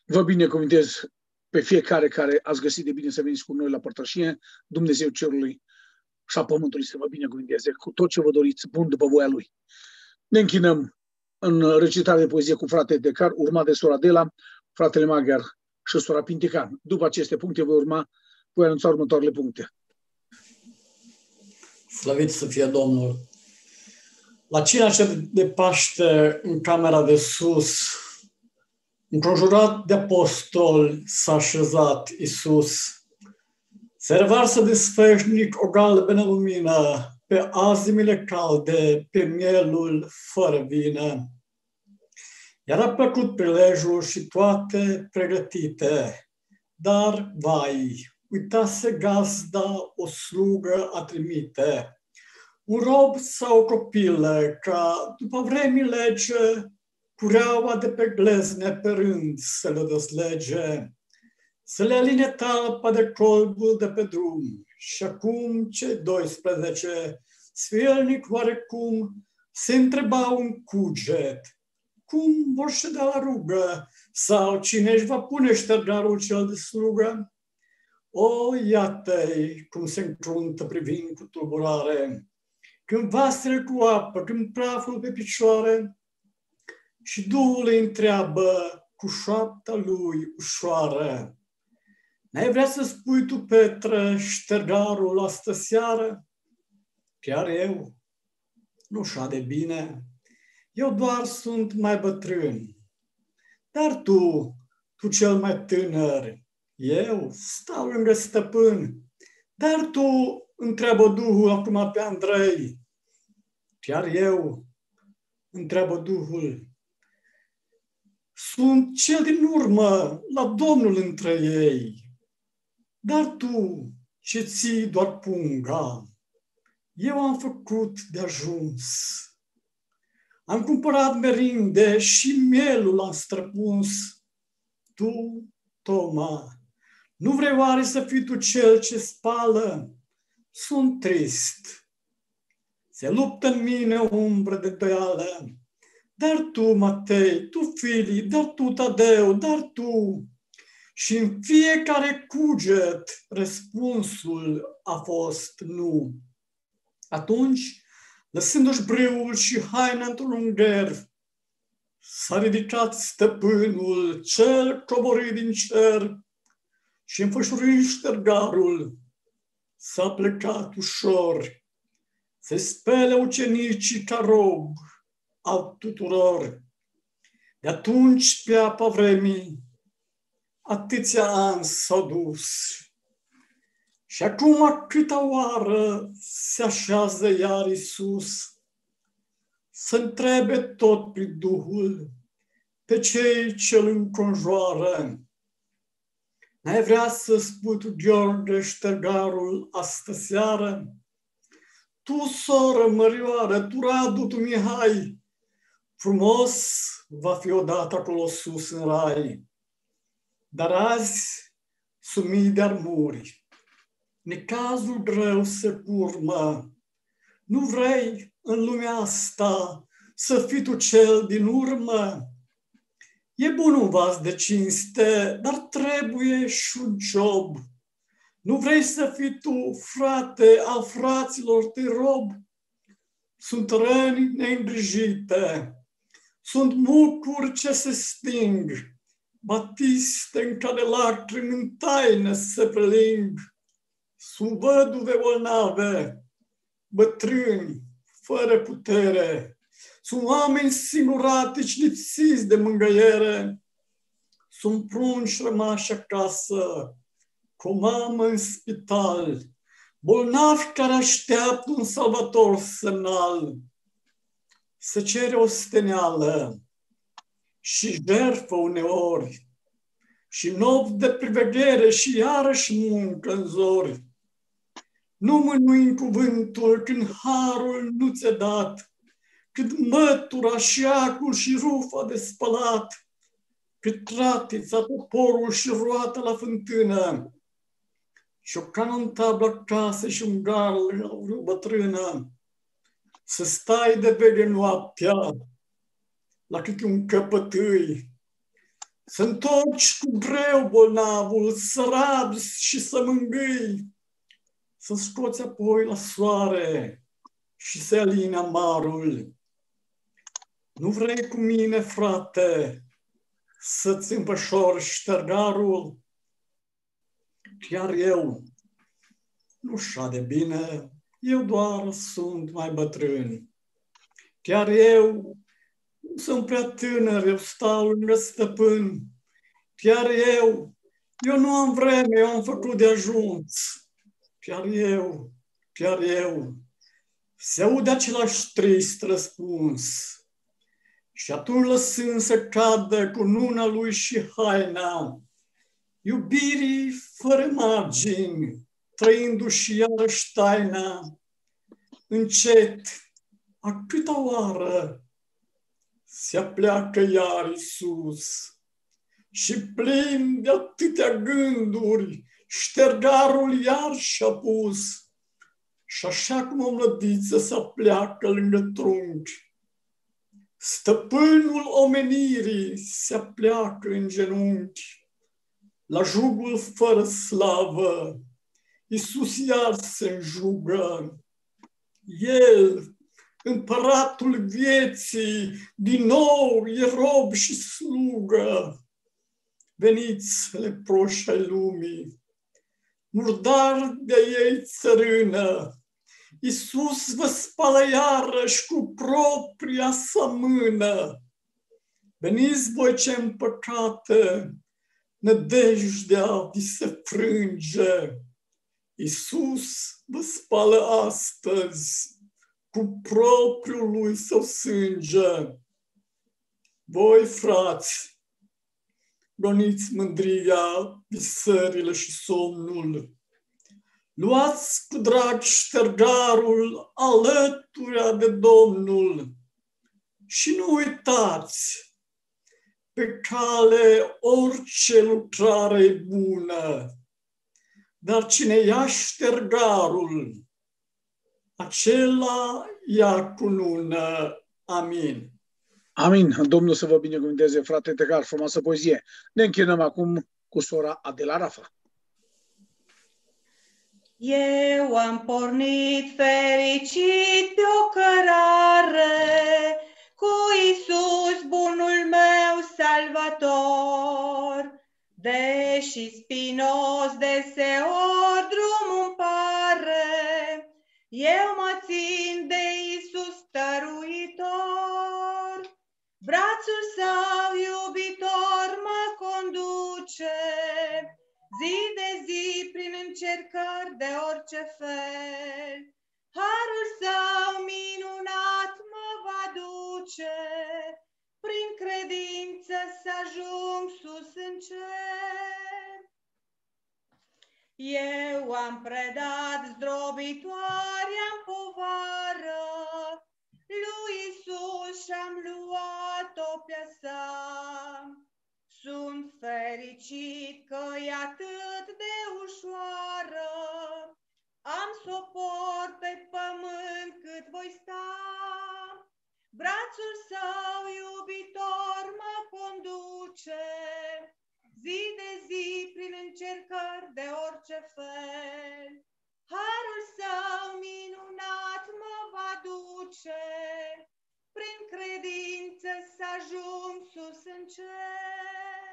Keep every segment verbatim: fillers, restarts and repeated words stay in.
Vă binecuvântez pe fiecare care ați găsit de bine să veniți cu noi la părtășie. Dumnezeu cerului și a pământului să vă binecuvânteze cu tot ce vă doriți, bun după voia Lui. Ne închinăm în recitare de poezie cu fratele Decar, urmat de sora Dela, fratele Maghiar și sora Pintican. După aceste puncte voi urma, voi anunța următoarele puncte. Slăvit să fie Domnul! La cina de Paște, în camera de sus, înconjurat de apostoli, s-a așezat Iisus. Se revarsă desfășnic o galbenă lumină pe azimile calde, pe mielul fără vină. Era plăcut prilejul și toate pregătite, dar, vai, uitase gazda o slugă a trimite. Un rob sau o copilă, ca după vremii lege, cureaua de pe glezne pe rând să le dezlege, să le aline talpa de colbul de pe drum. Și acum cei doisprezece, sfielnic oarecum, se întrebau în cuget, cum vor ședea la rugă, sau cine își va pune ștergarul cel de slugă? O, iată-i cum se încruntă privind cu tulburare, când vasele cu apă, când praful pe picioare, și Duhul îi întreabă cu șoapta lui ușoară, n-ai vrea să spui tu, Petră, ștergarul astă seară? Chiar eu? Nu șa de bine, eu doar sunt mai bătrân. Dar tu, tu cel mai tânăr, eu stau lângă stăpân. Dar tu, întreabă Duhul acum pe Andrei. Chiar eu, întreabă Duhul. Sunt cel din urmă, la Domnul între ei. Dar tu, ce ții doar punga, eu am făcut de ajuns. Am cumpărat merinde și mielul am străpuns. Tu, Toma, nu vrei oare să fii tu cel ce spală? Sunt trist. Se luptă în mine o umbră de îndoială. Dar tu, Matei, tu, Filii, dar tu, Tadeu, dar tu. Și în fiecare cuget răspunsul a fost nu. Atunci, lăsându-și brâul și haina într-un ungher, s-a ridicat stăpânul cel coborât din cer și înfășurând ștergarul, s-a plecat ușor să spele ucenicii ca rob al tuturor. De atunci, pe apa vremii, atâția ani s-au dus. Și acum câta oară se așează iar Iisus să întrebe tot prin Duhul pe cei ce-L înconjoară. N-ai vrea să spui tu, Gheorghe, ștergarul astă seară? Tu, soră mărioară, tu, Radu, tu, Mihai, frumos va fi odată acolo sus în rai. Dar azi sunt mii de armuri, necazul greu se curmă. Nu vrei în lumea asta să fii tu cel din urmă? E bun un vas de cinste, dar trebuie și un job. Nu vrei să fii tu, frate, al fraților, te rob? Sunt răni neîngrijite, sunt mucuri ce se sting, batiste în care lacrimi în taină se preling. Sunt văduve bolnave, bătrâni, fără putere. Sunt oameni singuratici, lipsiți de mângâiere. Sunt prunci rămași acasă, cu o mamă în spital, bolnavi care așteaptă un salvator semnal. Se cere o steneală și jertfă uneori, și nopți de priveghere și iarăși muncă în zori. Nu mânui în cuvântul când harul nu ți-a dat, cât mătura și acul și rufa de spălat, cât tratița, toporul și roata la fântână, și o cană în tablă acasă și un garl la o bătrână. Să stai de veghe noaptea la câte un căpătâi, Să întorci cu greu bolnavul, să rabzi și să mângâi, să scoți apoi la soare și să aline amarul. Nu vrei cu mine, frate, să-ți împășori ștergarul? Chiar eu, nu așa de bine, eu doar sunt mai bătrân. Chiar eu nu sunt prea tânăr, eu stau lângă stăpân. Chiar eu, eu nu am vreme, eu am făcut de ajuns. Chiar eu, chiar eu, se aude același trist răspuns. Și atunci lăsând să cadă cu nuna lui și haina, iubirii fără margini, trăindu-și iarăși taina, încet, a câta oară, se apleacă iar Iisus. Și plin de atâtea gânduri, ștergarul iar și-a pus. Și așa cum o mlădiță se apleacă lângă trunchi, stăpânul omenirii se apleacă în genunchi. La jugul fără slavă, Iisus iar se înjugă. El, împăratul vieții, din nou e rob și slugă. Veniți, leproși ai lumii, murdar de ei țărână, Iisus vă spală iarăși cu propria sa mână. Veniți voi ce-n păcate, nădejdea vi se frânge, Iisus vă spală astăzi cu propriul lui său sânge. Voi, frați, goniți mândria, visările și somnul. Luați cu drag ștergarul alături de Domnul și nu uitați, pe cale orice lucrare e bună, dar cine ia ștergarul, acela ia cunună. Amin. Amin. Domnul să vă binecuvânteze, frate Tegar, frumoasă poezie. Ne închinăm acum cu sora Adela Rafa. Eu am pornit fericit pe o cărare, cu Iisus, bunul meu salvator. Deși spinos deseori drumul pare, eu mă țin de Iisus stăruitor. Brațul său iubitor mă conduce, zi de zi prin încercări de orice fel. Harul său minunat mă va duce, prin credință să ajung sus în cer. Eu am predat zdrobitoarea povară lui Iisus și-am luat-o pe-a sa. Sunt fericit că e atât de ușoară, am s-o port pe pământ cât voi sta. Brațul său iubitor mă conduce, zi de zi prin încercări de orice fel. Harul său minunat mă va duce, prin credință să ajung sus în cer.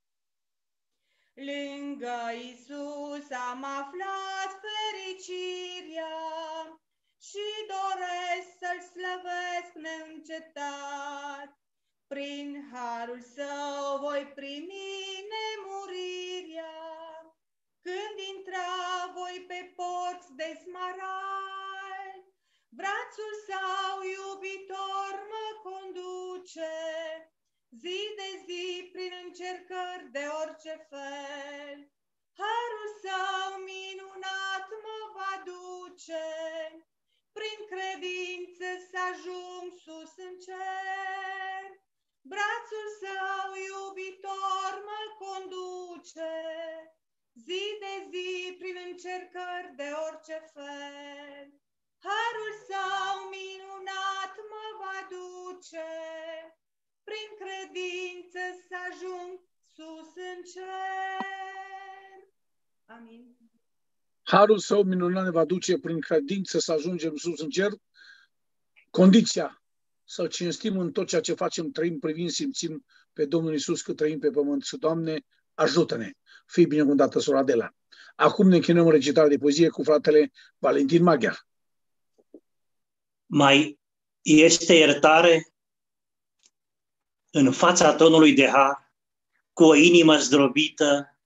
Lângă Iisus am aflat fericirea și doresc să-L slăvesc neîncetat. Prin harul său voi primi nemurirea, când intra voi pe porți de smaragd. Brațul său iubitor mă conduce, zi de zi prin încercări de orice fel. Harul său minunat mă va duce, prin credință să ajung sus în cer. Brațul său iubitor mă conduce, zi de zi prin încercări de orice fel. Harul său minunat mă va duce, prin credință să ajung cer. Amin. Harul său minunat ne va duce prin credință să ajungem sus în cer. Condiția să-L cinstim în tot ceea ce facem, trăim, privind, simțim pe Domnul Iisus cât trăim pe pământ. Și, Doamne, ajută-ne! Fii binecuvântată, sora Adela. Acum ne închinăm în recitare de poezie cu fratele Valentin Maghiar. Mai este iertare în fața tonului de har, cu o inimă zdrobită,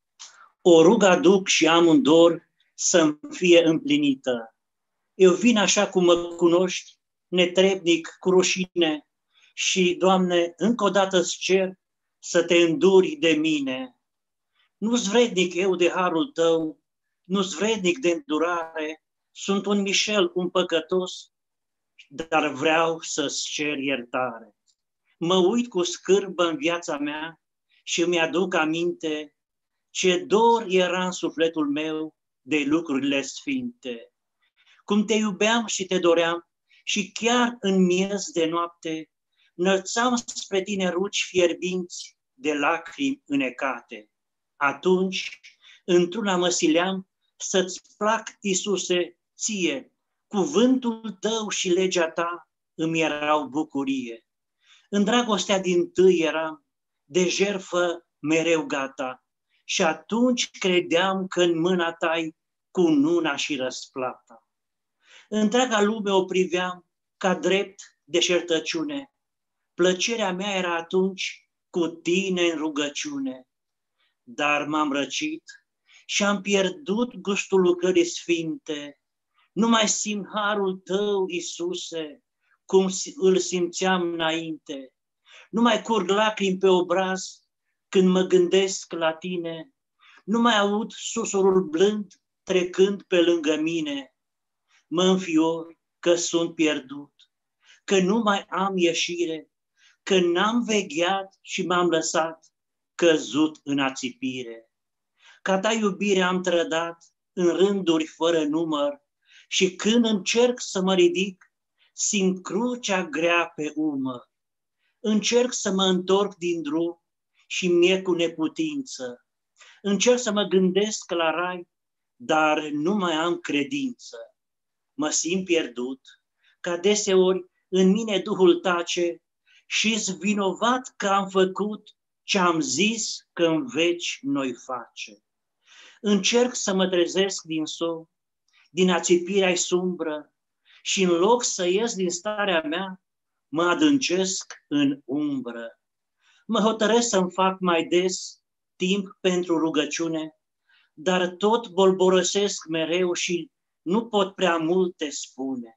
o rugă aduc și am un dor să-mi fie împlinită. Eu vin așa cum mă cunoști, netrebnic, cu rușine, și, Doamne, încă o dată îți cer să te înduri de mine. Nu-s vrednic eu de harul tău, nu-s vrednic de îndurare, sunt un mișel, un păcătos, dar vreau să-ți cer iertare. Mă uit cu scârbă în viața mea și îmi aduc aminte ce dor era în sufletul meu de lucrurile sfinte. Cum te iubeam și te doream și chiar în miez de noapte înălțam spre tine ruci fierbinți de lacrimi înecate. Atunci, într-una mă sileam să-ți plac, Iisuse, ție, cuvântul tău și legea ta îmi erau bucurie. În dragostea dintâi eram de jertfă mereu gata și atunci credeam că în mâna ta-i cununa și răsplata. Întreaga lume o priveam ca drept deșertăciune. Plăcerea mea era atunci cu tine în rugăciune. Dar m-am răcit și am pierdut gustul lucrării sfinte. Nu mai simt harul tău, Iisuse, cum îl simțeam înainte. Nu mai curg lacrimi pe obraz când mă gândesc la tine. Nu mai aud susurul blând trecând pe lângă mine. Mă înfior că sunt pierdut, că nu mai am ieșire, că n-am vegheat și m-am lăsat căzut în ațipire. Ca ta iubire am trădat în rânduri fără număr și când încerc să mă ridic, simt crucea grea pe umăr. Încerc să mă întorc din drum și mi-e cu neputință. Încerc să mă gândesc la rai, dar nu mai am credință. Mă simt pierdut, că deseori în mine Duhul tace și-s vinovat că am făcut ce-am zis că în veci noi face. Încerc să mă trezesc din somn, din ațipirea-i sumbră și în loc să ies din starea mea, mă adâncesc în umbră. Mă hotărăsc să-mi fac mai des timp pentru rugăciune, dar tot bolborosesc mereu și nu pot prea multe spune.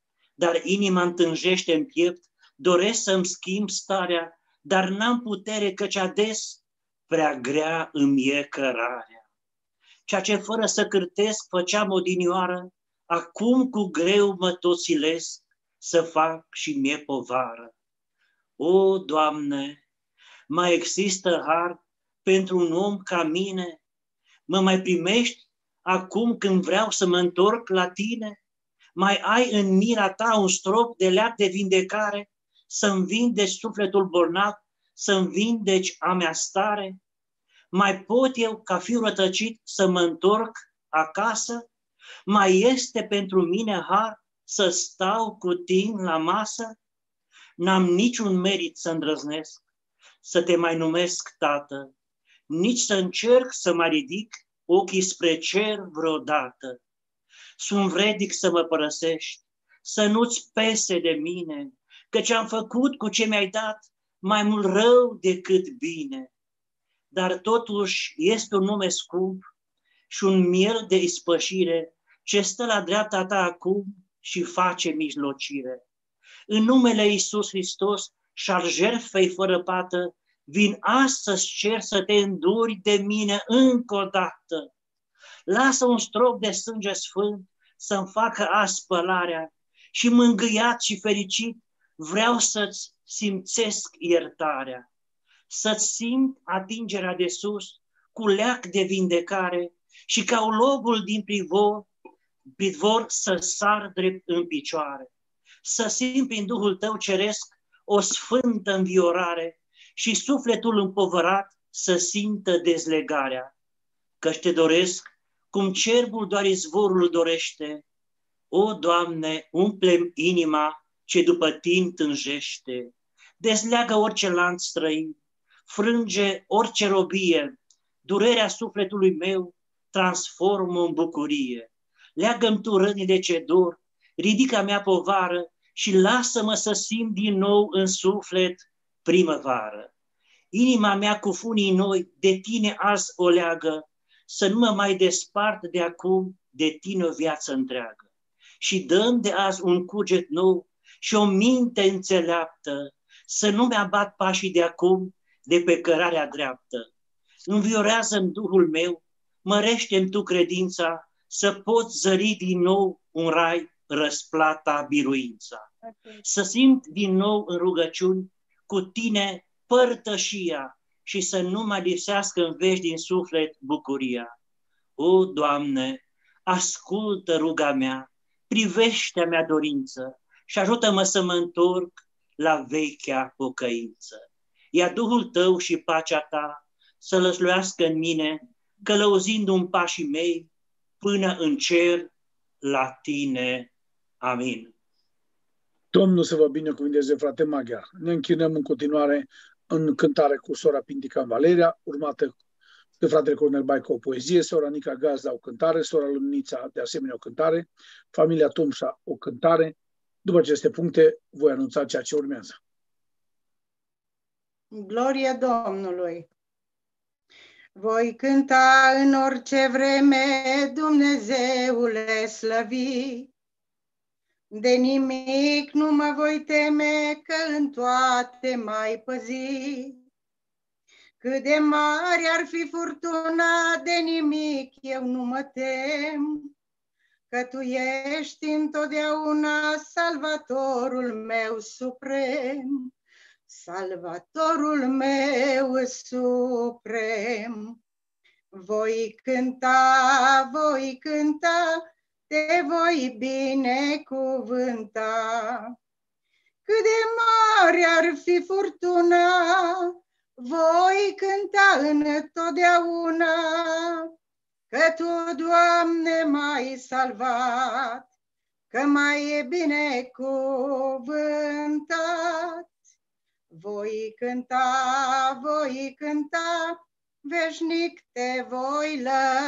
Dar inima întânjește în piept, doresc să-mi schimb starea, dar n-am putere căci ades prea grea îmi e cărarea. Ceea ce fără să cârtesc făceam odinioară, acum cu greu mă tot silesc să fac și mie povară. O, Doamne, mai există har pentru un om ca mine? Mă mai primești acum când vreau să mă întorc la tine? Mai ai în mira ta un strop de leac de vindecare, să-mi vindeci sufletul bolnav, să-mi vindeci a mea stare? Mai pot eu, ca fiu rătăcit, să mă întorc acasă? Mai este pentru mine har să stau cu tine la masă? N-am niciun merit să îndrăznesc, să te mai numesc Tată, nici să încerc să mă ridic ochii spre cer vreodată. Sunt vrednic să mă părăsești, să nu-ți pese de mine, căci am făcut cu ce mi-ai dat mai mult rău decât bine. Dar totuși este un nume scump și un miel de ispășire ce stă la dreapta ta acum și face mijlocire. În numele Iisus Hristos și al jertfei fără pată, vin astăzi cer să te înduri de mine încă o dată. Lasă un strop de sânge sfânt să-mi facă azi spălarea și mângâiat și fericit vreau să-ți simțesc iertarea. Să-ți simt atingerea de sus cu leac de vindecare și ca logul din privor, privor să sar drept în picioare. Să simt prin Duhul tău ceresc o sfântă înviorare și sufletul împovărat să simtă dezlegarea, căci te doresc cum cerbul doar izvorul dorește. O, Doamne, umple inima ce după tine tânjește, dezleagă orice lanț străin, frânge orice robie, durerea sufletului meu transformă în bucurie. Leagă-mi tu rănile ce dor, ridică mea povară și lasă-mă să simt din nou în suflet primăvară. Inima mea cu funii noi de tine azi o leagă, să nu mă mai despart de acum de tine o viață întreagă. Și dăm de azi un cuget nou și o minte înțeleaptă, să nu mi-abat pașii de acum de pe cărarea dreaptă. Înviorează-mi Duhul meu, mărește-mi tu credința, să pot zări din nou un rai răsplata biruința. Okay. Să simt din nou în rugăciuni cu tine părtășia și să nu mai lipsească în veci din suflet bucuria. O, Doamne, ascultă ruga mea, privește-a mea dorință și ajută-mă să mă întorc la vechea pocăință. Ia Duhul Tău și pacea Ta să lăsluiască în mine, călăuzindu-mi pașii mei până în cer la Tine. Amin. Domnul să vă binecuvânteze, frate Maghiar. Ne închinăm în continuare în cântare cu sora Pintican Valeria, urmată de fratele Cornel Baică o poezie, sora Nica Gazda o cântare, sora Luminița de asemenea o cântare, familia Tomșa o cântare. După aceste puncte voi anunța ceea ce urmează. Glorie Domnului! Voi cânta în orice vreme, Dumnezeule slăvit. De nimic nu mă voi teme, că în toate m-ai păzit. Cât de mare ar fi furtuna, de nimic eu nu mă tem, că Tu ești întotdeauna salvatorul meu suprem, salvatorul meu suprem. Voi cânta, voi cânta, Te voi binecuvânta. Cât de mare ar fi furtuna, voi cânta întotdeauna, că Tu, Doamne, m-ai salvat, că m-ai binecuvântat. Voi cânta, voi cânta, veșnic Te voi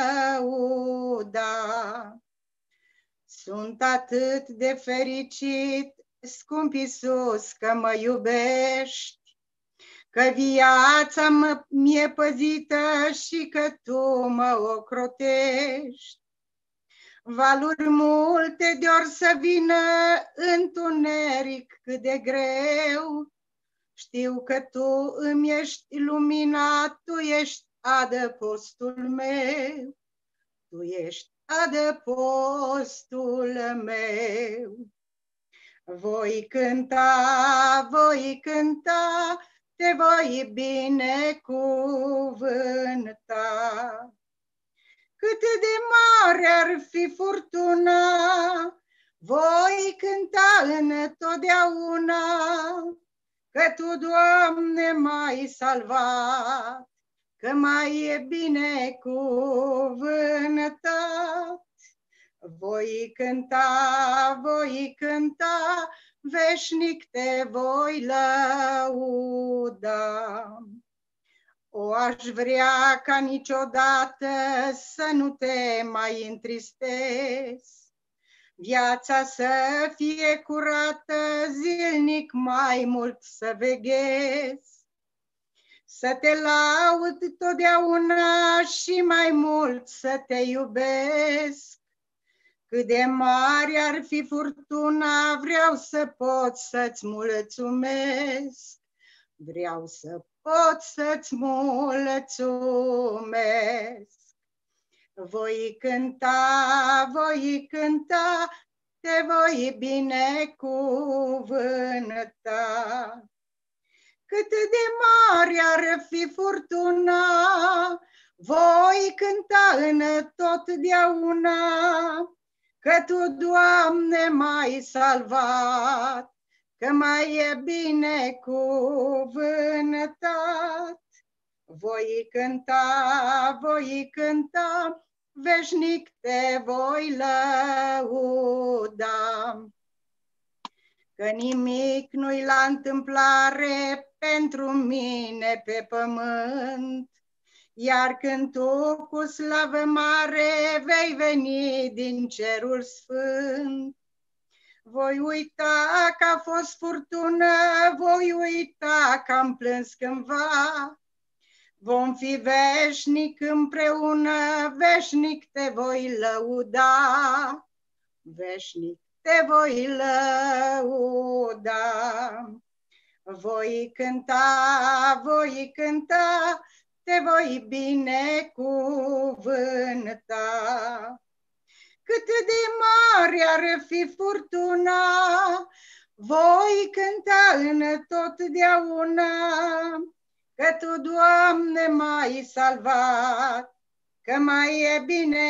lăuda. Sunt atât de fericit, scump Iisus, că mă iubești, că viața mi-e păzită și că Tu mă ocrotești. Valuri multe de-or să vină, întuneric cât de greu, știu că Tu îmi ești lumina, Tu ești adăpostul meu, Tu ești adăpostul meu. Voi cânta, voi cânta, Te voi binecuvânta. Cât de mare ar fi furtuna, voi cânta întotdeauna, că Tu, Doamne, m-ai salvat, că m-ai binecuvântat. Voi cânta, voi cânta, veșnic Te voi lăuda. O, aș vrea ca niciodată să nu Te mai întristezi, viața să fie curată, zilnic mai mult să veghezi, să Te laud totdeauna și mai mult să Te iubesc. Cât de mare ar fi furtuna, vreau să pot să-ți mulțumesc, vreau să pot să-ți mulțumesc. Voi cânta, voi cânta, Te voi binecuvânta. Cât de mare ar fi furtuna, voi cânta întotdeauna, că Tu, Doamne, m-ai salvat, că m-ai binecuvântat. voi cânta, voi cânta, veșnic te voi lăuda. Că nimic nu-i la întâmplare pentru mine pe pământ, iar când tu cu slavă mare vei veni din cerul sfânt, voi uita că a fost furtună, voi uita că am plâns cândva, vom fi veșnic împreună, veșnic te voi lăuda, veșnic te voi lăuda. Voi cânta, voi cânta, te voi binecuvânta. Cât de mare ar fi furtuna, voi cânta în totdeauna, că Tu, Doamne, m-ai salvat, că m-ai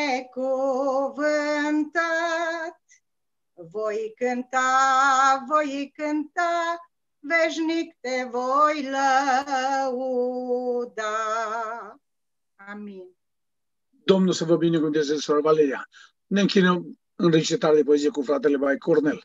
binecuvântat. Voi cânta, voi cânta, veșnic te voi lăuda. Amin. Domnul să vă binecuvânteze, sora Valeria. Ne închinăm în recitare de poezie cu fratele Vai Cornel.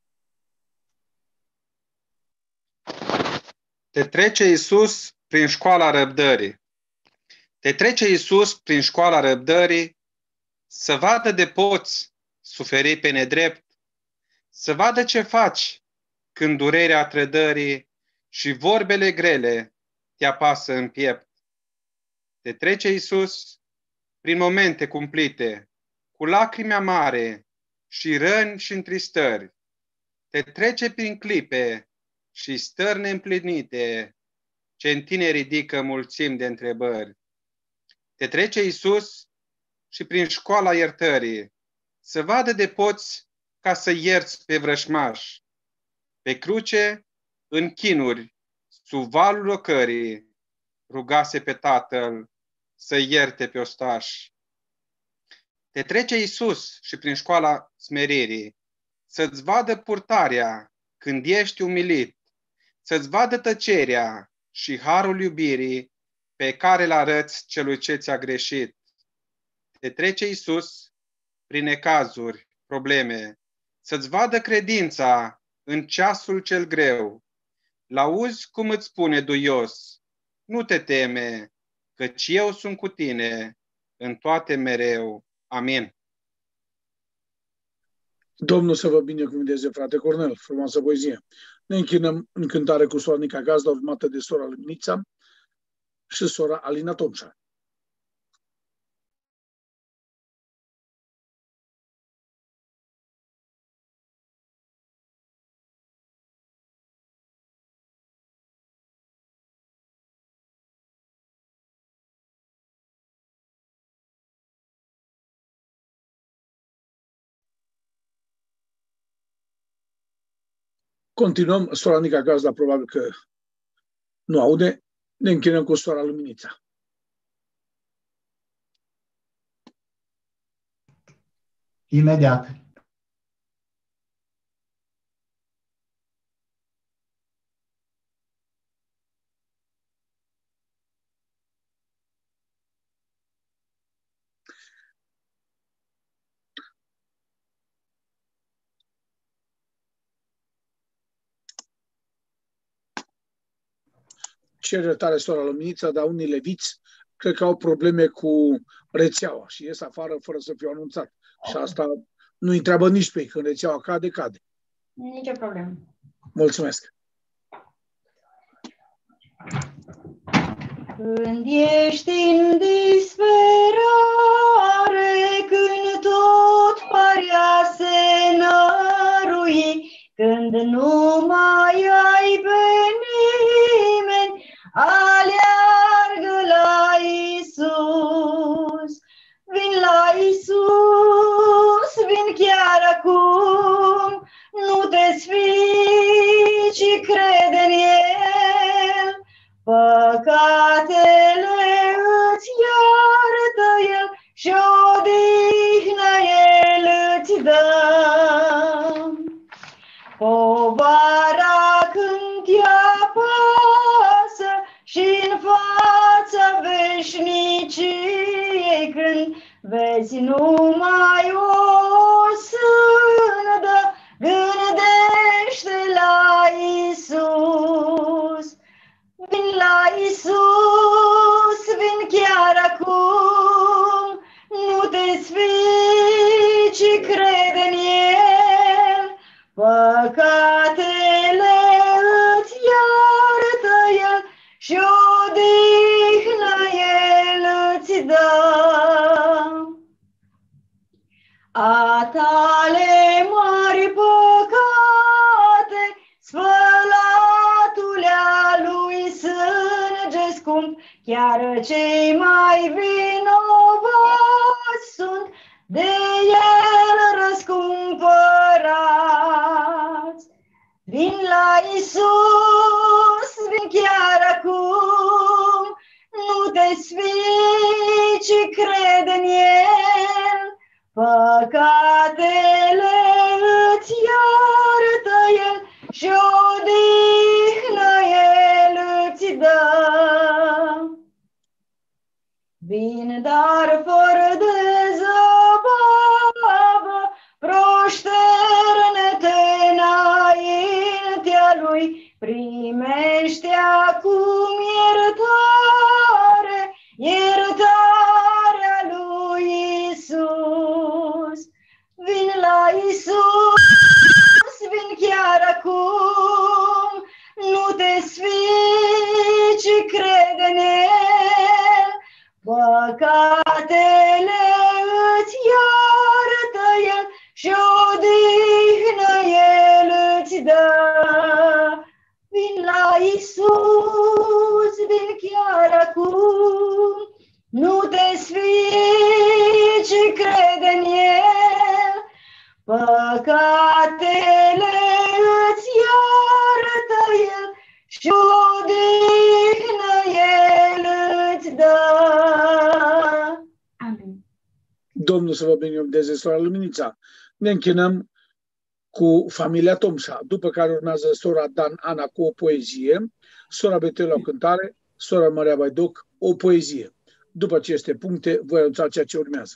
Te trece Iisus prin școala răbdării. Te trece Iisus prin școala răbdării, să vadă de poți suferi pe nedrept, să vadă ce faci când durerea trădării și vorbele grele te apasă în piept. Te trece Iisus prin momente cumplite, cu lacrimi amare și răni și întristări. Te trece prin clipe și stări neîmplinite, ce în tine ridică mulțimi de întrebări. Te trece Iisus și prin școala iertării, să vadă de poți ca să ierți pe vrășmaș. Pe cruce, în chinuri, sub valul ocării, rugase pe Tatăl să ierte pe ostaș. Te trece Iisus și prin școala smeririi, să-ți vadă purtarea când ești umilit, să-ți vadă tăcerea și harul iubirii pe care l-arăți celui ce ți-a greșit. Te trece Iisus prin necazuri, probleme, să-ți vadă credința în ceasul cel greu. L-auzi cum îți spune duios, nu te teme, căci eu sunt cu tine în toate mereu. Amin. Domnul să vă binecuvânteze, frate Cornel, frumoasă poezie. Ne închinăm în cântare cu sora Nica Gazda, urmată de sora Luminița și sora Alina Tomșa. Continuăm, sora Nica Gazda probabil că nu aude, ne închinăm cu sora Luminița. Imediat. Cere tare sora Luminița, dar unii leviți cred că au probleme cu rețeaua și ies afară fără să fiu anunțat. Și asta nu-i întreabă nici pe ei. Când rețeaua cade, cade. Nicio problemă. Mulțumesc. Când ești în disperare, când tot parea se nărui, când nu mai ai pe nimeni, aleargă la Iisus. Vin la Iisus, vin chiar acum, nu te sfii, ci crede în El. Păcatele îți iartă El și odihnă El îți dă. Povara când te apasă și în fața Vezi numai o sână, gândește la Iisus. Vin la Iisus, vin chiar acum, nu te sfii, ci crede în El. Păcatele îți iartă El și odihnă El îți dă. A tale mari păcate, spălatul a lui sânge scump, chiar cei mai vinovați sunt de El răscumpărați. Vin la Iisus, vin chiar acum, nu te sfii, ci crede în El. Păcatele îți iartă El și odihnă El îți dă. Vin dar fără de zăbavă, proșterne-te înaintea Lui, primește acum iertare, iertarea lui Iisus. Vin la Iisus, vin chiar acum, nu te sfii, ci crede în El. Păcatele îți iartă El și odihnă El îți dă. Vin la Iisus, vin chiar acum, nu te sfii, ci crede în El. Păcatele îți iartă El și odihnă El îți dă. Amin. Domnul să vă binecuvânteze, sora Luminița. Ne închinăm cu familia Tomșa, după care urmează sora Dan Ana cu o poezie, sora Betela o cântare, sora Maria Baidoc o poezie. După aceste puncte, voi anunța ceea ce urmează.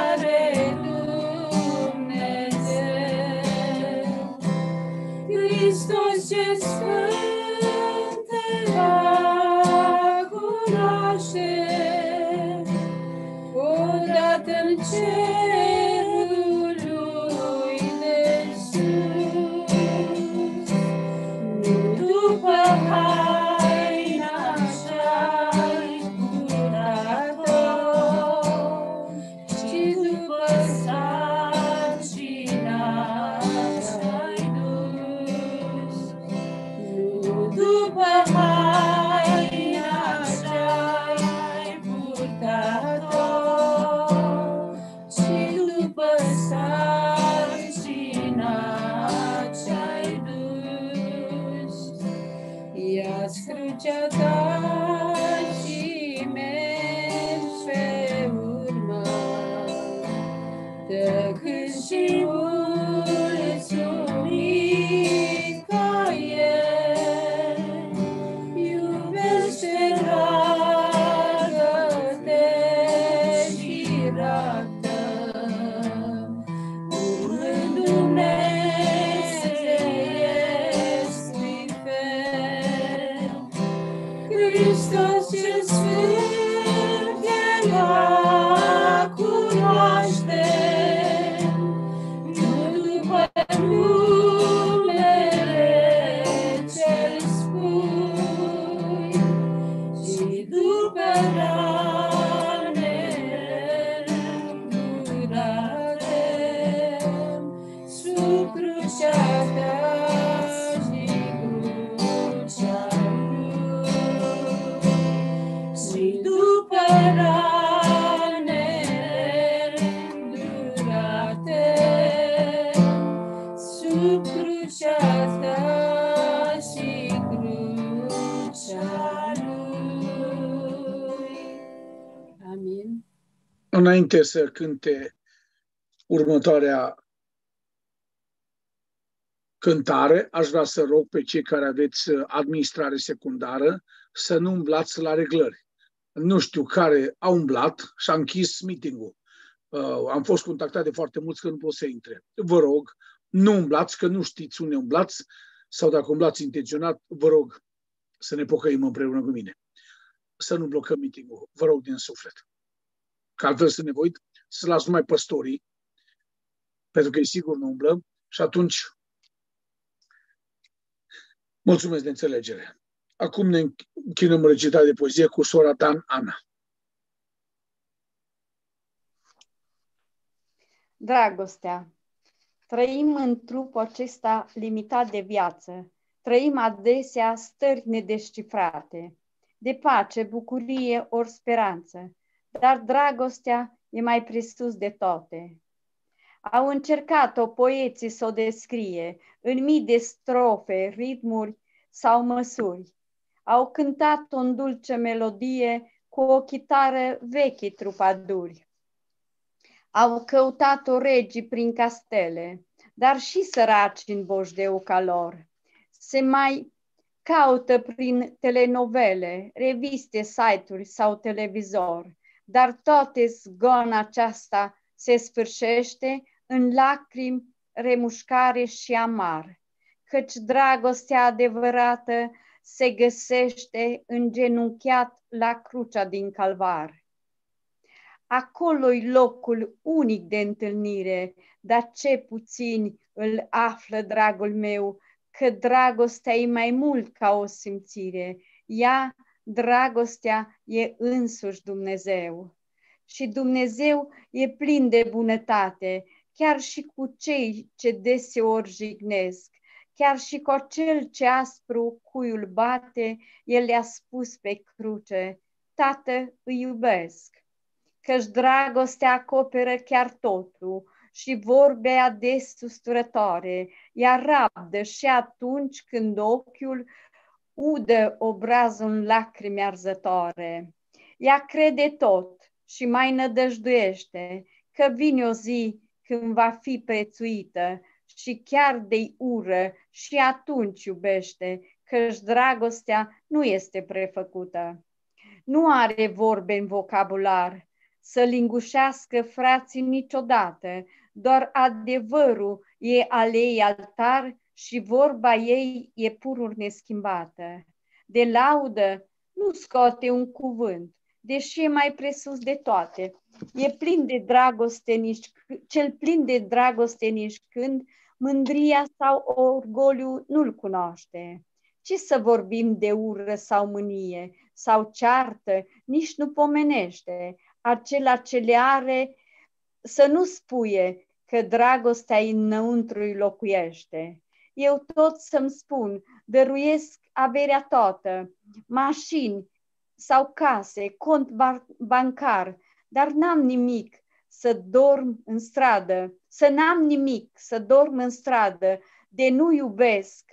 Hristos cât și mulțumit ca El. Iubește, roagă-te și roagă Duhul dumnezeiesc prin fel. Hristos cel Sfânt El va cunoaște, nu după numele ce-l spui, ci după ranele curate sub crucea ta și crucea lui. Și după ranele durate sub crucea ta și crucea lui. Amin. Înainte să cânte următoarea cântare, aș vrea să rog pe cei care aveți administrare secundară să nu umblați la reglări. Nu știu care a umblat și a închis meeting-ul. Uh, am fost contactat de foarte mulți că nu pot să intre. Vă rog, nu umblați, că nu știți unde umblați, sau dacă umblați intenționat, vă rog să ne pocăim împreună cu mine. Să nu blocăm meeting-ul, vă rog din suflet. Că altfel sunt nevoit să las numai păstorii, pentru că e sigur nu umblăm, și atunci mulțumesc de înțelegere. Acum ne închinăm recitarea de poezie cu sora Dan Ana. Dragostea. Trăim în trupul acesta limitat de viață. Trăim adesea stări nedescifrate, de pace, bucurie ori speranță. Dar dragostea e mai presus de toate. Au încercat-o poeții să o descrie în mii de strofe, ritmuri sau măsuri. Au cântat-o în dulce melodie cu o chitară veche trupaduri. Au căutat-o regii prin castele, dar și săraci în bojdeu ca lor. Se mai caută prin telenovele, reviste, site-uri sau televizor, dar toate zgona aceasta se sfârșește în lacrimi, remușcare și amar, căci dragostea adevărată se găsește îngenunchiat la crucea din Calvar. Acolo-i locul unic de întâlnire, dar ce puțini îl află, dragul meu, că dragostea e mai mult ca o simțire. Ea, dragostea, e însuși Dumnezeu. Și Dumnezeu e plin de bunătate, chiar și cu cei ce deseori jignesc, chiar și cu acel ce aspru cuiul bate, El le-a spus pe cruce, Tată, îi iubesc. Căci dragostea acoperă chiar totul și vorbe ades usturătoare, ea rabdă și atunci când ochiul udă obrazul în lacrimi arzătoare. Ea crede tot și mai nădăjduiește că vine o zi când va fi prețuită și chiar de-i ură și atunci iubește, căci dragostea nu este prefăcută. Nu are vorbe în vocabular să lingușească frații niciodată, doar adevărul e al ei altar și vorba ei e purur neschimbată. De laudă nu scoate un cuvânt, deși e mai presus de toate. E plin de dragoste nici, cel plin de dragoste nici când mândria sau orgoliu nu-l cunoaște. Ce să vorbim de ură sau mânie sau ceartă, nici nu pomenește. Acela ce le are să nu spuie că dragostea înăuntru îi locuiește. Eu tot să-mi spun, dăruiesc averea toată, mașini sau case, cont bancar, dar n-am nimic să dorm în stradă, să n-am nimic să dorm în stradă, de nu iubesc,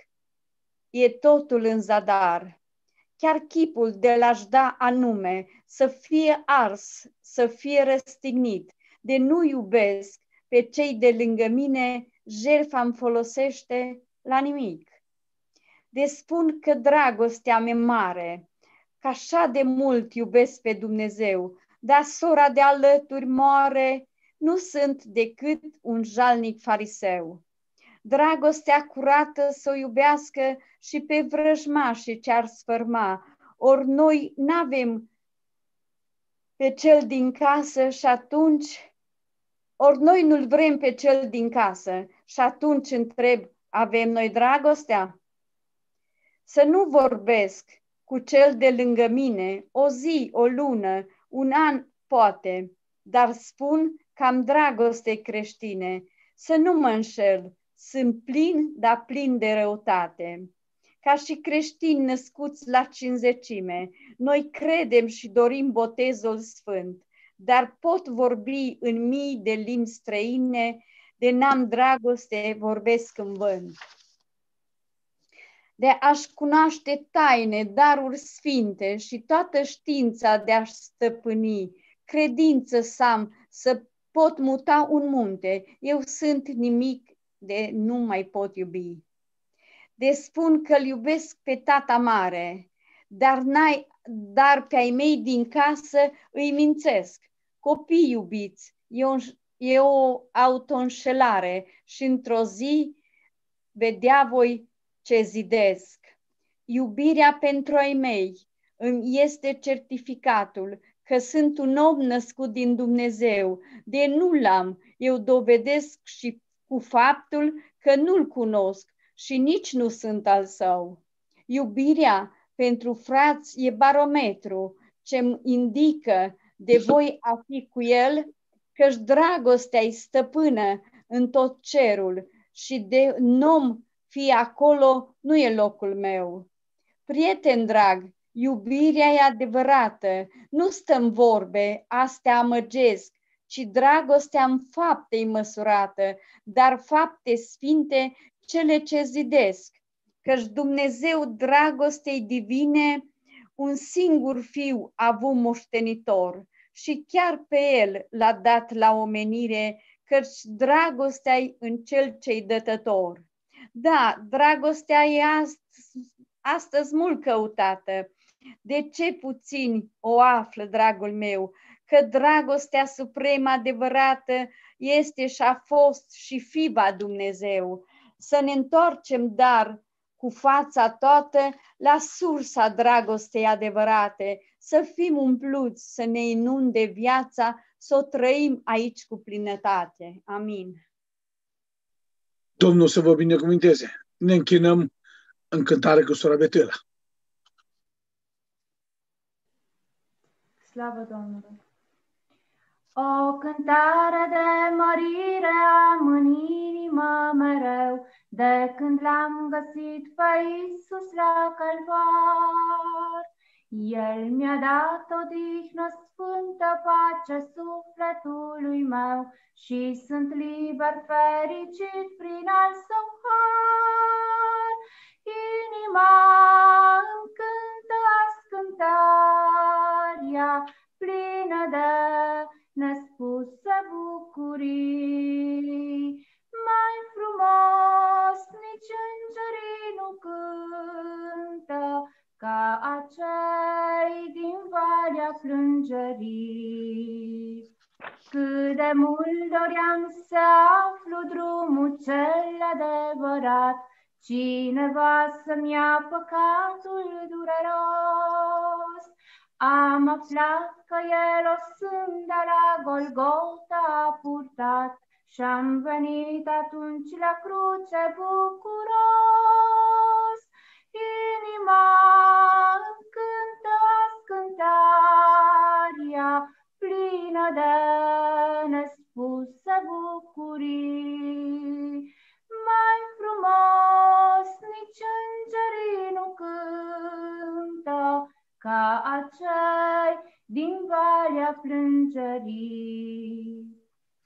e totul în zadar. Chiar chipul de l-aș da anume, să fie ars, să fie răstignit, de nu iubesc, pe cei de lângă mine, jertfa îmi folosește la nimic. De spun că dragostea mea mare, că așa de mult iubesc pe Dumnezeu, dar sora de alături moare, nu sunt decât un jalnic fariseu. Dragostea curată să o iubească și pe vrăjmașii ce-ar sfârma, ori noi n-avem pe cel din casă și atunci, ori noi nu-l vrem pe cel din casă și atunci întreb, avem noi dragostea? Să nu vorbesc cu cel de lângă mine o zi, o lună, un an poate, dar spun că am dragoste creștine, să nu mă înșel, sunt plin, dar plin de răutate. Ca și creștini născuți la cincizecime, noi credem și dorim botezul sfânt, dar pot vorbi în mii de limbi străine, de n-am dragoste, vorbesc în vânt. De a-și cunoaște taine, daruri sfinte și toată știința de a-și stăpâni, credință să am, să pot muta un munte, eu sunt nimic de nu mai pot iubi. De spun că-l iubesc pe tata mare, dar, n-ai, dar pe ai mei din casă îi mințesc. Copii iubiți, e o, e o auto-înșelare și într-o zi vedea voi ce zidesc. Iubirea pentru ai mei îmi este certificatul că sunt un om născut din Dumnezeu, de nu l-am, eu dovedesc și cu faptul că nu-l cunosc și nici nu sunt al său. Iubirea pentru frați e barometru ce-mi indică de voi a fi cu el, că-și dragostea-i stăpână în tot cerul și de n-om fi acolo nu e locul meu. Prieten drag, iubirea e adevărată, nu stăm vorbe, astea amăgesc, ci dragostea în fapte-i măsurată, dar fapte sfinte cele ce zidesc. Căci Dumnezeu dragostei divine un singur fiu a avut moștenitor și chiar pe el l-a dat la omenire, căci dragostea-i în cel ce-i dătător. Da, dragostea e astăzi, astăzi mult căutată. De ce puțini o află, dragul meu, că dragostea supremă adevărată este și a fost și fiva Dumnezeu. Să ne întoarcem, dar cu fața toată la sursa dragostei adevărate, să fim umpluți, să ne inunde viața, să o trăim aici cu plinătate. Amin. Domnul să vă binecuvânteze. Ne închinăm în cântare cu sora Betela. Slavă Domnului! O cântare de mărire am în inimă mereu, de când l-am găsit pe Iisus la calvar. El mi-a dat odihnă sfântă, pacea sufletului meu și sunt liber fericit prin al său har. Inima îmi cântă ascântarea, plină de nespuse bucurii. Mai frumos nici îngerii nu cântă ca acei din valea plângerii. Cât de mult doream să aflu drumul cel adevărat, cineva să-mi ia păcatul dureros. Am aflat că el o sândă la Golgota a purtat și-am venit atunci la cruce bucuros. Inima îmi cântă cântarea, plină de nespuse bucurii. Mai frumos nici îngerii nu cântă ca acei din valea plângerii.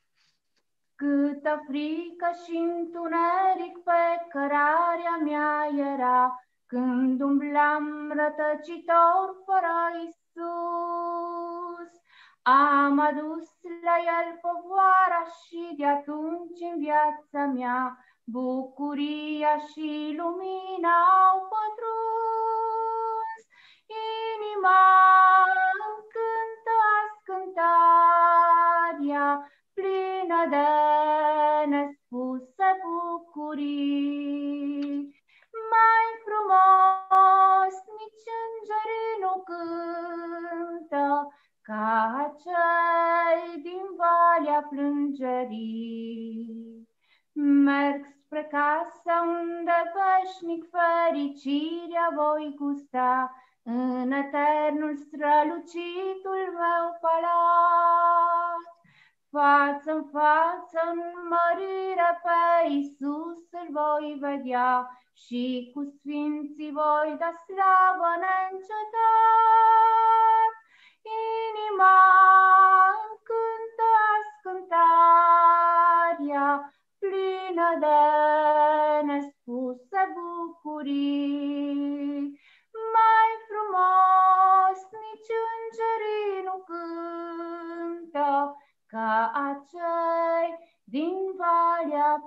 Câtă frică și întuneric pe cărarea mea era, când umblam rătăcitor fără Iisus. Am adus la el povoara și de atunci în viața mea bucuria și lumina au pătruns. Inima îmi cântă azi cântarea plină de nespuse bucurii. Mai frumos nici îngerii nu cântă ca cei din valea plângerii. Merg spre casa unde veșnic fericirea voi gusta, în eternul strălucitul meu palat. Față-n față în mărire pe Iisus îl voi vedea și cu sfinții voi da slavă neîncetat. Inima îmi cântă azi cântarea plină de nespuse bucurii. Mai frumos nici îngerii nu cântă ca acei din valea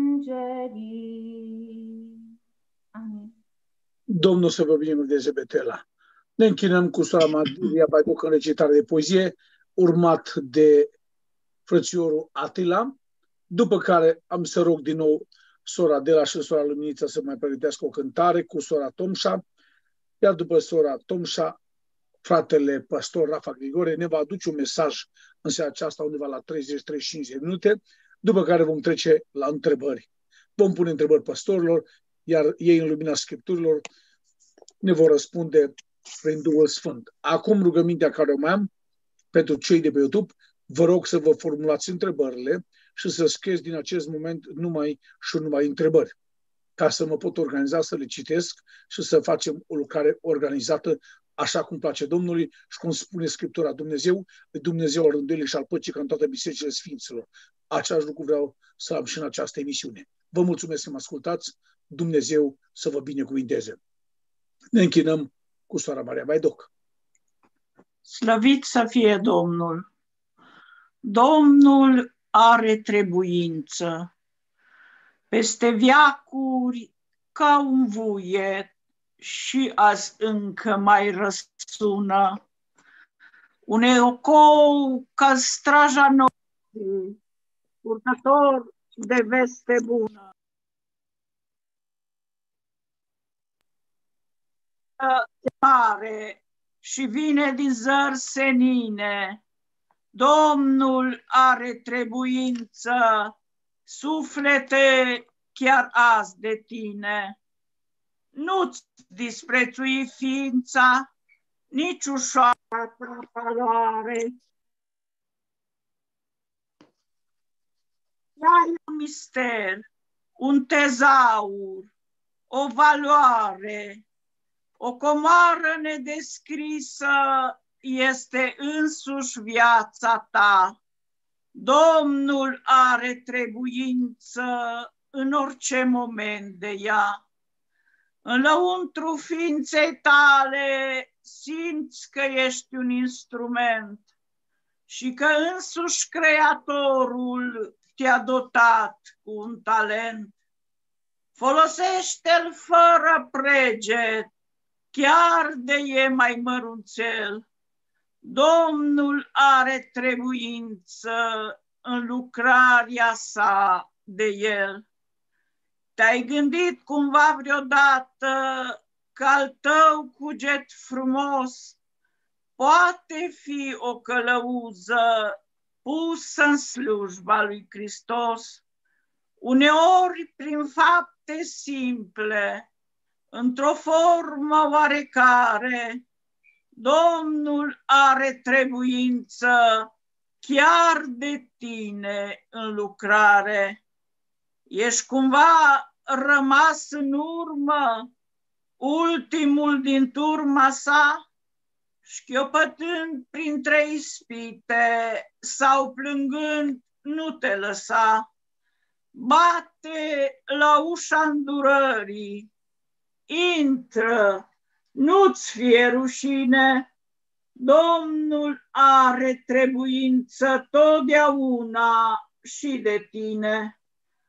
plângerii. Amin. Domnul să vă binecuvânteze, Betela. Ne închinăm cu sora Maria Baidoc în recitare de poezie, urmat de frățiorul Atila, după care am să rog din nou sora Dela și sora Luminița să mai pregătească o cântare cu sora Tomșa, iar după sora Tomșa, fratele pastor Rafa Grigore ne va aduce un mesaj în seara aceasta undeva la treizeci treizeci și cinci de minute, după care vom trece la întrebări. Vom pune întrebări pastorilor, iar ei în lumina Scripturilor ne vor răspunde prin Duhul Sfânt. Acum rugămintea care o mai am pentru cei de pe YouTube, vă rog să vă formulați întrebările și să scrieți din acest moment numai și numai întrebări, ca să mă pot organiza, să le citesc și să facem o lucrare organizată așa cum place Domnului și cum spune Scriptura. Dumnezeu, Dumnezeu al rânduielii și al păcii ca în toate bisericile Sfinților. Același lucru vreau să am și în această emisiune. Vă mulțumesc că mă ascultați. Dumnezeu să vă binecuvinteze. Ne închinăm cu sora Maria Baidoc. Slăvit să fie Domnul! Domnul are trebuință. Peste veacuri ca un vuiet și azi încă mai răsună. Un ecou ca straja nopții, purtător de veste bună. Mare și vine din zări senine. Domnul are trebuință, suflete, chiar azi de tine. Nu-ți disprețui ființa, nici ușoara valoare. Ai un mister, un tezaur, o valoare, o comoară nedescrisă este însuși viața ta. Domnul are trebuință în orice moment de ea. În lăuntru ființei tale simți că ești un instrument și că însuși Creatorul te-a dotat cu un talent. Folosește-l fără preget, chiar de e mai mărunțel. Domnul are trebuință în lucrarea sa de el. Te-ai gândit cumva vreodată că al tău cuget frumos poate fi o călăuză pusă în slujba lui Hristos? Uneori prin fapte simple, într-o formă oarecare, Domnul are trebuință chiar de tine în lucrare. Ești cumva rămas în urmă, ultimul din turma sa, șchiopătând printre ispite sau plângând nu te lăsa. Bate la ușa îndurării, intră, nu-ți fie rușine, Domnul are trebuință totdeauna și de tine.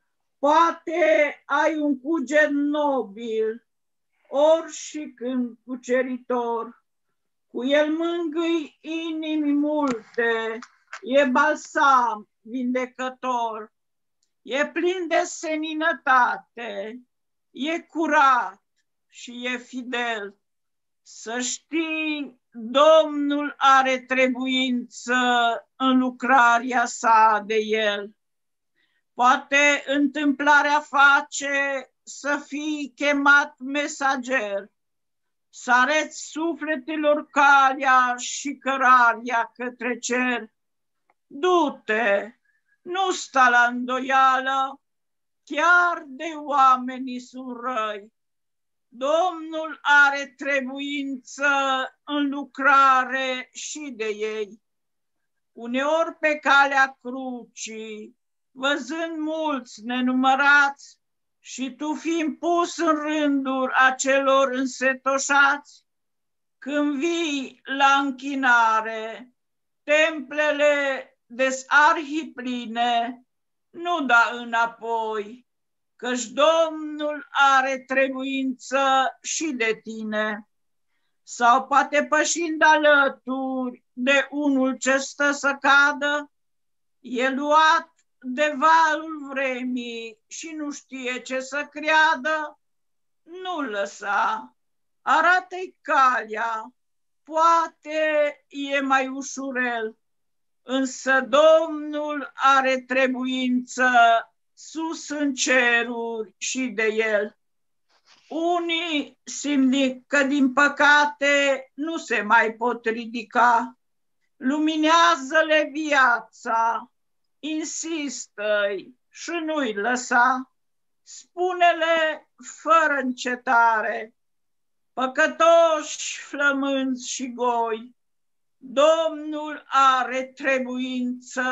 Poate ai un cuget nobil, ori și când cuceritor. Cu el mângâi inimi multe, e balsam vindecător. E plin de seninătate, e curat și e fidel. Să știi, Domnul are trebuință în lucrarea sa de el. Poate întâmplarea face să fii chemat mesager, să areți sufletelor calea și cărarea către cer. Du-te, nu sta la îndoială, chiar de oamenii sunt răi. Domnul are trebuință în lucrare și de ei. Uneori pe calea crucii, văzând mulți nenumărați, și tu fiind pus în rânduri acelor însetoșați, când vii la închinare, templele desarhipline, nu da înapoi, căci Domnul are trebuință și de tine. Sau poate pășind alături de unul ce stă să cadă, e luat de valul vremii și nu știe ce să creadă, nu lăsa, arată-i calea, poate e mai ușurel, însă Domnul are trebuință sus în ceruri și de el. Unii simt că din păcate nu se mai pot ridica, luminează-le viața, insistă-i și nu-i lăsa, spune-le fără încetare, păcătoși, flămânzi și goi, Domnul are trebuință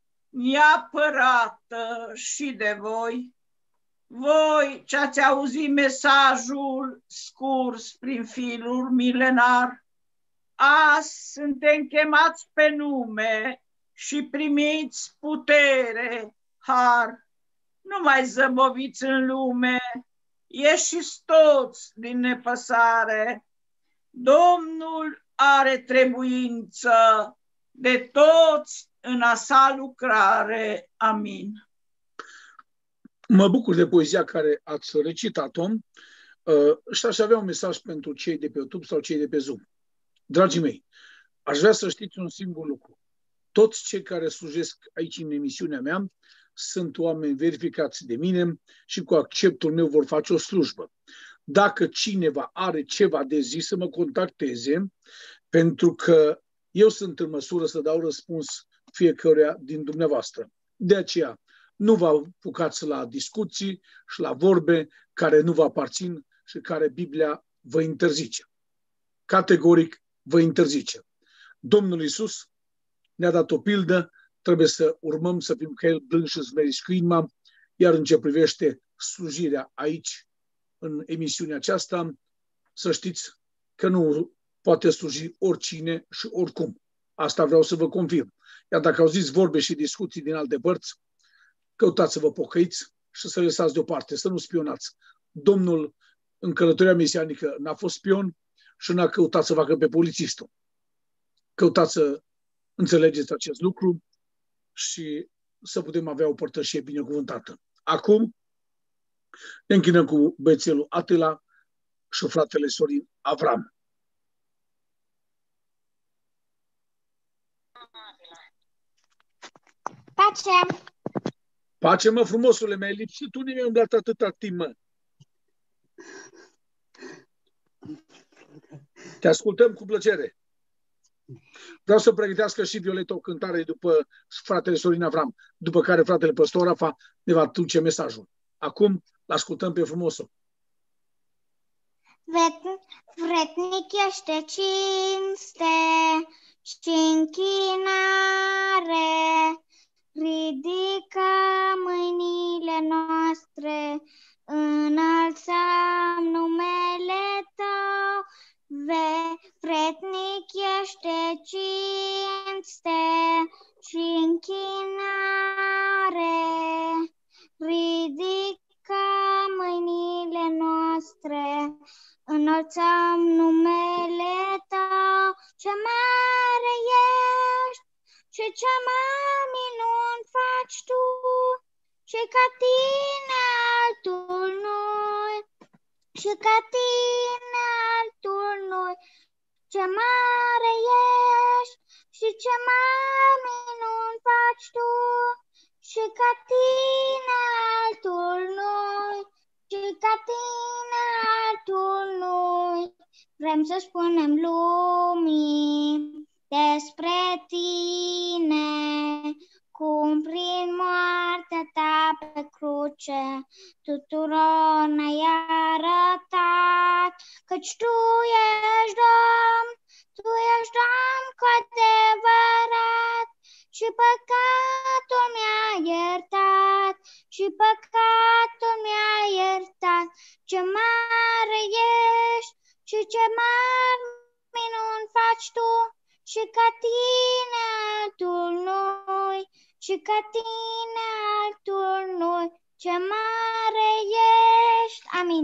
neapărată și de voi. Voi ce ați auzit mesajul scurs prin filul milenar, azi suntem chemați pe nume și primiți putere, har. Nu mai zăboviți în lume, ieșiți toți din nepăsare. Domnul are trebuință de toți în a sa lucrare. Amin. Mă bucur de poezia care ați recitat-o și aș avea un mesaj pentru cei de pe YouTube sau cei de pe Zoom. Dragii mei, aș vrea să știți un singur lucru. Toți cei care slujesc aici în emisiunea mea sunt oameni verificați de mine și cu acceptul meu vor face o slujbă. Dacă cineva are ceva de zis, să mă contacteze, pentru că eu sunt în măsură să dau răspuns fiecăruia din dumneavoastră. De aceea, nu vă apucați la discuții și la vorbe care nu vă aparțin și care Biblia vă interzice. Categoric vă interzice. Domnul Iisus ne-a dat o pildă, trebuie să urmăm să fim ca El blând și smeriți cu inima, iar în ce privește slujirea aici, în emisiunea aceasta, să știți că nu poate sluji oricine și oricum. Asta vreau să vă confirm. Iar dacă auziți vorbe și discuții din alte părți, căutați să vă pocăiți și să lăsați deoparte, să nu spionați. Domnul în călătoria mesianică n-a fost spion și n-a căutat să facă pe polițistul. Căutați să înțelegeți acest lucru și să putem avea o părtășie binecuvântată. Acum ne închinăm cu băiețelul Atila și fratele Sorin Avram. Pace! Pace, mă, frumosule, mi-ai lipsit, tu nu mi-ai dat atâta timp, mă. Te ascultăm cu plăcere. Vreau să pregătească și Violeta o cântare după fratele Sorin Avram, după care fratele Păstor Rafa ne va duce mesajul. Acum l-ascultăm pe frumosul. Vretnic este cinste și închinare, ridică mâinile noastre, înălțăm numele Tău. Vretnic este ridicăm mâinile noastre, înălțăm numele Tău, ce mare ești și ce mari minuni faci Tu, și ca Tine altul noi, și ca Tine altul noi, ce mare ești și ce mari minuni faci Tu, și ca Tine altul noi, și ca Tine altul noi. Vrem să spunem lumii despre Tine, cum prin moartea Ta pe cruce tuturor ne-ai arătat, căci Tu ești Domn, Tu ești Domn cu adevărat, și păcatul mi-a iertat, și păcatul mi-a iertat. Ce mare ești și ce mari minuni faci Tu, și ca Tine altul noi, și ca Tine altul noi, ce mare ești. Amin.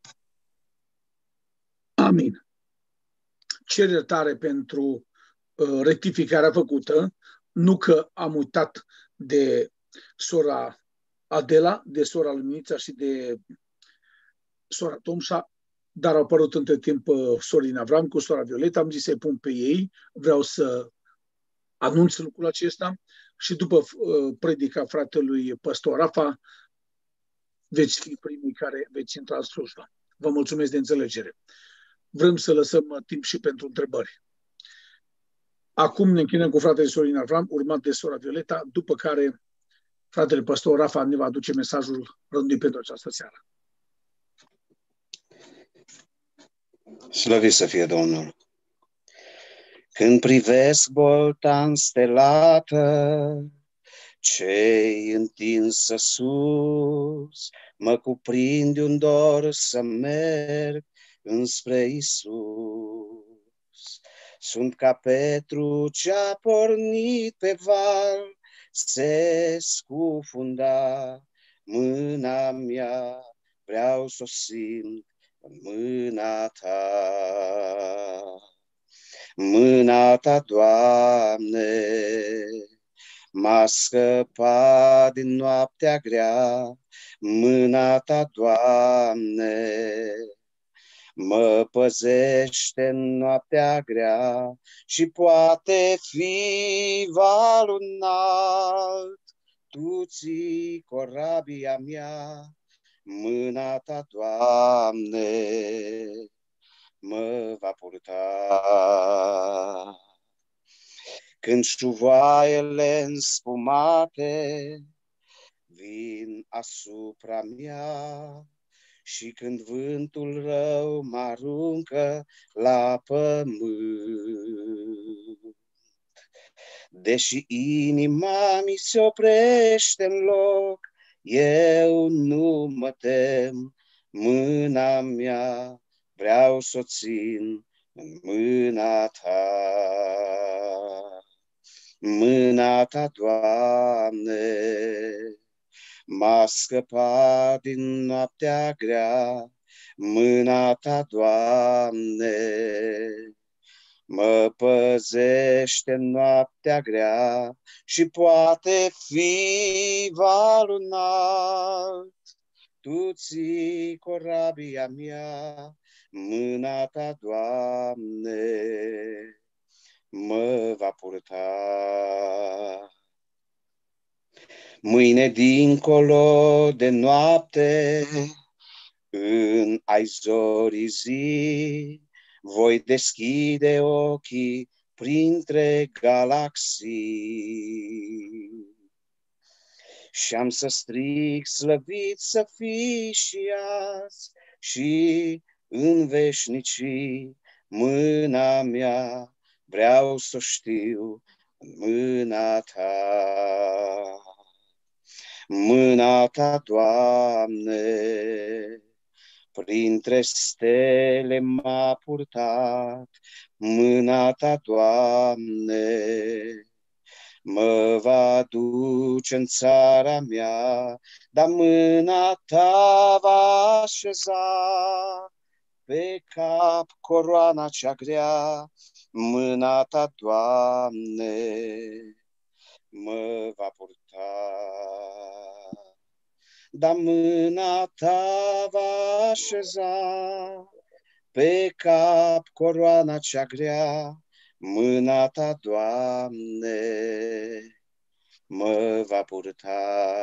Amin. Cer iertare pentru uh, rectificarea făcută, nu că am uitat de sora Adela, de sora Luminița și de sora Tomșa, dar au apărut între timp uh, Sorin Avram cu sora Violeta, am zis să-i pun pe ei, vreau să anunț lucrul acesta și după uh, predica fratelui Păstor Rafa, veți fi primii care veți intra în slujbă. Vă mulțumesc de înțelegere. Vrem să lăsăm uh, timp și pentru întrebări. Acum ne închinăm cu fratele Sorin Avram, urmat de sora Violeta, după care fratele Păstor Rafa ne va aduce mesajul rânduit pentru această seară. Slăvit să fie Domnul! Când privesc bolta înstelată, ce-i întinsă sus, mă cuprinde un dor să merg înspre Iisus. Sunt ca Petru ce-a pornit pe val, se scufunda mâna mea, vreau să o simt în mâna Ta. Mâna Ta, Doamne, m-a scăpat din noaptea grea, mâna Ta, Doamne, mă păzește în noaptea grea și poate fi valul înalt. Tu ții corabia mea, mâna Ta, Doamne, mă va purta. Când șuvoaiele înspumate vin asupra mea și când vântul rău mă aruncă la pământ, deși inima mi se oprește în loc, eu nu mă tem, mâna mea vreau să o țin în mâna Ta. Mâna Ta, Doamne, m-a scăpat din noaptea grea, mâna Ta, Doamne, mă păzește în noaptea grea și poate fi valul înalt. Tu ții corabia mea, mâna Ta, Doamne, mă va purta. Mâine dincolo de noapte, în ai zorii zi, voi deschide ochii printre galaxii. Și am să strig, slăvit să fii și azi și în veșnicii, mâna mea vreau să știu în mâna Ta. Mâna Ta, Doamne, printre stele m-a purtat, mâna Ta, Doamne, mă va duce în țara mea, dar mâna ta va așeza pe cap coroana cea grea, mâna ta, Doamne, mă va purta. Dar mâna ta va așeza pe cap coroana cea grea, mâna ta, Doamne, mă va purta.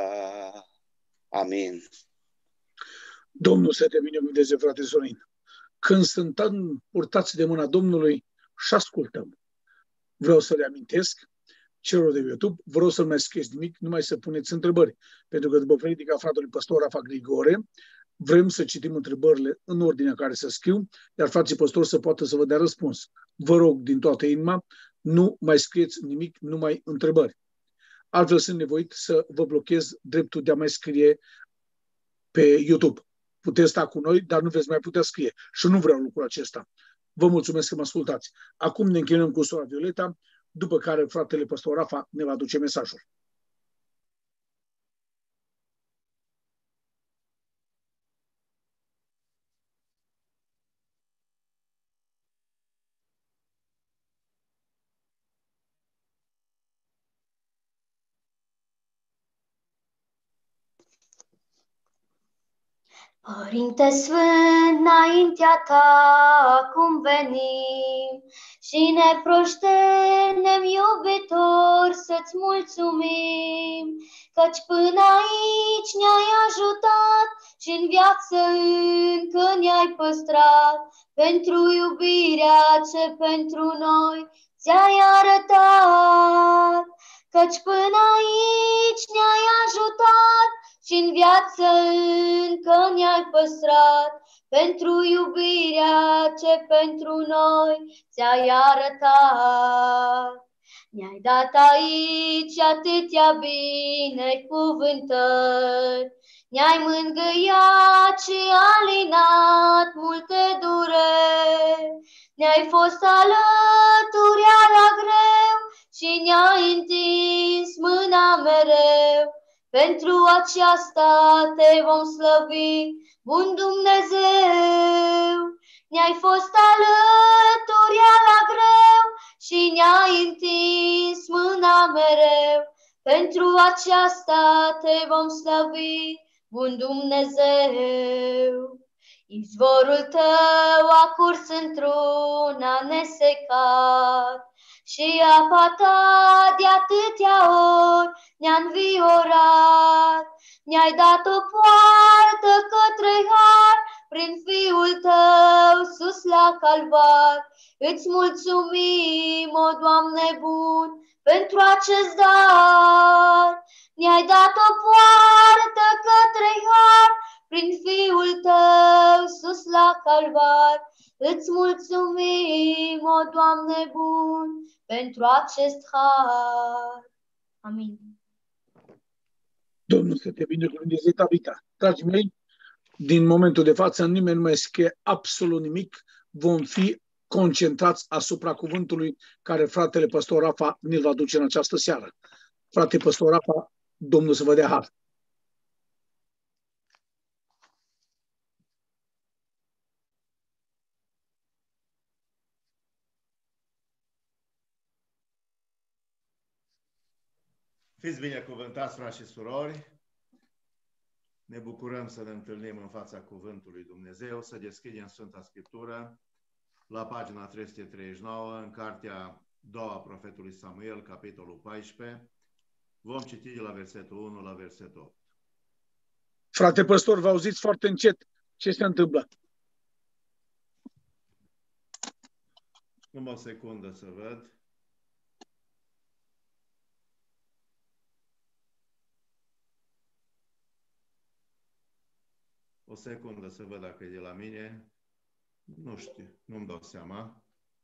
Amin. Domnul să te binecuvânteze, frate Sorin. Când suntem purtați de mâna Domnului și ascultăm. Vreau să reamintesc celor de YouTube, vreau să nu mai scrieți nimic, numai să puneți întrebări. Pentru că după predica fratelui păstor Rafa Grigore, vrem să citim întrebările în ordinea care să scriu, iar frații păstori să poată să vă dea răspuns. Vă rog din toată inima, nu mai scrieți nimic, numai întrebări. Altfel sunt nevoit să vă blochez dreptul de a mai scrie pe YouTube. Puteți sta cu noi, dar nu veți mai putea scrie. Și nu vreau lucrul acesta. Vă mulțumesc că mă ascultați. Acum ne închinăm cu sora Violeta, după care fratele păstor Rafa ne va duce mesajul. Părinte Sfânt, înaintea ta cum venim și neproștenem iubitor să-ți mulțumim, căci până aici ne-ai ajutat și în viață încă ne-ai păstrat, pentru iubirea ce pentru noi ți-ai arătat, căci până aici ne-ai ajutat și în viață încă ne-ai păstrat, pentru iubirea ce pentru noi ți-ai arătat. Ne-ai dat aici atâtea binecuvântări, ne-ai mângâiat și alinat multe dureri, ne-ai fost alături la greu și ne-ai întins mâna mereu. Pentru aceasta te vom slăvi, bun Dumnezeu. Ne-ai fost alături la greu și ne-ai întins mâna mereu. Pentru aceasta te vom slăvi, bun Dumnezeu. Izvorul tău a curs într-una nesecat și apa ta de atâtea ori ne-a înviorat. Ne-ai dat o poartă către har prin Fiul tău sus la calvar. Îți mulțumim, o Doamne bun, pentru acest dar. Ne-ai dat o poartă către har prin Fiul tău sus la calvar. Îți mulțumim, o Doamne bun, pentru acest har. Amin. Domnul să te binecuvânteze, Tabita. Dragii mei, din momentul de față nimeni nu mai scrie absolut nimic. Vom fi concentrați asupra cuvântului care fratele păstor Rafa ne-l va duce în această seară. Frate păstor Rafa, Domnul să vă dea har. Fiți binecuvântați, frați și surori! Ne bucurăm să ne întâlnim în fața Cuvântului Dumnezeu, să deschidem Sfânta Scriptură la pagina trei sute treizeci și nouă, în cartea doua profetului Samuel, capitolul paisprezece. Vom citi de la versetul unu la versetul opt. Frate păstor, vă auziți foarte încet. Ce se întâmplă? Numai o secundă să văd. O secundă să văd dacă e de la mine. Nu știu, nu-mi dau seama.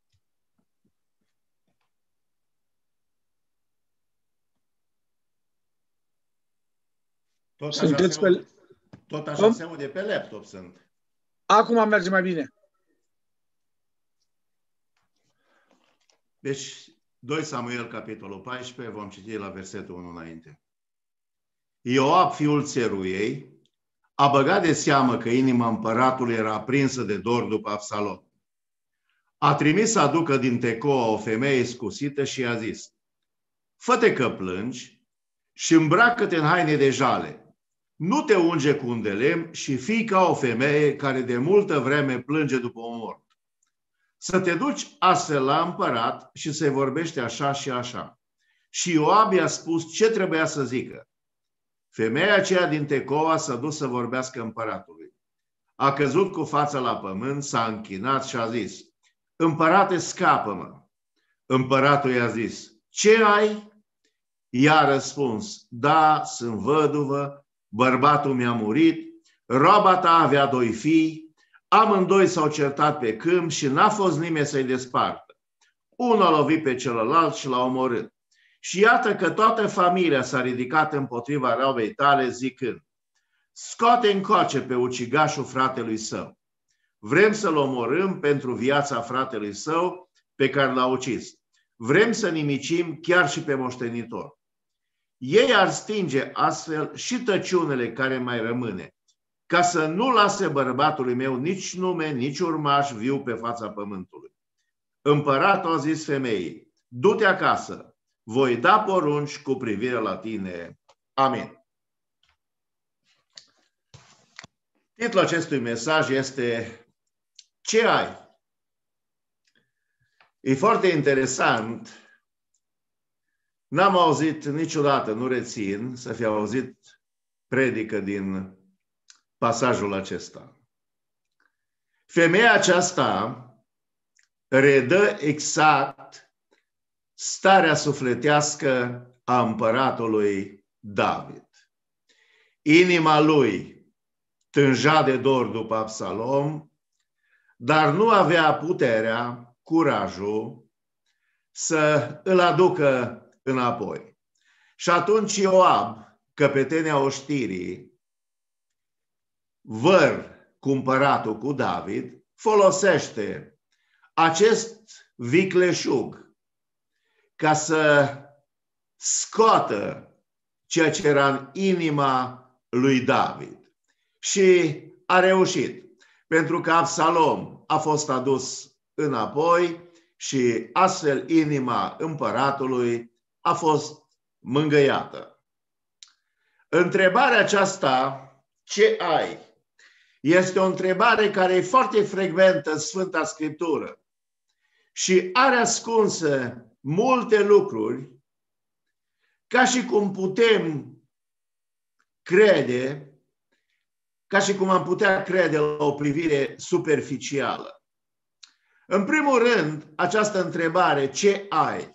Tot așa, Sunteți semul, pe... tot așa semul de pe laptop sunt. Acum merge mai bine. Deci, doi Samuel, capitolul paisprezece, vom citi la versetul unu înainte. Ioab, fiul Țeruiei, a băgat de seamă că inima împăratului era aprinsă de dor după Absalom. A trimis să aducă din Tecoa o femeie scusită și i-a zis: fă-te că plângi și îmbracă-te în haine de jale. Nu te unge cu un de lemn și fii ca o femeie care de multă vreme plânge după un mort. Să te duci astfel la împărat și să-i vorbește așa și așa. Și Ioab i-a spus ce trebuia să zică. Femeia aceea din Tecoa s-a dus să vorbească împăratului. A căzut cu fața la pământ, s-a închinat și a zis: împărate, scapă-mă. Împăratul i-a zis: ce ai? I-a răspuns: da, sunt văduvă, bărbatul mi-a murit, roaba ta avea doi fii, amândoi s-au certat pe câmp și n-a fost nimeni să-i despartă. Unul a lovit pe celălalt și l-a omorât. Și iată că toată familia s-a ridicat împotriva robei tale zicând: scoate încoace pe ucigașul fratelui său. Vrem să-l omorâm pentru viața fratelui său pe care l-a ucis. Vrem să nimicim chiar și pe moștenitor. Ei ar stinge astfel și tăciunele care mai rămâne, ca să nu lase bărbatului meu nici nume, nici urmaș viu pe fața pământului. Împăratul a zis femeii: du-te acasă, voi da porunci cu privire la tine. Amin. Titlul acestui mesaj este: ce ai? E foarte interesant. N-am auzit niciodată, nu rețin, să fi auzit predică din pasajul acesta. Femeia aceasta redă exact starea sufletească a împăratului David. Inima lui tânja de dor după Absalom, dar nu avea puterea, curajul să îl aducă înapoi. Și atunci Ioab, căpetenia oștirii, văr cu împăratul, cu David, folosește acest vicleșug ca să scoată ceea ce era în inima lui David. Și a reușit, pentru că Absalom a fost adus înapoi și astfel inima împăratului a fost mângâiată. Întrebarea aceasta, ce ai? Este o întrebare care e foarte frecventă în Sfânta Scriptură și are ascunse multe lucruri, ca și cum putem crede, ca și cum am putea crede la o privire superficială. În primul rând, această întrebare, ce ai?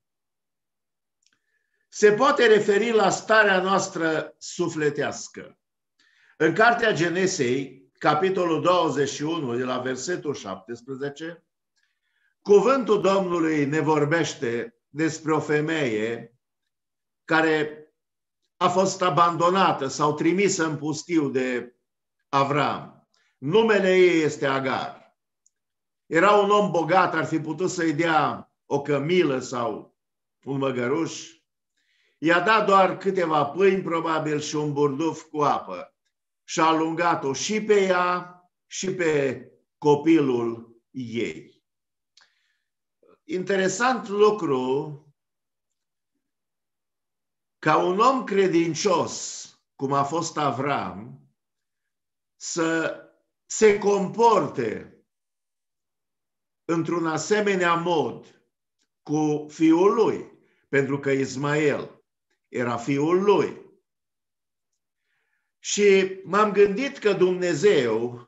Se poate referi la starea noastră sufletească. În Cartea Genesei, capitolul douăzeci și unu, de la versetul șaptesprezece, cuvântul Domnului ne vorbește despre o femeie care a fost abandonată sau trimisă în pustiu de Avram. Numele ei este Agar. Era un om bogat, ar fi putut să-i dea o cămilă sau un măgăruș. I-a dat doar câteva pâini, probabil, și un burduf cu apă. Și a alungat-o și pe ea și pe copilul ei. Interesant lucru, ca un om credincios, cum a fost Avram, să se comporte într-un asemenea mod cu fiul lui, pentru că Ismael era fiul lui. Și m-am gândit că Dumnezeu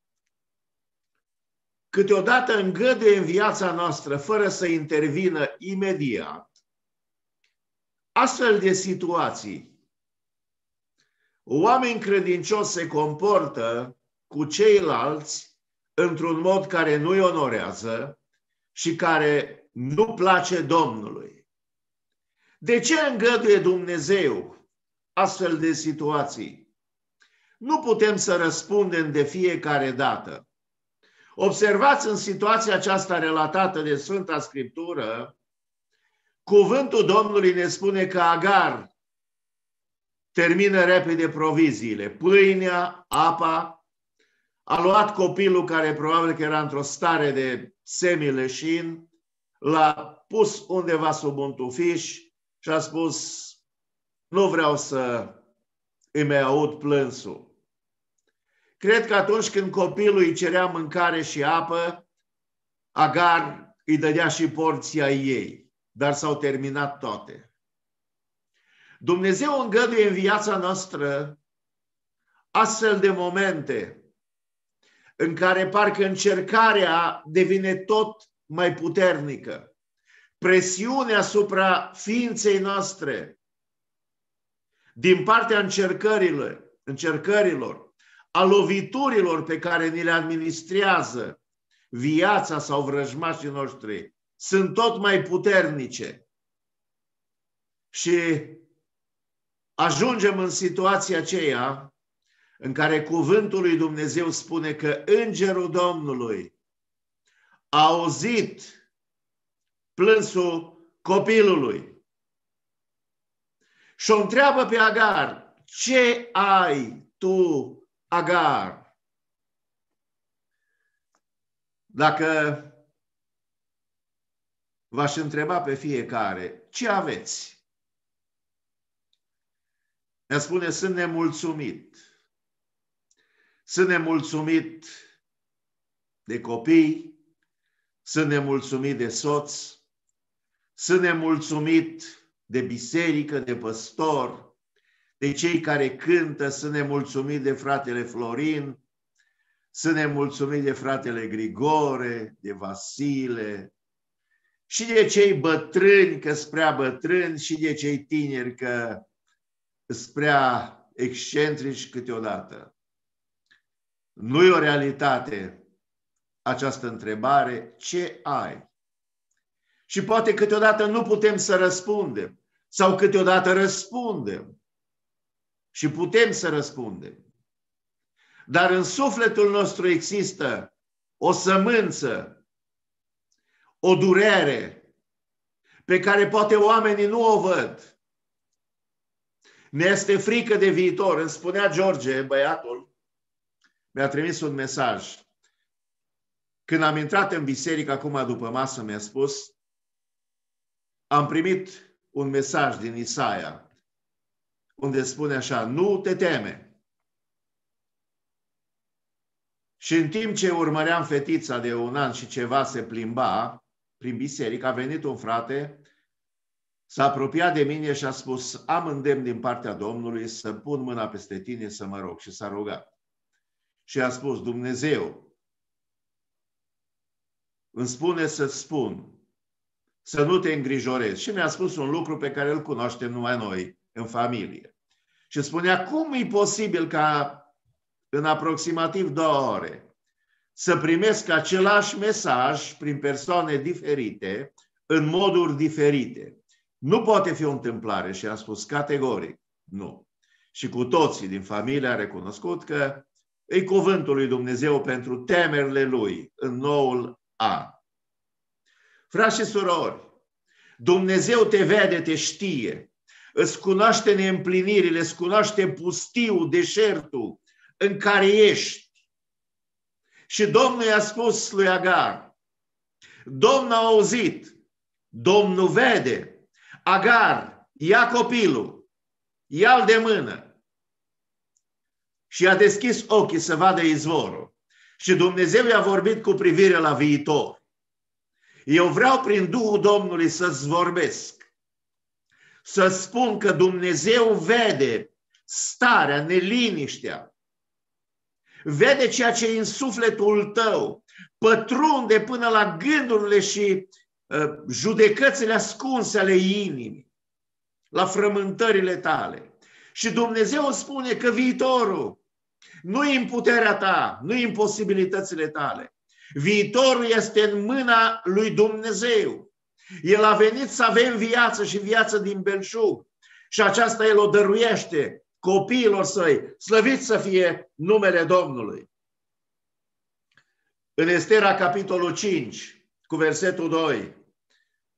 câteodată îngăduie în viața noastră, fără să intervină imediat, astfel de situații. Oameni credincioși se comportă cu ceilalți într-un mod care nu-i onorează și care nu place Domnului. De ce îngăduie Dumnezeu astfel de situații? Nu putem să răspundem de fiecare dată. Observați în situația aceasta relatată de Sfânta Scriptură Cuvântul Domnului ne spune că Agar termină repede proviziile, pâinea, apa, a luat copilul care probabil că era într-o stare de semileșin, l-a pus undeva sub un tufiș și a spus, nu vreau să îi mai aud plânsul. Cred că atunci când copilul îi cerea mâncare și apă, Agar îi dădea și porția ei, dar s-au terminat toate. Dumnezeu îngăduie în viața noastră astfel de momente în care parcă încercarea devine tot mai puternică. Presiunea asupra ființei noastre din partea încercărilor, încercărilor, a loviturilor pe care ni le administrează viața sau vrăjmașii noștri sunt tot mai puternice. Și ajungem în situația aceea în care cuvântul lui Dumnezeu spune că îngerul Domnului a auzit plânsul copilului și o întreabă pe Agar, ce ai tu, Agar? Dacă v-aș întreba pe fiecare, ce aveți? Ne spune, sunt nemulțumit. Sunt nemulțumit de copii, sunt nemulțumit de soț, sunt nemulțumit de biserică, de păstor, de cei care cântă, sunt nemulțumit de fratele Florin, sunt nemulțumit de fratele Grigore, de Vasile, și de cei bătrâni, că sunt prea bătrâni, și de cei tineri, că sunt prea excentrici câteodată. Nu e o realitate această întrebare, ce ai? Și poate câteodată nu putem să răspundem, sau câteodată răspundem și putem să răspundem. Dar în sufletul nostru există o sămânță, o durere pe care poate oamenii nu o văd. Ne este frică de viitor. Îmi spunea George, băiatul, mi-a trimis un mesaj. Când am intrat în biserică acum după masă, mi-a spus, am primit un mesaj din Isaia, unde spune așa, nu te teme. Și în timp ce urmăream fetița de un an și ceva se plimba prin biserică, a venit un frate, s-a apropiat de mine și a spus, am îndemn din partea Domnului să pun mâna peste tine să mă rog. Și s-a rugat. Și a spus, Dumnezeu îmi spune să-ți spun, să nu te îngrijorezi. Și mi-a spus un lucru pe care îl cunoaștem numai noi, în familie. Și spunea, cum e posibil ca în aproximativ două ore să primesc același mesaj prin persoane diferite, în moduri diferite? Nu poate fi o întâmplare. Și a spus categoric, nu. Și cu toții din familie a recunoscut că e cuvântul lui Dumnezeu pentru temerile lui în noul an. Frați și surori, Dumnezeu te vede, te știe, îți cunoaște neîmplinirile, îți cunoaște pustiul, deșertul în care ești. Și Domnul i-a spus lui Agar, Domnul a auzit, Domnul vede, Agar, ia copilul, ia-l de mână. Și a deschis ochii să vadă izvorul. Și Dumnezeu i-a vorbit cu privire la viitor. Eu vreau prin Duhul Domnului să-ți vorbesc, să spun că Dumnezeu vede starea, neliniștea, vede ceea ce e în sufletul tău, pătrunde până la gândurile și uh, judecățile ascunse ale inimii, la frământările tale. Și Dumnezeu spune că viitorul nu e în puterea ta, nu e în posibilitățile tale. Viitorul este în mâna lui Dumnezeu. El a venit să avem viață și viață din belșug. Și aceasta El o dăruiește copiilor săi. Slăvit să fie numele Domnului. În Estera, capitolul cinci, cu versetul doi,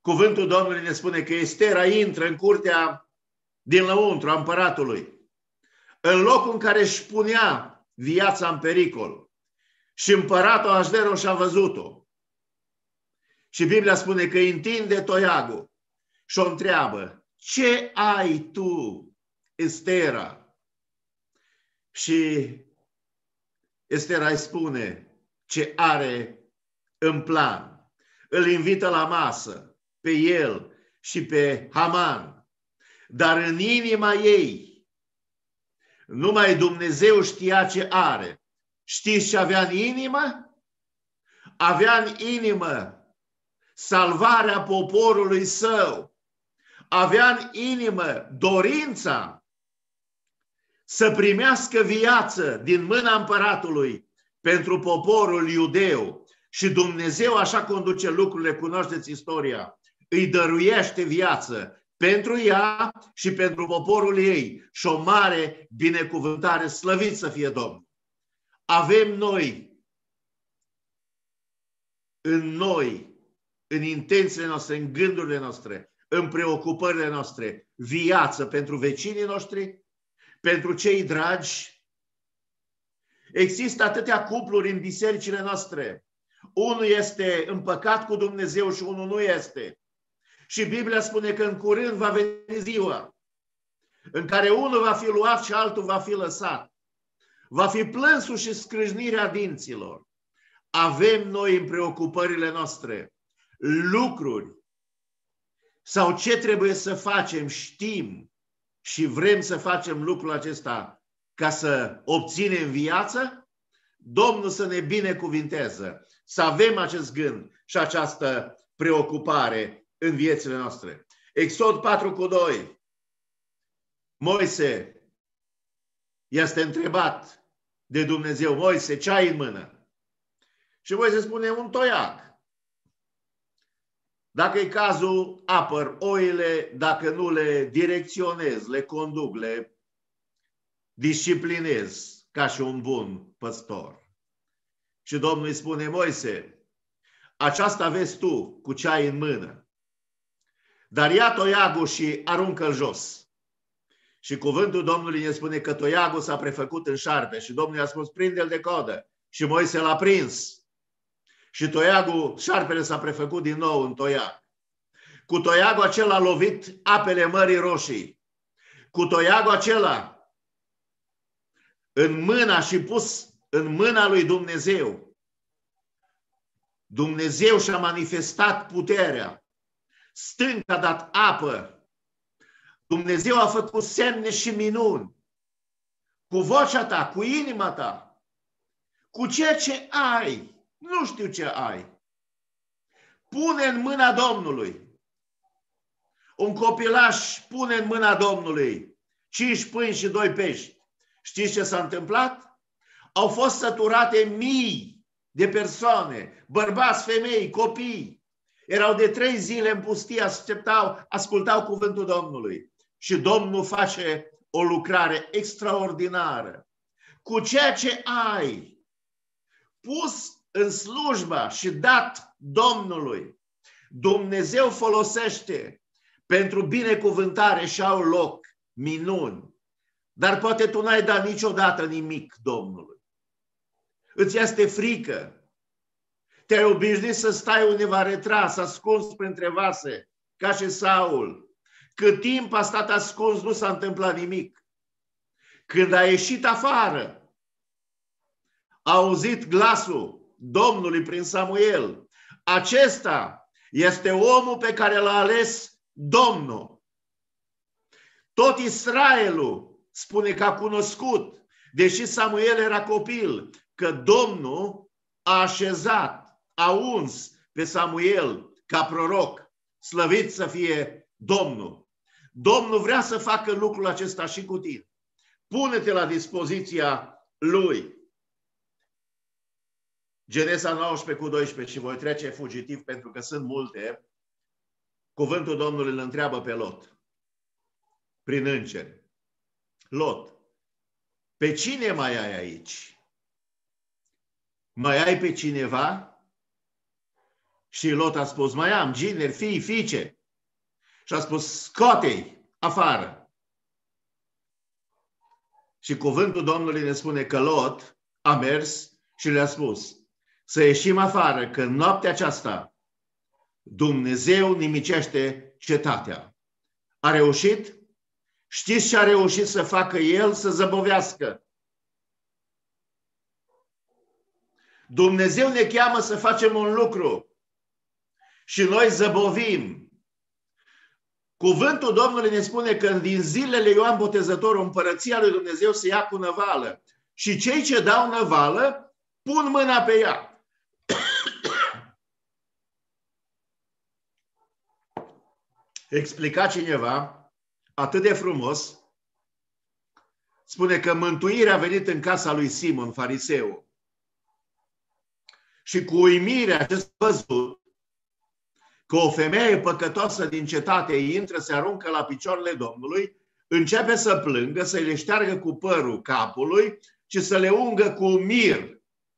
Cuvântul Domnului ne spune că Estera intră în curtea din lăuntru a împăratului, în locul în care își punea viața în pericol. Și împăratul Ahasveros a văzut-o. Și Biblia spune că îi întinde toiagul și o întreabă: ce ai tu, Estera? Și Estera îi spune ce are în plan. Îl invită la masă pe el și pe Haman. Dar în inima ei numai Dumnezeu știa ce are. Știți ce avea în inimă? Avea în inimă salvarea poporului său. Avea în inimă dorința să primească viață din mâna împăratului pentru poporul iudeu. Și Dumnezeu așa conduce lucrurile, cunoașteți istoria, îi dăruiește viață pentru ea și pentru poporul ei și o mare binecuvântare, slăvit să fie Domnul. Avem noi, în noi, în intențiile noastre, în gândurile noastre, în preocupările noastre, viață pentru vecinii noștri, pentru cei dragi. Există atâtea cupluri în bisericile noastre. Unul este împăcat cu Dumnezeu și unul nu este. Și Biblia spune că în curând va veni ziua în care unul va fi luat și altul va fi lăsat. Va fi plânsul și scrâșnirea dinților. Avem noi în preocupările noastre lucruri sau ce trebuie să facem, știm și vrem să facem lucrul acesta ca să obținem viață? Domnul să ne binecuvinteze, să avem acest gând și această preocupare în viețile noastre. Exod patru cu doi. Moise este întrebat de Dumnezeu: Moise, ce ai în mână? Și Moise spune: un toiag. Dacă e cazul, apăr oile, dacă nu, le direcționez, le conduc, le disciplinez ca și un bun păstor. Și Domnul îi spune: Moise, aceasta vezi tu cu ce ai în mână, dar ia toiagul și aruncă-l jos. Și cuvântul Domnului ne spune că toiagul s-a prefăcut în șarpe și Domnul i-a spus: prinde-l de codă. Și Moise l-a prins. Și toiagul, șarpele s-a prefăcut din nou în toiag. Cu toiagul acela a lovit apele Mării Roșii. Cu toiagul acela în mâna și pus în mâna lui Dumnezeu. Dumnezeu și-a manifestat puterea. Stânca a dat apă. Dumnezeu a făcut semne și minuni. Cu vocea ta, cu inima ta, cu ceea ce ai. Nu știu ce ai. Pune în mâna Domnului. Un copilaș pune în mâna Domnului cinci pâini și doi pești. Știți ce s-a întâmplat? Au fost săturate mii de persoane, bărbați, femei, copii. Erau de trei zile în pustie, așteptau, ascultau cuvântul Domnului. Și Domnul face o lucrare extraordinară. Cu ceea ce ai pus în slujba și dat Domnului, Dumnezeu folosește pentru binecuvântare și au loc minuni. Dar poate tu n-ai dat niciodată nimic Domnului. Îți este frică. Te-ai obișnuit să stai undeva retras, ascuns printre vase, ca și Saul. Cât timp a stat ascuns, nu s-a întâmplat nimic. Când a ieșit afară, a auzit glasul Domnului prin Samuel. Acesta este omul pe care l-a ales Domnul. Tot Israelul spune că a cunoscut, deși Samuel era copil, că Domnul a așezat, a uns pe Samuel ca proroc. Slăvit să fie Domnul. Domnul vrea să facă lucrul acesta și cu tine. Pune-te la dispoziția Lui. Genesa nouăsprezece cu doisprezece, și voi trece fugitiv pentru că sunt multe. Cuvântul Domnului îl întreabă pe Lot, prin îngeri: Lot, pe cine mai ai aici? Mai ai pe cineva? Și Lot a spus, mai am gineri, fii, fiice. Și a spus, scoate-i afară. Și cuvântul Domnului ne spune că Lot a mers și le-a spus, să ieșim afară, că în noaptea aceasta Dumnezeu nimicește cetatea. A reușit? Știți ce a reușit să facă el? Să zăbovească. Dumnezeu ne cheamă să facem un lucru și noi zăbovim. Cuvântul Domnului ne spune că din zilele Ioan Botezătorul, împărăția lui Dumnezeu se ia cu năvală și cei ce dau năvală pun mâna pe ea. Explica cineva atât de frumos, spune că mântuirea a venit în casa lui Simon, fariseu. Și cu uimire acest văzut că o femeie păcătoasă din cetate intră, se aruncă la picioarele Domnului, începe să plângă, să le șteargă cu părul capului și să le ungă cu mir.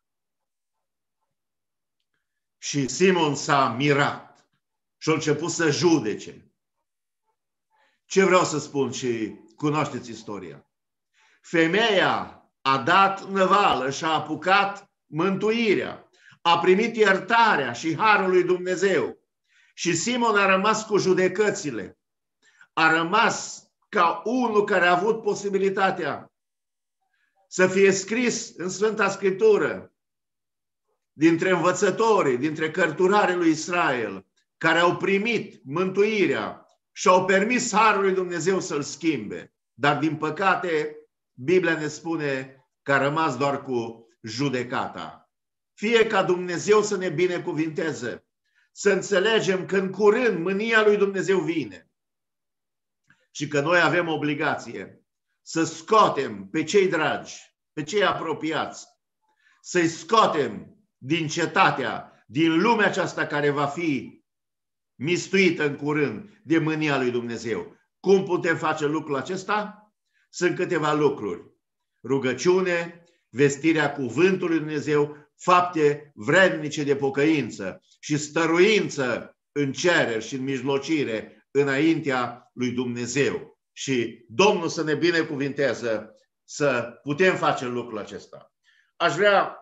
Și Simon s-a mirat și a început să judece. Ce vreau să spun și cunoașteți istoria? Femeia a dat năvală și a apucat mântuirea. A primit iertarea și harul lui Dumnezeu. Și Simon a rămas cu judecățile. A rămas ca unul care a avut posibilitatea să fie scris în Sfânta Scriptură dintre învățătorii, dintre cărturarii lui Israel, care au primit mântuirea și au permis harul lui Dumnezeu să-l schimbe. Dar din păcate, Biblia ne spune că a rămas doar cu judecata. Fie ca Dumnezeu să ne binecuvinteze, să înțelegem că în curând mânia lui Dumnezeu vine și că noi avem obligație să scoatem pe cei dragi, pe cei apropiați, să-i scoatem din cetatea, din lumea aceasta care va fi mistuită în curând de mânia lui Dumnezeu. Cum putem face lucrul acesta? Sunt câteva lucruri. Rugăciune, vestirea cuvântului lui Dumnezeu, fapte vrednice de pocăință și stăruință în cereri și în mijlocire înaintea lui Dumnezeu. Și Domnul să ne binecuvinteze să putem face lucrul acesta. Aș vrea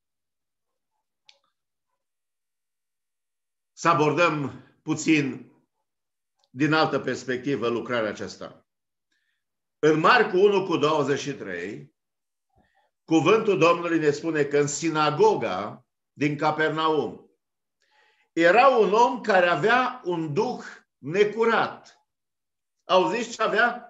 să abordăm puțin din altă perspectivă lucrarea aceasta. În Marcu unu cu douăzeci și trei, cuvântul Domnului ne spune că în sinagoga din Capernaum era un om care avea un duh necurat. Auziți ce avea?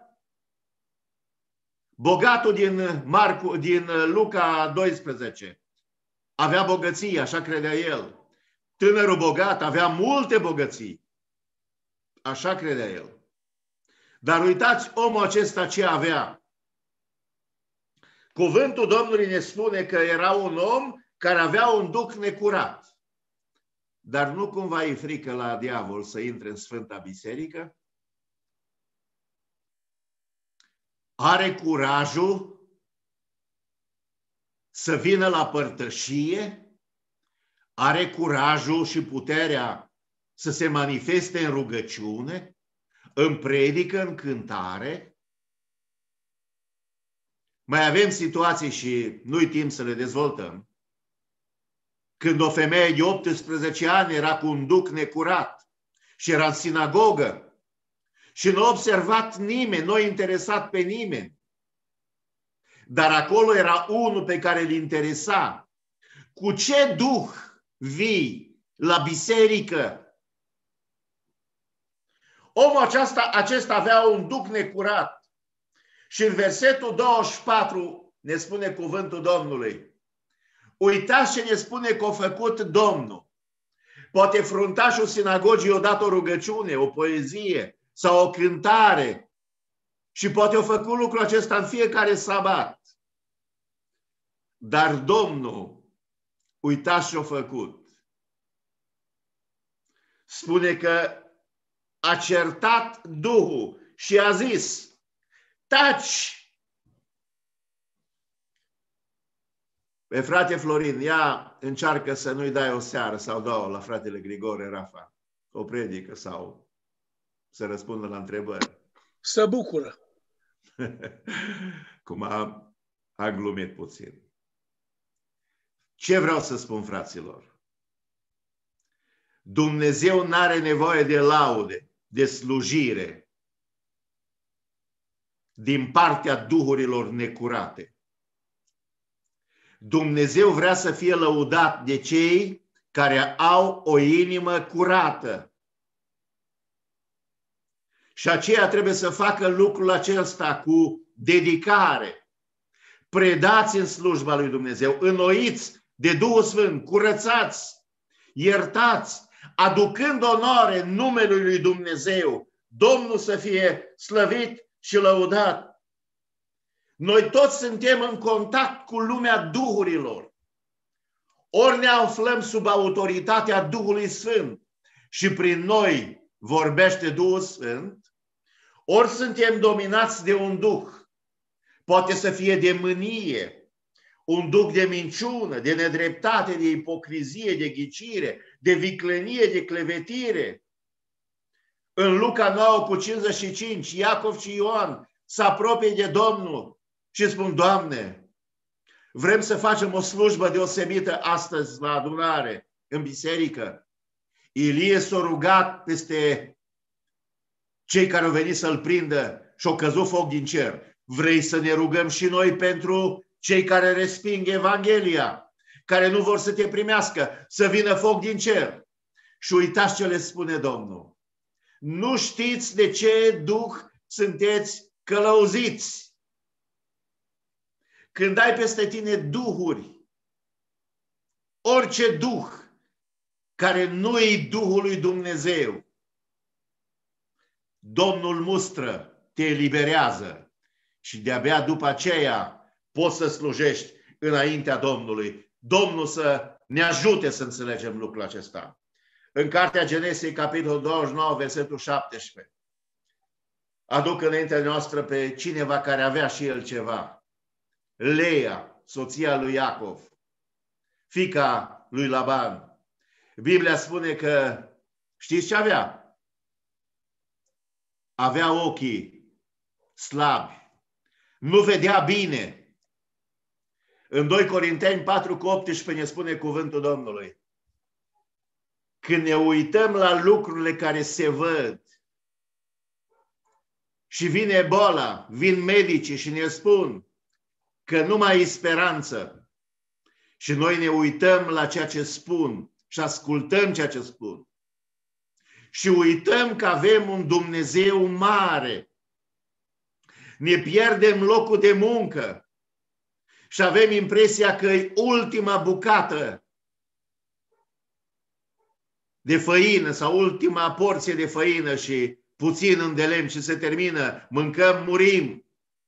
Bogatul din, Marcu, din Luca doisprezece avea bogății, așa credea el. Tânărul bogat avea multe bogății. Așa credea el. Dar uitați omul acesta ce avea. Cuvântul Domnului ne spune că era un om care avea un duh necurat. Dar nu cumva e frică la diavol să intre în Sfânta Biserică? Are curajul să vină la părtășie? Are curajul și puterea să se manifeste în rugăciune, în predică, în cântare? Mai avem situații și nu-i timp să le dezvoltăm. Când o femeie de optsprezece ani era cu un duh necurat și era în sinagogă și nu a observat nimeni, nu a interesat pe nimeni. Dar acolo era unul pe care îl interesa. Cu ce duh vii la biserică? Omul acesta, acesta avea un duh necurat. Și în versetul douăzeci și patru ne spune cuvântul Domnului. Uitați ce ne spune că a făcut Domnul. Poate fruntașul sinagogii a dat o rugăciune, o poezie sau o cântare. Și poate a făcut lucrul acesta în fiecare sabat. Dar Domnul, uitați ce a făcut. Spune că a certat Duhul și a zis, taci! Pe frate Florin, ia încearcă să nu-i dai o seară sau două la fratele Grigore Rafa, o predică sau să răspundă la întrebări. Să bucură. Cum a, a glumit puțin. Ce vreau să spun, fraților? Dumnezeu n-are nevoie de laude, de slujire din partea duhurilor necurate. Dumnezeu vrea să fie lăudat de cei care au o inimă curată. Și aceea trebuie să facă lucrul acesta cu dedicare. Predați în slujba lui Dumnezeu, înnoiți de Duhul Sfânt, curățați, iertați, aducând onoare numelui lui Dumnezeu. Domnul să fie slăvit și lăudat. Noi toți suntem în contact cu lumea duhurilor. Ori ne aflăm sub autoritatea Duhului Sfânt și prin noi vorbește Duhul Sfânt, ori suntem dominați de un duh. Poate să fie de mânie, un duh de minciună, de nedreptate, de ipocrizie, de ghicire, de viclenie, de clevetire. În Luca nouă cu cincizeci și cinci, Iacov și Ioan se apropie de Domnul și spun: Doamne, vrem să facem o slujbă deosebită astăzi la adunare, în biserică. Ilie s-a rugat peste cei care au venit să-l prindă și au căzut foc din cer. Vrei să ne rugăm și noi pentru cei care resping Evanghelia, care nu vor să te primească, să vină foc din cer? Și uitați ce le spune Domnul. Nu știți de ce duh sunteți călăuziți. Când ai peste tine duhuri, orice duh care nu-i Duhul lui Dumnezeu, Domnul mustră, te eliberează și de-abia după aceea poți să slujești înaintea Domnului. Domnul să ne ajute să înțelegem lucrul acesta. În Cartea Genesei, capitolul douăzeci și nouă, versetul șaptesprezece, aduc înaintea noastră pe cineva care avea și el ceva. Leia, soția lui Iacov, fiica lui Laban. Biblia spune că, știți ce avea? Avea ochii slabi, nu vedea bine. În doi Corinteni patru cu optsprezece ne spune cuvântul Domnului: când ne uităm la lucrurile care se văd și vine boala, vin medicii și ne spun că nu mai e speranță, și noi ne uităm la ceea ce spun și ascultăm ceea ce spun și uităm că avem un Dumnezeu mare, ne pierdem locul de muncă și avem impresia că e ultima bucată de făină sau ultima porție de făină și puțin îndelem și se termină, mâncăm, murim.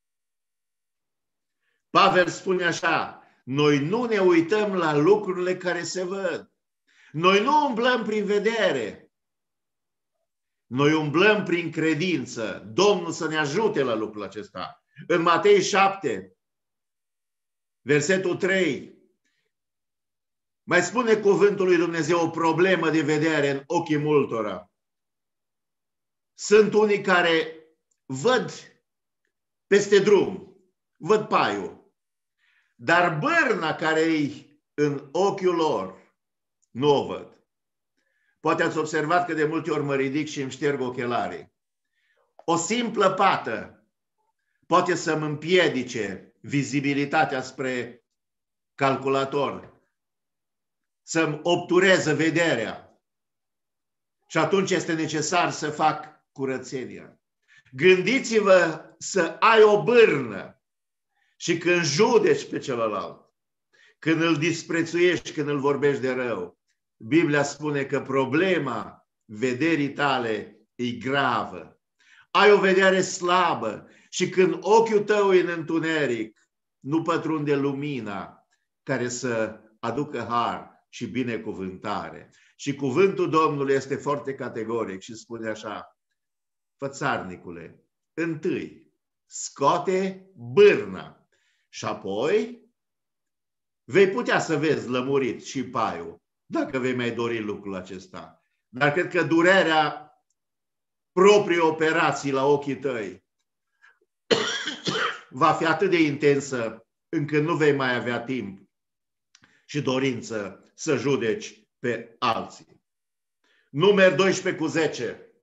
Pavel spune așa: noi nu ne uităm la lucrurile care se văd. Noi nu umblăm prin vedere. Noi umblăm prin credință. Domnul să ne ajute la lucrul acesta. În Matei șapte, versetul trei, mai spune cuvântul lui Dumnezeu o problemă de vedere în ochii multora. Sunt unii care văd peste drum, văd paiul, dar bârna care e în ochiul lor nu o văd. Poate ați observat că de multe ori mă ridic și îmi șterg ochelarii. O simplă pată poate să-mi împiedice vizibilitatea spre calculator, să-mi obtureze vederea. Și atunci este necesar să fac curățenia. Gândiți-vă să ai o bârnă și când judeci pe celălalt, când îl disprețuiești, când îl vorbești de rău, Biblia spune că problema vederii tale e gravă. Ai o vedere slabă și când ochiul tău e în întuneric, nu pătrunde lumina care să aducă har și binecuvântare. Și cuvântul Domnului este foarte categoric și spune așa: fățarnicule, întâi scoate bârna și apoi vei putea să vezi lămurit și paiul, dacă vei mai dori lucrul acesta. Dar cred că durerea proprii operații la ochii tăi va fi atât de intensă încât nu vei mai avea timp și dorință să judeci pe alții. Numeri doisprezece cu zece.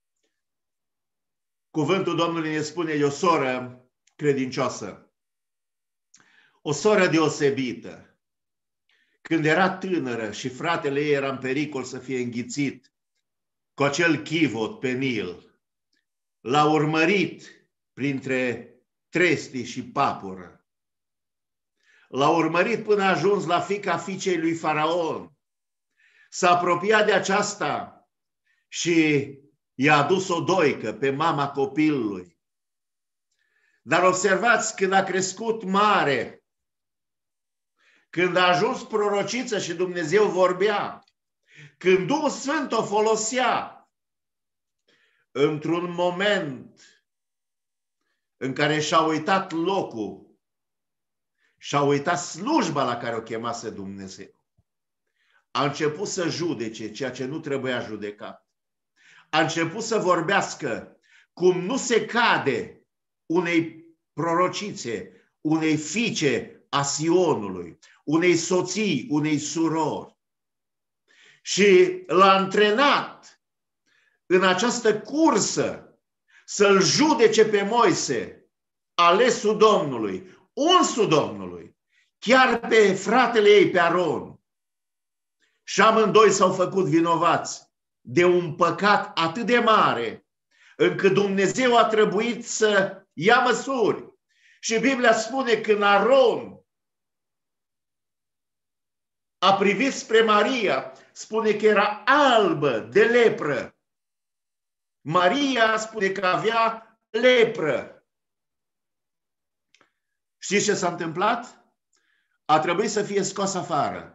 Cuvântul Domnului ne spune, e o soră credincioasă, o soră deosebită. Când era tânără și fratele ei era în pericol să fie înghițit cu acel chivot pe Nil, l-a urmărit printre trestii și papură. L-a urmărit până a ajuns la fiica fiicei lui Faraon. S-a apropiat de aceasta și i-a adus o doică pe mama copilului. Dar observați, când a crescut mare, când a ajuns prorociță și Dumnezeu vorbea, când Duhul Sfânt o folosea, într-un moment în care și-a uitat locul, și-a uitat slujba la care o chemase Dumnezeu, a început să judece ceea ce nu trebuia judecat. A început să vorbească cum nu se cade unei prorocițe, unei fiice a Sionului, unei soții, unei surori. Și l-a antrenat în această cursă să-l judece pe Moise, alesul Domnului, unsul Domnului, chiar pe fratele ei, pe Aron. Și amândoi s-au făcut vinovați de un păcat atât de mare, încât Dumnezeu a trebuit să ia măsuri. Și Biblia spune că când Aron a privit spre Maria, spune că era albă de lepră. Maria spune că avea lepră. Știți ce s-a întâmplat? A trebuit să fie scos afară.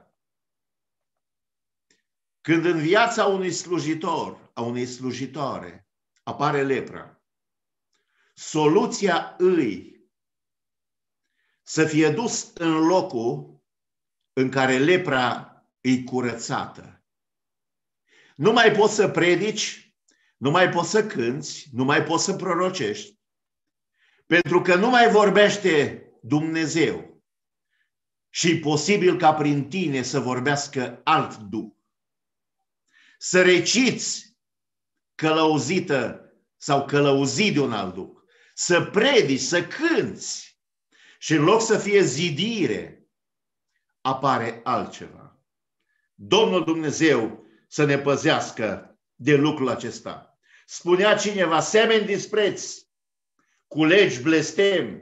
Când în viața unui slujitor, a unei slujitoare, apare lepra, soluția îi să fie dus în locul în care lepra e curățată. Nu mai poți să predici, nu mai poți să cânți, nu mai poți să prorocești, pentru că nu mai vorbește Dumnezeu și e posibil ca prin tine să vorbească alt duh. Să reciți călăuzită sau călăuzit de un alt duh, să predici, să cânți și în loc să fie zidire, apare altceva. Domnul Dumnezeu să ne păzească de lucrul acesta. Spunea cineva, semeni dispreț, culegi blestem.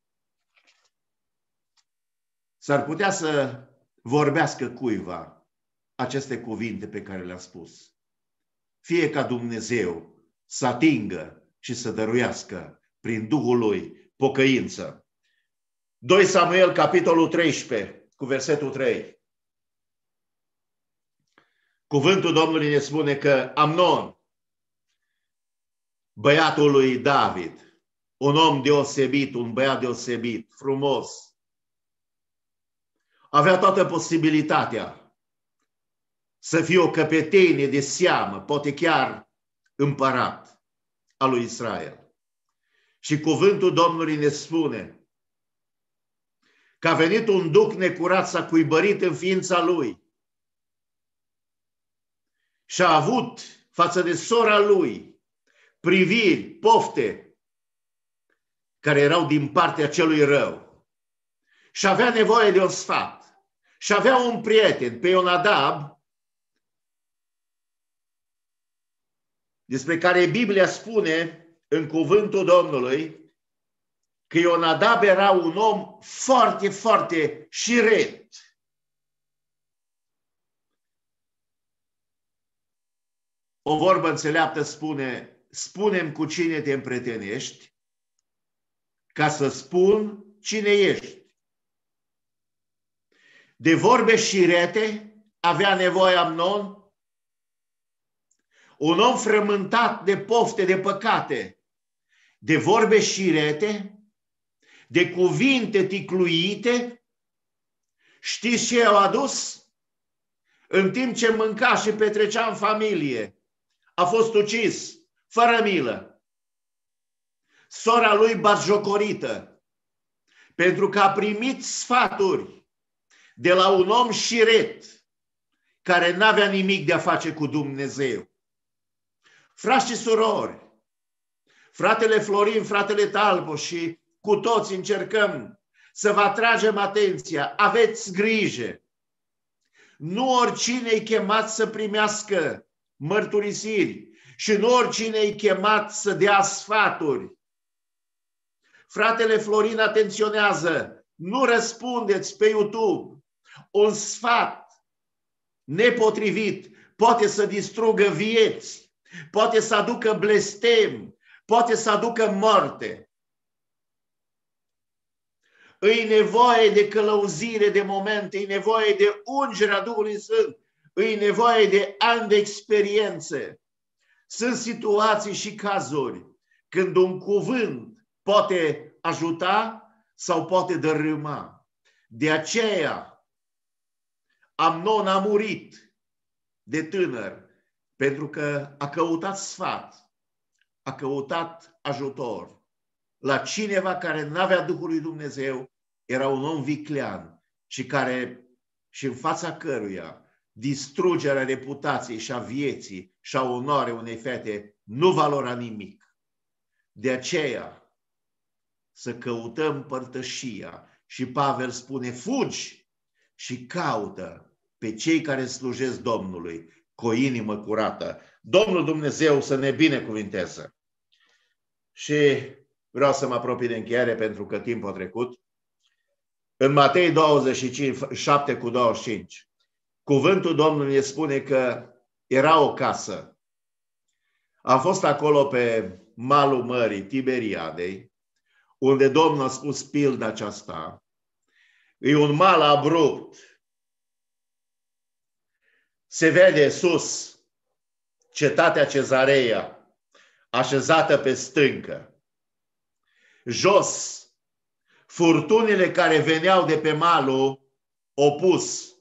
S-ar putea să vorbească cuiva aceste cuvinte pe care le-am spus. Fie ca Dumnezeu să atingă și să dăruiască prin Duhul Lui pocăință. doi Samuel, capitolul treisprezece, cu versetul trei. Cuvântul Domnului ne spune că Amnon, băiatul lui David, un om deosebit, un băiat deosebit, frumos, avea toată posibilitatea să fie o căpetenie de seamă, poate chiar împărat al lui Israel. Și cuvântul Domnului ne spune că a venit un duc necurat, s-a cuibărit în ființa lui și a avut față de sora lui priviri, pofte care erau din partea celui rău. Și avea nevoie de un sfat. Și avea un prieten, pe Ionadab, despre care Biblia spune în cuvântul Domnului că Ionadab era un om foarte, foarte șiret. O vorbă înțeleaptă spune, spune-mi cu cine te împrietenești ca să spun cine ești. De vorbe șirete avea nevoie Amnon, un om frământat de pofte, de păcate, de vorbe șirete, de cuvinte ticluite Știți ce i-au adus? În timp ce mânca și petrecea în familie, a fost ucis, fără milă. Sora lui batjocorită, pentru că a primit sfaturi de la un om șiret, care n-avea nimic de a face cu Dumnezeu. Frați și surori, fratele Florin, fratele Talbo și cu toți încercăm să vă atragem atenția. Aveți grijă! Nu oricine e chemat să primească mărturisiri și nu oricine e chemat să dea sfaturi. Fratele Florin atenționează, nu răspundeți pe YouTube. Un sfat nepotrivit poate să distrugă vieți, poate să aducă blestem, poate să aducă moarte. Îi nevoie de călăuzire de momente, îi nevoie de ungerea Duhului Sfânt, îi nevoie de ani de experiențe. Sunt situații și cazuri când un cuvânt poate ajuta sau poate dărâma. De aceea Amnon a murit de tânăr, pentru că a căutat sfat, a căutat ajutor la cineva care n-avea Duhul lui Dumnezeu, era un om viclean și care și în fața căruia distrugerea reputației și a vieții și a onoarei unei fete nu valora nimic. De aceea să căutăm părtășia și Pavel spune, fugi și caută pe cei care slujesc Domnului cu o inimă curată. Domnul Dumnezeu să ne binecuvinteze. Și vreau să mă apropii de încheiere pentru că timpul a trecut. În Matei douăzeci și cinci, șapte cu douăzeci și cinci, cuvântul Domnului ne spune că era o casă. Am fost acolo pe malul mării Tiberiadei, unde Domnul a spus pilda aceasta. E un mal abrupt. Se vede sus cetatea Cezarea, așezată pe stâncă. Jos, furtunile care veneau de pe malul opus.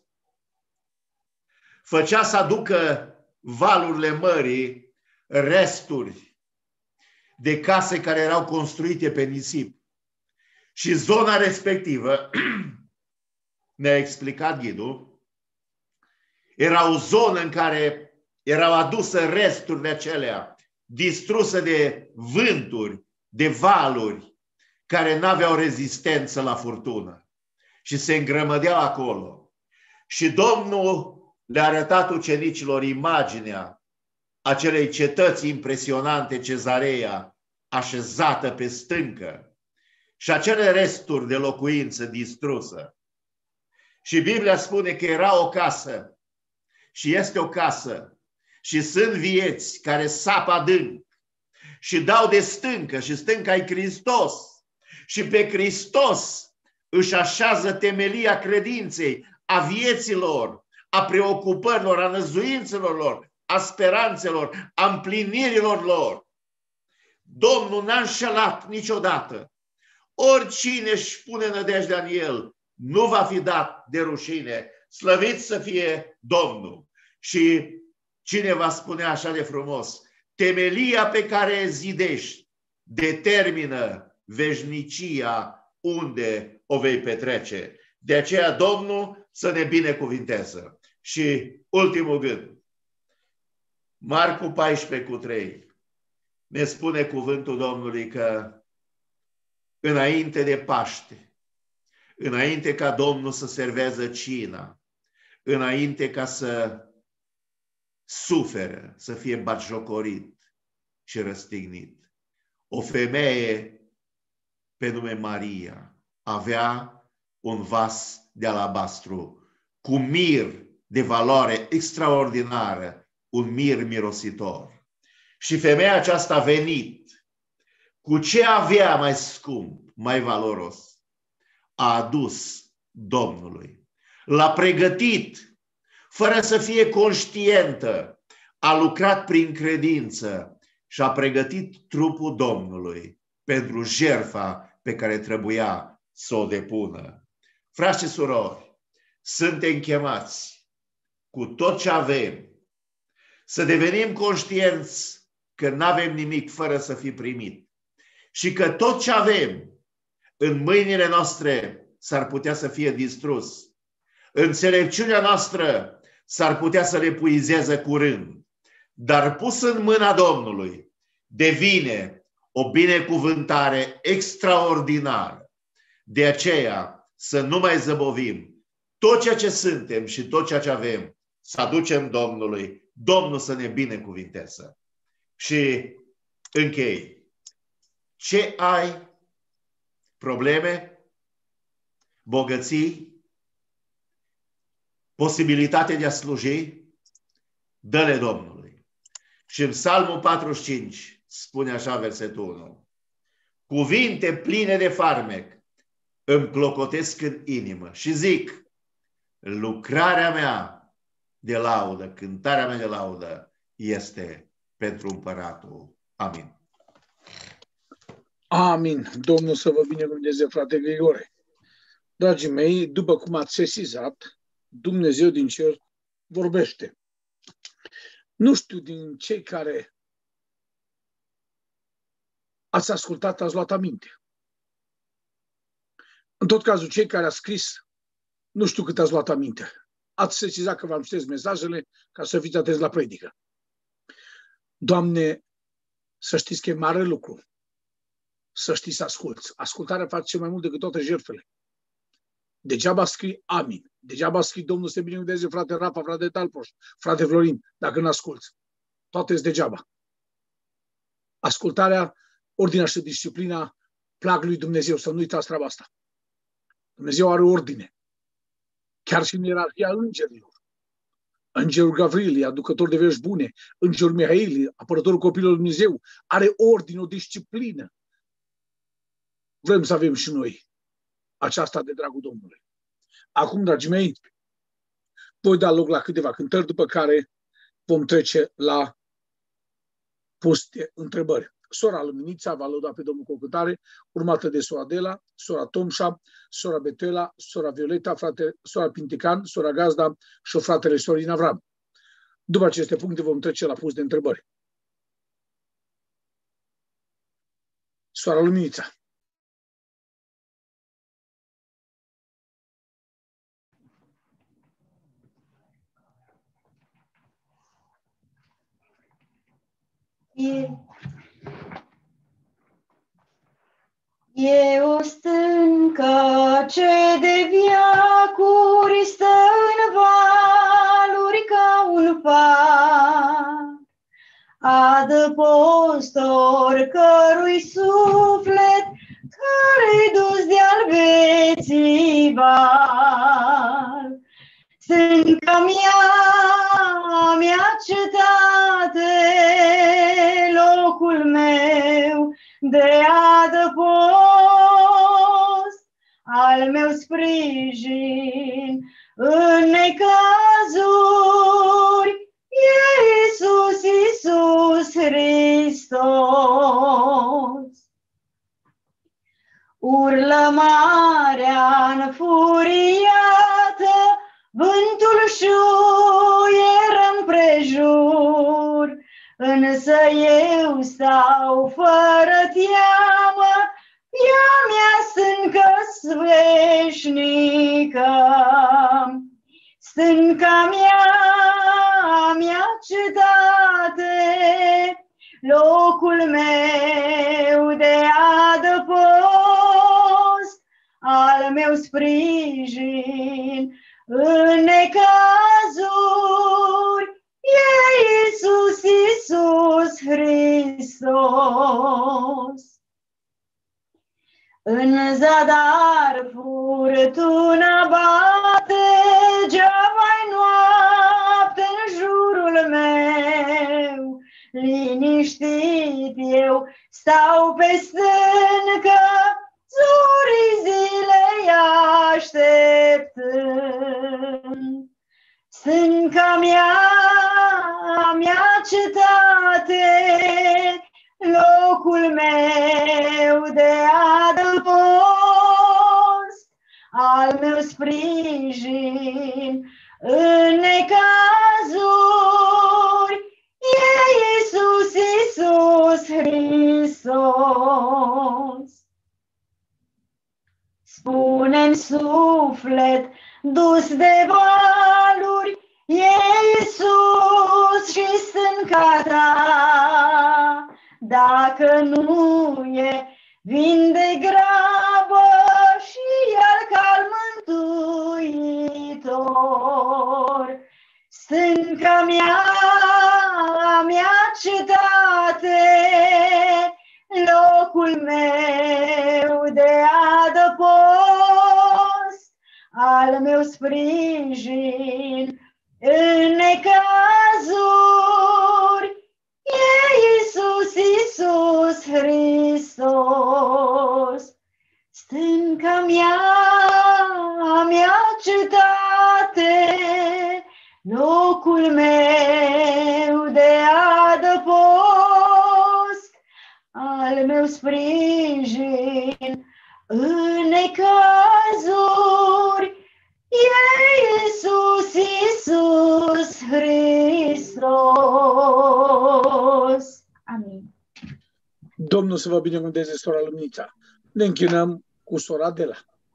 Făcea să aducă valurile mării resturi de case care erau construite pe nisip. Și zona respectivă, ne-a explicat ghidul, era o zonă în care erau aduse resturile acelea, distruse de vânturi, de valuri, care n-aveau rezistență la furtună. Și se îngrămădeau acolo. Și Domnul le-a arătat ucenicilor imaginea acelei cetăți impresionante, Cezarea, așezată pe stâncă, și acele resturi de locuință distrusă. Și Biblia spune că era o casă și este o casă și sunt vieți care sapă adânc și dau de stâncă și stânca-i Hristos și pe Hristos își așează temelia credinței, a vieților, a preocupărilor, a năzuințelor lor, a speranțelor, a împlinirilor lor. Domnul n-a înșelat niciodată. Oricine își pune nădejdea în El nu va fi dat de rușine. Slăvit să fie Domnul. Și cineva spune așa de frumos, temelia pe care zidești determină veșnicia unde o vei petrece. De aceea Domnul să ne binecuvinteze. Și ultimul gând. Marcu paisprezece cu trei ne spune cuvântul Domnului că înainte de Paște, înainte ca Domnul să servează cina, înainte ca să suferă, să fie batjocorit și răstignit, o femeie pe nume Maria avea un vas de alabastru cu mir de valoare extraordinară, un mir mirositor. Și femeia aceasta a venit cu ce avea mai scump, mai valoros, a adus Domnului. L-a pregătit fără să fie conștientă, a lucrat prin credință și a pregătit trupul Domnului pentru jertfa pe care trebuia să o depună. Frați și surori, suntem chemați cu tot ce avem să devenim conștienți că nu avem nimic fără să fi primit și că tot ce avem în mâinile noastre s-ar putea să fie distrus. Înțelepciunea noastră s-ar putea să le puizeze curând, dar pus în mâna Domnului devine o binecuvântare extraordinară. De aceea să nu mai zăbovim. Tot ceea ce suntem și tot ceea ce avem să aducem Domnului. Domnul să ne binecuvinteze. Și închei. Ce ai? Probleme? Bogății? Posibilitate de a sluji? Dă-le Domnului. Și în Psalmul patruzeci și cinci spune așa versetul unu. Cuvinte pline de farmec îmi clocotesc în inimă și zic, lucrarea mea de laudă, cântarea mea de laudă este pentru împăratul. Amin. Amin. Domnul să vă binecuvânteze, frate Grigore. Dragii mei, după cum ați sesizat, Dumnezeu din cer vorbește. Nu știu din cei care ați ascultat, ați luat aminte. În tot cazul, cei care ați scris, nu știu cât ați luat aminte. Ați sesizat că v-am citesc mesajele ca să fiți atenți la predică. Doamne, să știți că e mare lucru. Să știți să asculți. Ascultarea face mai mult decât toate jertfele. Degeaba scrii amin. Degeaba scrii Domnul să te binecuvânteze, frate Rafa, frate Talpoș, frate Florin, dacă nu asculți. Toate-s degeaba. Ascultarea, ordinea și disciplina plac lui Dumnezeu. Să nu uitați treaba asta. Dumnezeu are ordine. Chiar și în ierarhia îngerilor. Îngerul Gavril, aducător de vești bune. Îngerul Mihail, apărătorul copilului lui Dumnezeu, are ordine, o disciplină. Vrem să avem și noi aceasta de dragul Domnului. Acum, dragii mei, voi da loc la câteva cântări, după care vom trece la puste întrebări. Sora Luminița va lăuda pe Domnul cu o cântare, urmată de sora Adela, sora Tomșa, sora Betuela, sora Violeta, frate, sora Pintican, sora Gazda și fratele Sorin Avram. După aceste puncte vom trece la pus de întrebări. Sora Luminița. E, e o stâncă ce de viacuri stă în valuri ca un far, adăpost oricărui suflet care-i dus de-al vieții val. Stânca mea, mea cetate, locul meu de adăpost, al meu sprijin în necazuri, Iisus, Iisus Hristos. Urlă marea înfuriată, vântul șuieră împrejur, însă eu stau fără teamă, ea mea stâncă-s veșnică. Stânca mea, mea cetate, locul meu de adăpost, al meu sprijin în necazuri, e Iisus, Iisus Hristos. În zadar furtuna bate, geaba-i noapte în jurul meu, liniștit eu stau pe stâncă, zorii zilei așteptând. Stânca mea, mea cetate, locul meu de adăpost, al meu sprijin în necazuri. E Iisus, Iisus Hristos. Spune-mi suflet dus de valuri, e Iisus și stânca ta. Dacă nu e, vin de grabă și el ca-l mântuitor. Stânca mea, mea cetate, locul meu de adăpost, al meu sprijin în necazuri, e Iisus, Iisus Hristos. Stânca mea, mea cetate, locul meu de adăpost, al meu sprijin în necazuri, e Iisus, Iisus Hristos. Amin. Domnul să vă binecuvânteze, sora Luminița. Ne închinăm cu sora Adela.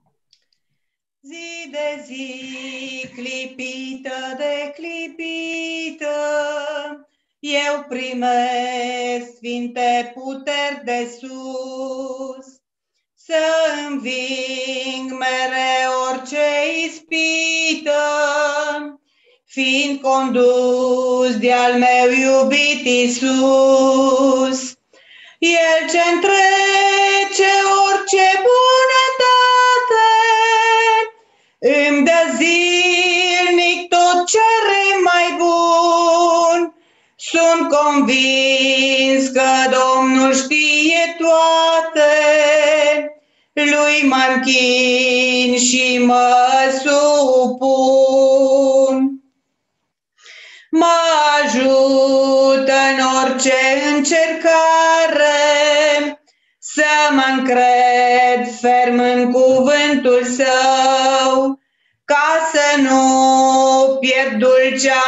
Zi de zi, clipită de clipită, eu primesc sfinte puteri de sus, să înving mereu orice ispită, fiind condus de-al meu iubit Iisus. El ce întrece orice bunătate, îmi dă zilnic tot ce are mai bun. Sunt convins că Domnul știe toate, lui mă închin și mă supun. Mă ajută în orice încercare, să mă încred ferm în cuvântul său, ca să nu pierd dulcea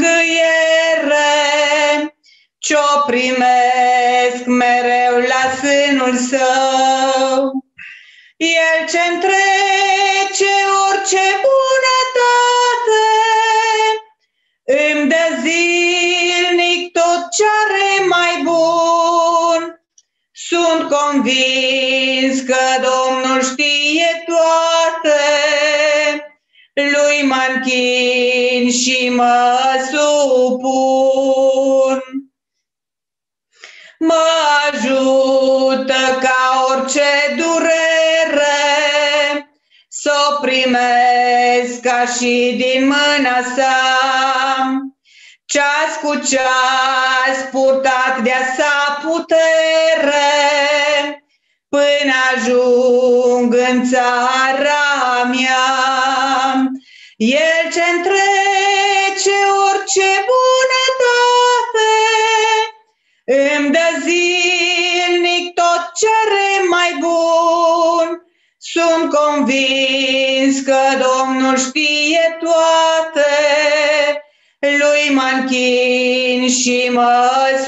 mângâiere, ce-o primesc mereu la sânul său. El ce întrece orice bunătate, îmi dă zilnic tot ce are mai bun. Sunt convins că Domnul știe toate, lui mă închin și mă supun. Mă ajută ca orice durere să o primesc ca și din mâna sa, ceas cu ceas purtat de-a sa putere, până ajung în țara mea. El ce întrece orice bunătate, îmi dă zilnic tot ce are mai bun. Sunt convins că Domnul știe toate, lui mă închin și mă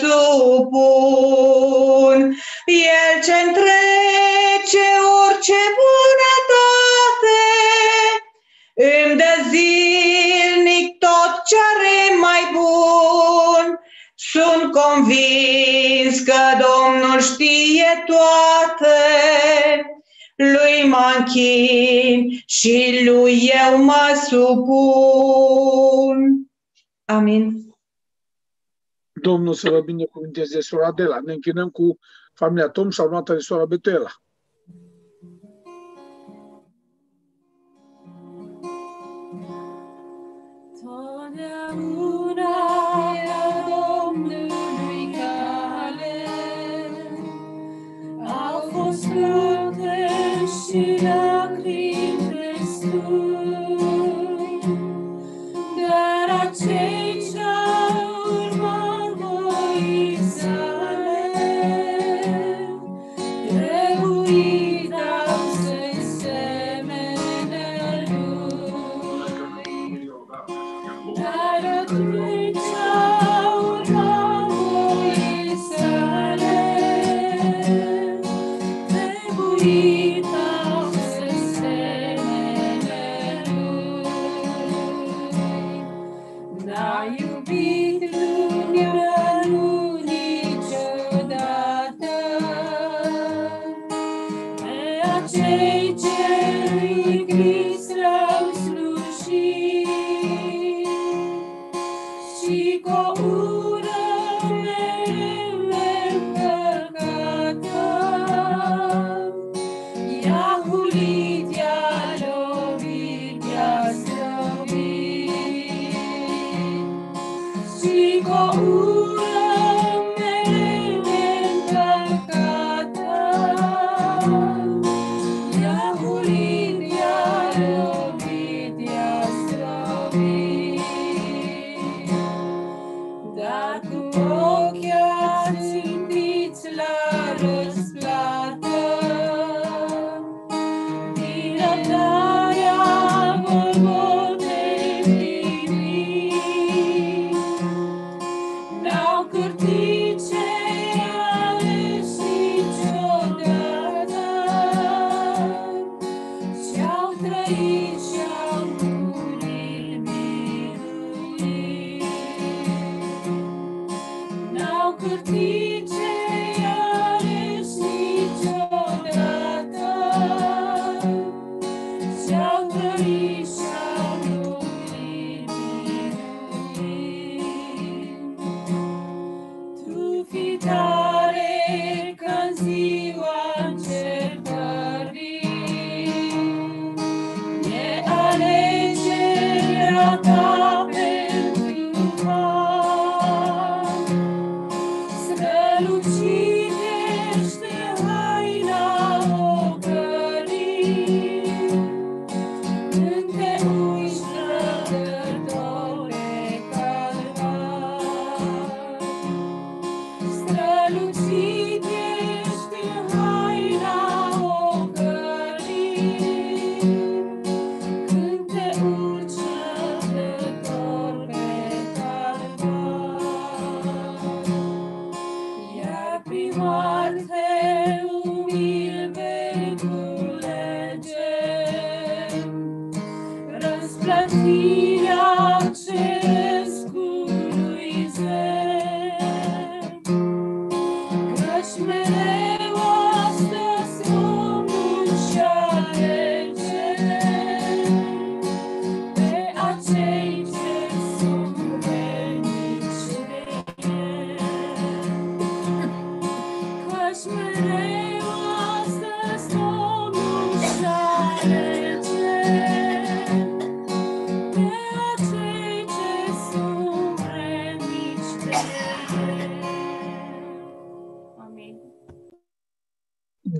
supun. El ce întrece orice bunătate, îmi dă zilnic tot ce are mai bun. Sunt convins că Domnul știe toate, lui mă închin și lui eu mă supun. Amin. Domnul să vă binecuvânteze, sora Adela. Ne închinăm cu familia Tom și urmată de sora Betuela. Totdeauna ea Domnului cale, au fost lupte și lacrimi destui, dar acei ce-au urmat voii sale, trebuit au să-i semene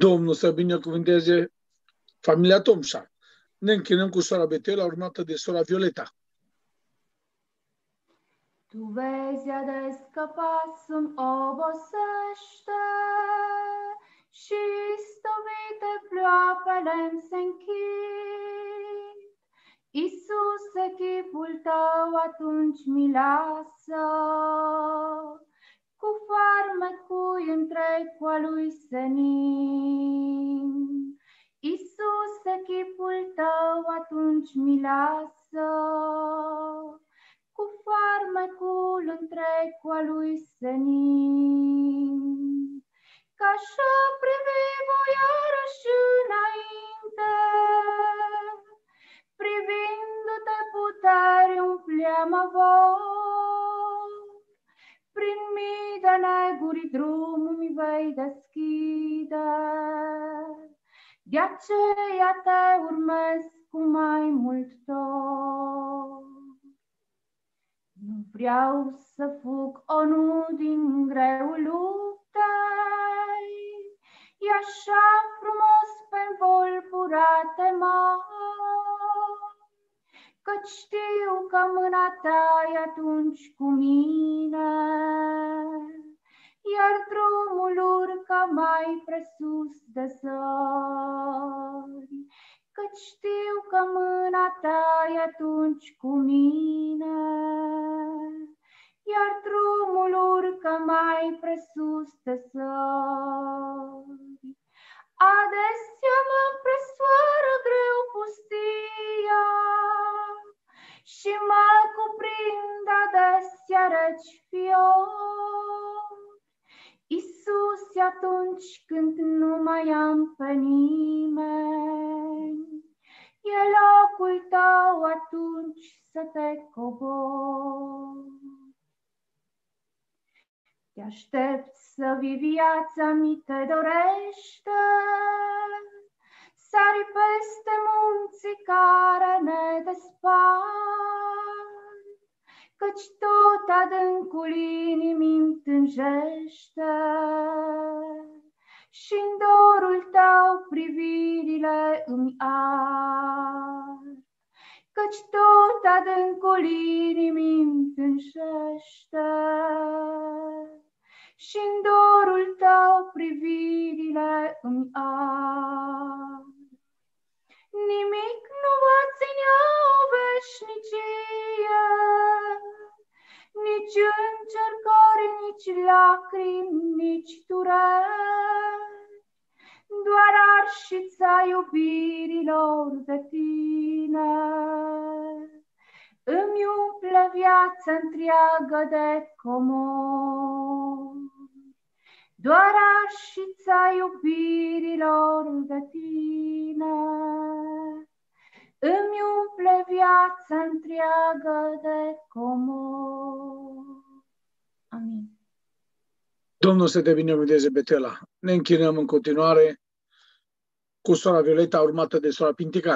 Domnul să binecuvânteze familia Tomșa. Ne închinăm cu sora Betela, urmată de sora Violeta. Tu vezi a de scăpa să-mi obosește și stovite ploapele-mi se închid. Iisuse, chipul tău atunci mi lasă, cu farmecul întreg cu a lui senin. Iisuse, chipul tău atunci mi lasă, cu farmecul întreg cu a lui senin. Ca așa privi voi iarăși înainte, privindu-te puteri umplea-mă vor. Prin mii de neguri drumul mi vei deschide, de aceea te urmez cu mai mult tot. Nu vreau să fug, o nu, din greul luptei, e așa frumos pe-n volburate mari, căci știu că mâna ta-i atunci cu mine, iar drumul urcă mai presus de zări, căci știu că mâna ta-i atunci cu mine, iar drumul urcă mai presus de zări. Adesea mă presoară greu pustia și mă cuprind adesea reci fiori. Iisuse, atunci când nu mai am pe nimeni, e locul tău atunci să te cobor. Te aștept să vii, viața mi te dorește, sari peste munții care ne despart, căci tot adâncul inimii îmi tânjește și-n dorul tău privirile îmi ard, căci tot adâncul inimii îmi tânjește și-n dorul tău privirile îmi ard. Nimic nu va ținea o veșnicie, nici încercări, nici lacrimi, nici dureri, doar arșița iubirilor de tine îmi umple viața întreagă de comori. Doar arșița iubirilor de tine îmi umple viața întreagă de comori. Amin. Domnul să te binecuvânteze, Betela. Ne închinăm în continuare cu sora Violeta, urmată de sora Pintican.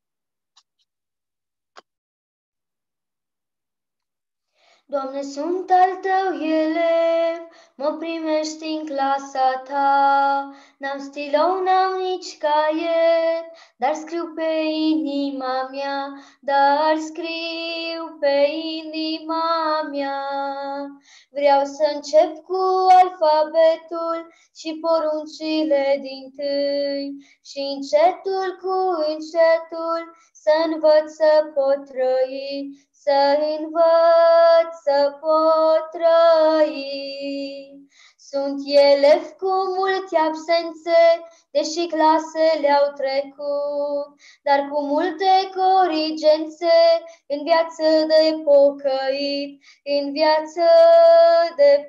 Doamne, sunt al tău elev, mă primești în clasa ta. N-am stilou, n-am nici caiet, dar scriu pe inima mea, dar scriu pe inima mea. Vreau să încep cu alfabetul și poruncile dintâi și încetul cu încetul să învăț să pot trăi, să învăț să pot trăi. Sunt elev cu multe absențe, deși clasele au trecut, dar cu multe corigențe în viață de pocăit, în viață de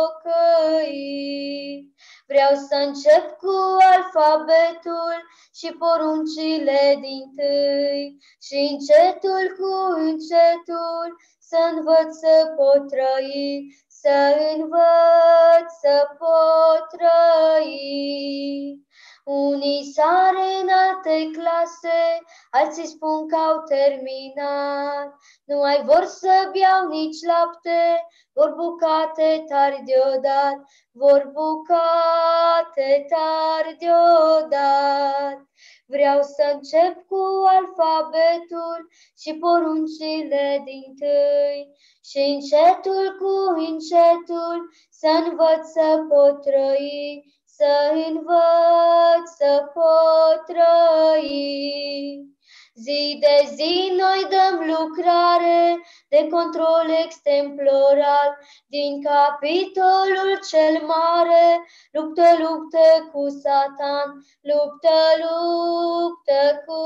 pocăit. Vreau să încep cu alfabetul și poruncile dintâi și încetul cu încetul să învăț să pot trăi, să învăț să pot trăi. Unii sare în alte clase, alții spun că au terminat. Nu mai vor să beau nici lapte, vor bucate tari deodată, vor bucate tari deodată. Vreau să încep cu alfabetul și poruncile dintâi și încetul cu încetul să învăț să pot trăi, să învăț să pot trăi. Zi de zi noi dăm lucrare de control extemporal din capitolul cel mare. Luptă, luptă cu Satan, luptă, luptă cu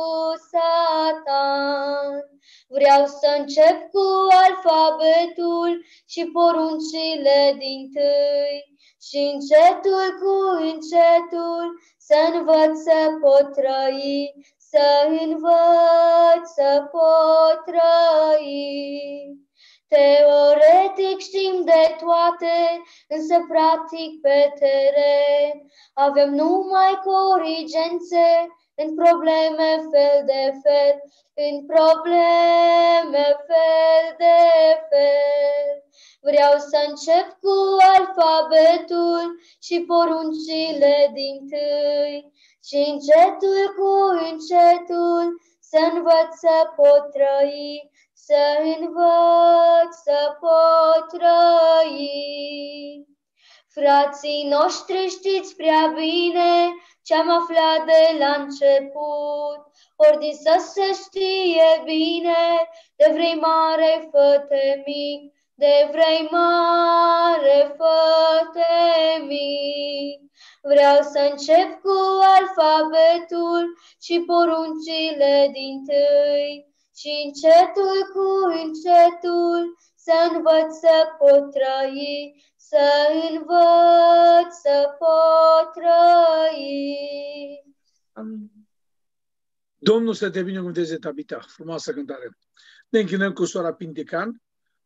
Satan. Vreau să încep cu alfabetul și poruncile dintâi și încetul cu încetul să învăț să pot trăi, să învăț să pot trăi. Teoretic știm de toate, însă practic pe teren avem numai corigențe în probleme fel de fel, în probleme fel de fel. Vreau să încep cu alfabetul și poruncile dintâi și încetul cu încetul să învăț să pot trăi, să învăț să pot trăi. Frații noștri știți prea bine ce-am aflat de la început, ordin să se știe bine, de vrei mare fă-te mic, de vrei mare fă-te mic. Vreau să încep cu alfabetul și poruncile dintâi și încetul cu încetul să învăț să pot trăi, să învăț să pot trăi. Amin. Domnul să te binecuvânteze, Tabita. Frumoasă cântare. Ne închinăm cu sora Pintecan,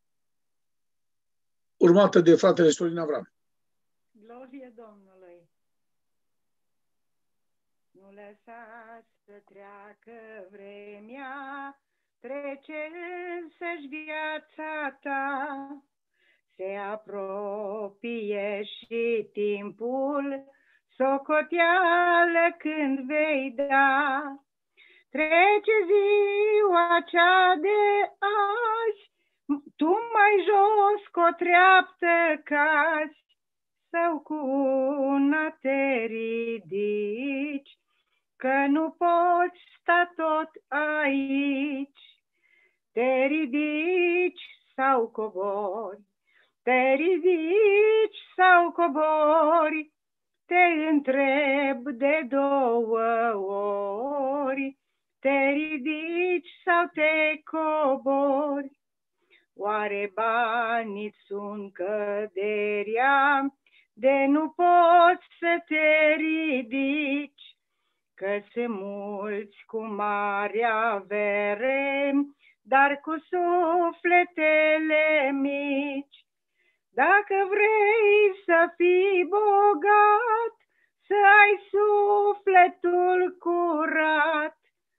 urmată de fratele Sorin Avram. Glorie Domnului! Nu lăsați să treacă vremea, trece însăși viața ta. Se apropie și timpul, socoteală când vei da. Trece ziua cea de azi, tu mai jos cu o treaptă cazi, sau cu una te ridici, că nu poți sta tot aici. Te ridici sau cobori, te ridici sau cobori, te întreb de două ori, te ridici sau te cobori. Oare banii-ți sunt căderia, de nu poți să te ridici, că se mulți cu mare avere, dar cu sufletele mici. Dacă vrei să fii bogat, să ai sufletul curat,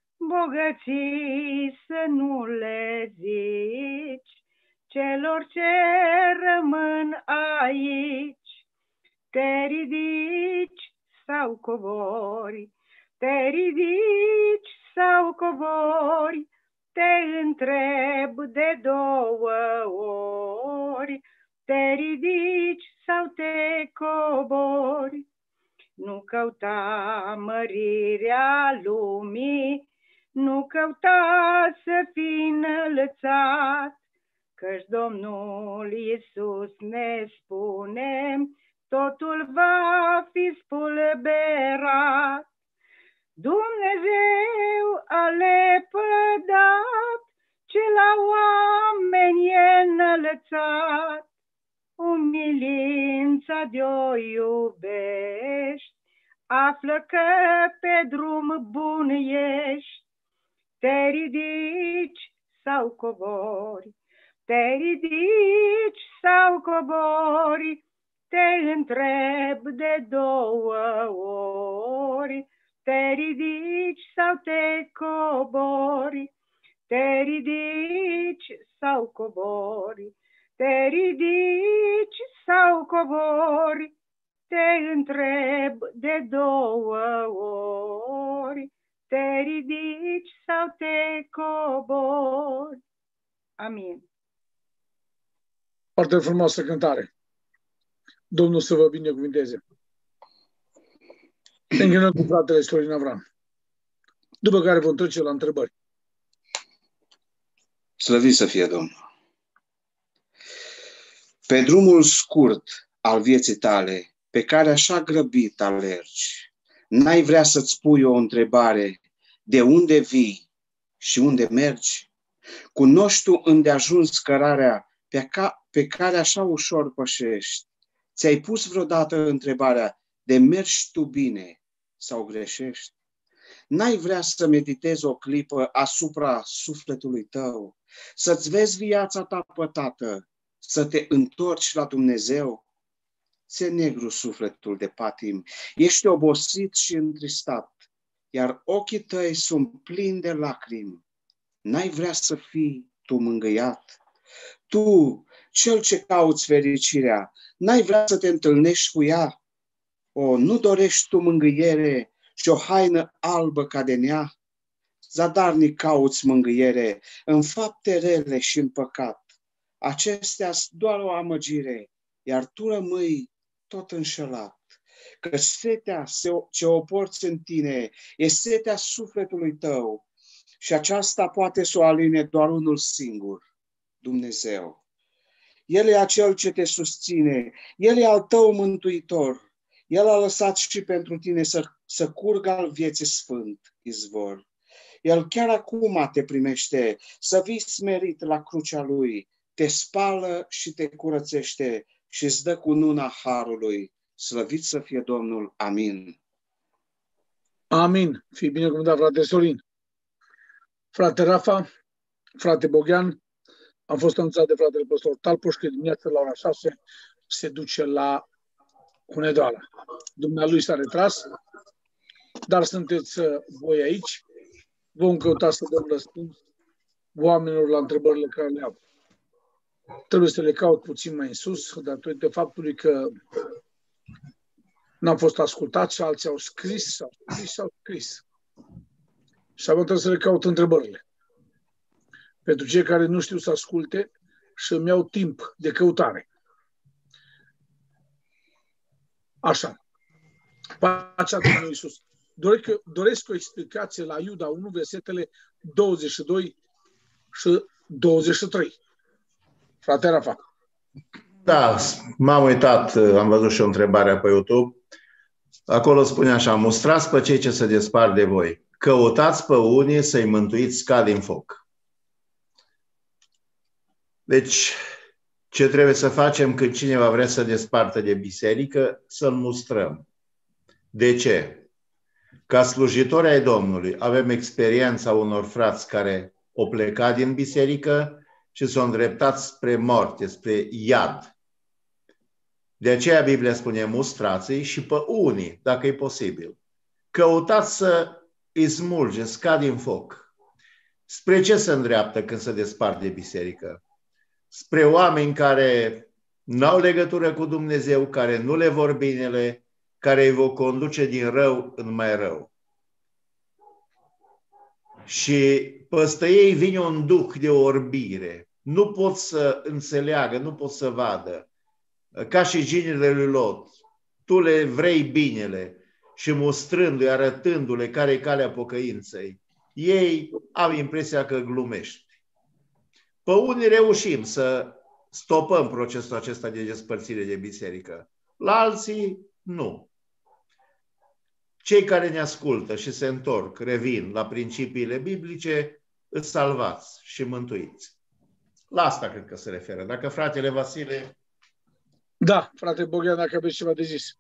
bogății să nu le zici celor ce rămân aici. Te ridici sau cobori, te ridici sau cobori, te întreb de două ori, te ridici sau te cobori. Nu căuta mărirea lumii, nu căuta să fii înălțat, căci Domnul Iisus ne spune, totul va fi spulberat. Dumnezeu a lepădat ce la oameni e înălțat, umilința de-o iubești, află că pe drum bun ești. Te ridici sau cobori, te ridici sau cobori, te te întreb de două ori, te ridici sau te cobori, te ridici sau cobori, te ridici sau cobori, te întreb de două ori, te ridici sau te cobori. Amin. Foarte frumoasă cântare. Domnul să vă binecuvinteze. Ne închinăm cu fratele Sorin Avram. După care vom trece la întrebări. Slăvit să fie Domnul! Pe drumul scurt al vieții tale, pe care așa grăbit alergi, n-ai vrea să-ți pui o întrebare: de unde vii și unde mergi? Cunoști tu îndeajuns cărarea pe, ca, pe care așa ușor pășești? Ți-ai pus vreodată întrebarea: de mergi tu bine sau greșești? N-ai vrea să meditezi o clipă asupra sufletului tău, să-ți vezi viața ta pătată, să te întorci la Dumnezeu? Ți-e negru sufletul de patim, ești obosit și întristat, iar ochii tăi sunt plini de lacrimi. N-ai vrea să fii tu mângâiat? Tu, cel ce cauți fericirea, n-ai vrea să te întâlnești cu ea? O, nu dorești tu mângâiere și o haină albă ca de nea? Zadarnic cauți mângâiere în fapte rele și în păcat. Acestea-s doar o amăgire, iar tu rămâi tot înșelat. Că setea ce o porți în tine e setea sufletului tău și aceasta poate să o aline doar unul singur, Dumnezeu. El e acel ce te susține, El e al tău mântuitor. El a lăsat și pentru tine să, să curgă al vieții sfânt izvor. El chiar acum te primește să vii smerit la crucea Lui, te spală și te curățește și îți dă cununa harului. Slăvit să fie Domnul. Amin. Amin. Fii binecuvântat, frate Sorin. Frate Rafa, frate Boghean, am fost anunțat de fratele păstor Talpoș că dimineața la ora șase se duce la Hunedoara. Dumnealui s-a retras, dar sunteți voi aici. Vom căuta să dăm răspuns oamenilor la întrebările care le au. Trebuie să le caut puțin mai în sus, datorită faptului că n-am fost ascultat și alții au scris, sau scris, sau scris. Și acum trebuie să le caut întrebările. Pentru cei care nu știu să asculte și îmi iau timp de căutare. Așa. Pacea Domnului Iisus. Doresc, doresc o explicație la Iuda unu, versetele douăzeci și doi și douăzeci și trei. Frate Rafa. Da, m-am uitat, am văzut și o întrebare pe YouTube. Acolo spune așa: mustrați pe cei ce se despart de voi, căutați pe unii să-i mântuiți ca din foc. Deci, ce trebuie să facem când cineva vrea să despartă de biserică? Să-l mustrăm. De ce? Ca slujitori ai Domnului avem experiența unor frați care au plecat din biserică și s-au îndreptat spre moarte, spre iad. De aceea Biblia spune: mustrați-i și pe unii, dacă e posibil. Căutați să îi smulgeți ca din foc. Spre ce se îndreaptă când se despart de biserică? Spre oameni care nu au legătură cu Dumnezeu, care nu le vor binele, care îi vor conduce din rău în mai rău. Și păstă ei vine un duh de orbire. Nu pot să înțeleagă, nu pot să vadă. Ca și ginile lui Lot. Tu le vrei binele și mustrându-i, arătându-le care e calea pocăinței, ei au impresia că glumești. Pe unii reușim să stopăm procesul acesta de despărțire de biserică. La alții, nu. Cei care ne ascultă și se întorc, revin la principiile biblice, îți salvați și mântuiți. La asta cred că se referă. Dacă fratele Vasile... Da, frate Boghean, dacă aveți ceva de zis.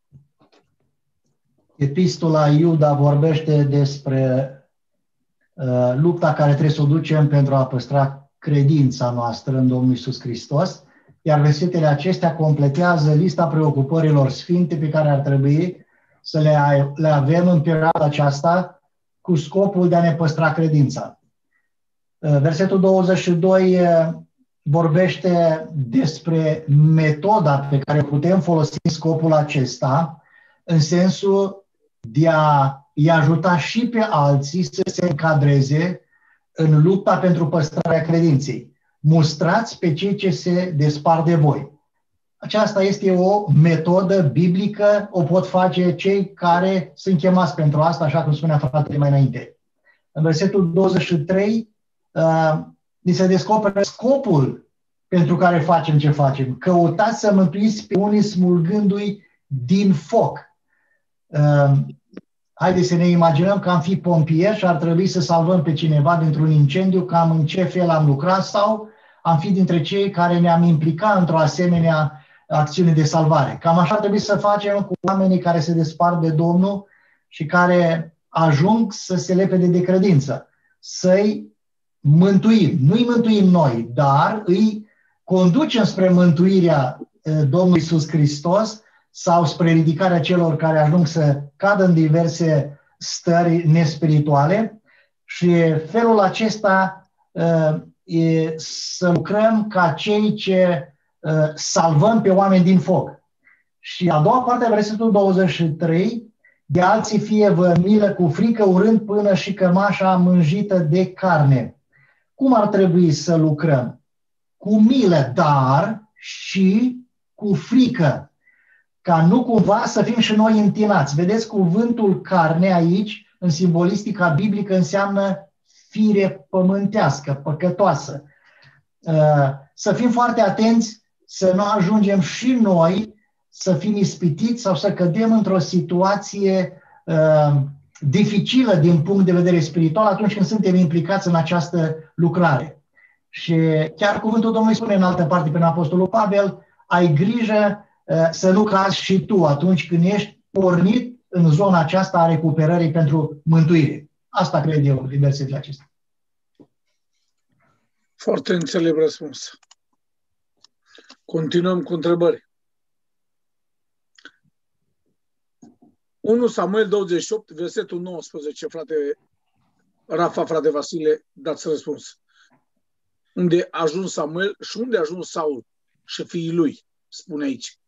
Epistola Iuda vorbește despre uh, lupta care trebuie să o ducem pentru a păstra credința noastră în Domnul Iisus Hristos, iar versetele acestea completează lista preocupărilor sfinte pe care ar trebui să le, le avem în perioada aceasta cu scopul de a ne păstra credința. Versetul douăzeci și doi vorbește despre metoda pe care putem folosi scopul acesta în sensul de a-i ajuta și pe alții să se încadreze în lupta pentru păstrarea credinței. Mustrați pe cei ce se despart de voi. Aceasta este o metodă biblică, o pot face cei care sunt chemați pentru asta, așa cum spunea fratele mai înainte. În versetul douăzeci și trei uh, ni se descoperă scopul pentru care facem ce facem. Căutați să mântuiți pe unii smulgându-i din foc. Uh, haideți să ne imaginăm că am fi pompieri și ar trebui să salvăm pe cineva dintr-un incendiu, cam în ce fel am lucrat, sau am fi dintre cei care ne-am implicat într-o asemenea acțiune de salvare. Cam așa trebuie să facem cu oamenii care se despart de Domnul și care ajung să se lepede de credință. Să-i mântuim. Nu-i mântuim noi, dar îi conducem spre mântuirea Domnului Iisus Hristos sau spre ridicarea celor care ajung să cadă în diverse stări nespirituale, și felul acesta e să lucrăm ca cei ce salvăm pe oameni din foc. Și a doua parte a versetului douăzeci și trei, de alții fie vă milă cu frică, urând până și cămașa mânjită de carne. Cum ar trebui să lucrăm? Cu milă, dar și cu frică, ca nu cumva să fim și noi întinați. Vedeți, cuvântul carne aici, în simbolistica biblică, înseamnă fire pământească, păcătoasă. Să fim foarte atenți să nu ajungem și noi să fim ispitiți sau să cădem într-o situație uh, dificilă din punct de vedere spiritual atunci când suntem implicați în această lucrare. Și chiar cuvântul Domnului spune în altă parte prin Apostolul Pavel, ai grijă uh, să nu cazi și tu atunci când ești pornit în zona aceasta a recuperării pentru mântuire. Asta cred eu din versetele acestea. Foarte înțelept răspuns. Continuăm cu întrebări. unu Samuel douăzeci și opt, versetul nouăsprezece, frate Rafa, frate Vasile, dați răspuns. Unde a ajuns Samuel și unde a ajuns Saul și fiii lui, spune aici.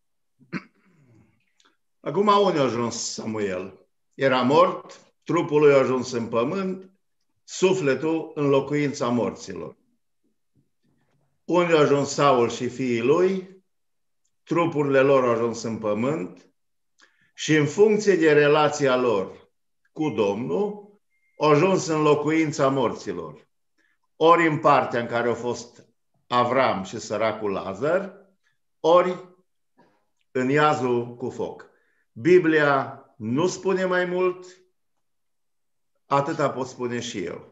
Acum unde a ajuns Samuel? Era mort, trupul lui a ajuns în pământ, sufletul în locuința morților. Unde a ajuns Saul și fiii lui, trupurile lor au ajuns în pământ și în funcție de relația lor cu Domnul, au ajuns în locuința morților. Ori în partea în care au fost Avram și săracul Lazar, ori în iazul cu foc. Biblia nu spune mai mult, atâta pot spune și eu.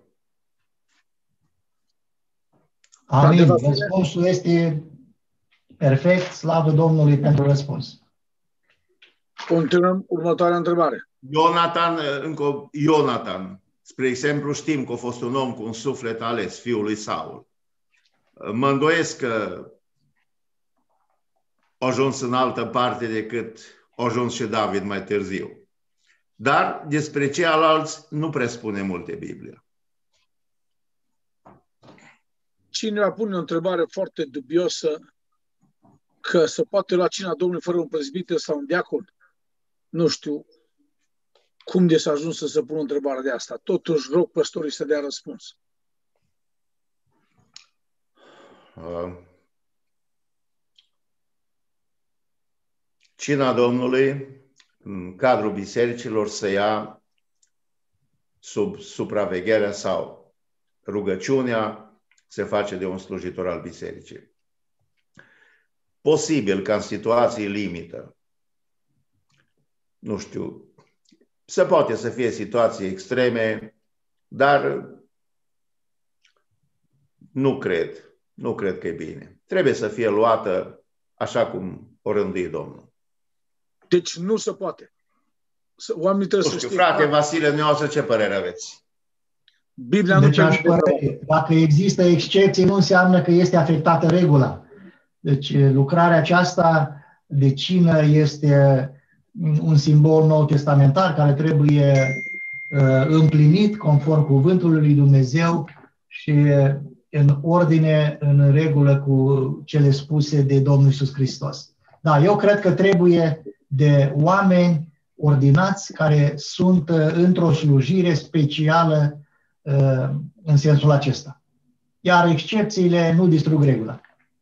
Amin. Răspunsul este perfect. Slavă Domnului pentru răspuns. Continuăm următoarea întrebare. Ionatan, încă Ionatan, spre exemplu, știm că a fost un om cu un suflet ales, fiul lui Saul. Mă îndoiesc că a ajuns în altă parte decât a ajuns și David mai târziu. Dar despre ceilalți nu prea spune multe Biblia. Cineva pune o întrebare foarte dubioasă, că se poate lua cina Domnului fără un prezbiter sau un diacon. Nu știu cum de s-a ajuns să se pună întrebarea de asta. Totuși rog păstorii să dea răspuns. Uh, Cina Domnului în cadrul bisericilor se ia sub supravegherea sau rugăciunea se face de un slujitor al bisericii. Posibil ca în situații limită, nu știu, se poate să fie situații extreme, dar nu cred, nu cred că e bine. Trebuie să fie luată așa cum o rânduie Domnul. Deci nu se poate. Oamenii trebuie nu știu, să știe. frate Vasile, dumneavoastră ce părere aveți? Biblia deci nu aș părere, dacă există excepții, nu înseamnă că este afectată regula. Deci lucrarea aceasta de cină este un simbol nou testamentar care trebuie împlinit conform cuvântului lui Dumnezeu și în ordine, în regulă cu cele spuse de Domnul Iisus Hristos. Da, eu cred că trebuie de oameni ordinați care sunt într-o slujire specială în sensul acesta. Iar excepțiile nu distrug regula.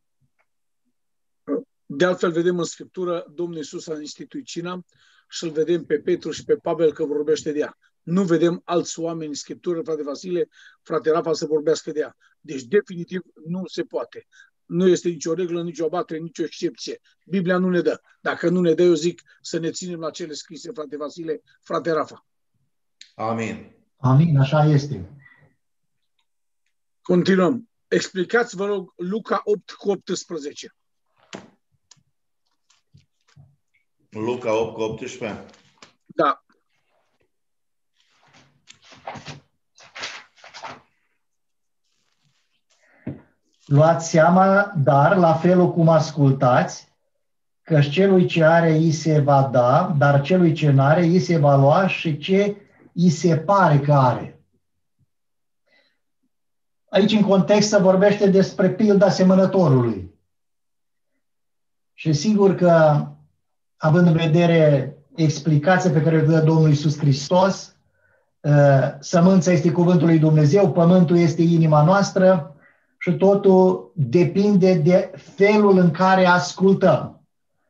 De altfel, vedem în Scriptură, Domnul Iisus a instituit cina și îl vedem pe Petru și pe Pavel că vorbește de ea. Nu vedem alți oameni în Scriptură, frate Vasile, frate Rafa, să vorbească de ea. Deci, definitiv, nu se poate. Nu este nicio regulă, nicio abatere, nicio excepție. Biblia nu ne dă. Dacă nu ne dă, eu zic să ne ținem la cele scrise, frate Vasile, frate Rafa. Amin. Amin, așa este. Continuăm. Explicați, vă rog, Luca opt cu optsprezece. Luca opt cu optsprezece. Da. Luați seama, dar, la felul cum ascultați, că celui ce are îi se va da, dar celui ce n-are îi se va lua și ce îi se pare că are. Aici, în context, se vorbește despre pilda semănătorului. Și sigur că, având în vedere explicația pe care o dă Domnul Iisus Hristos, sămânța este cuvântul lui Dumnezeu, pământul este inima noastră, și totul depinde de felul în care ascultăm.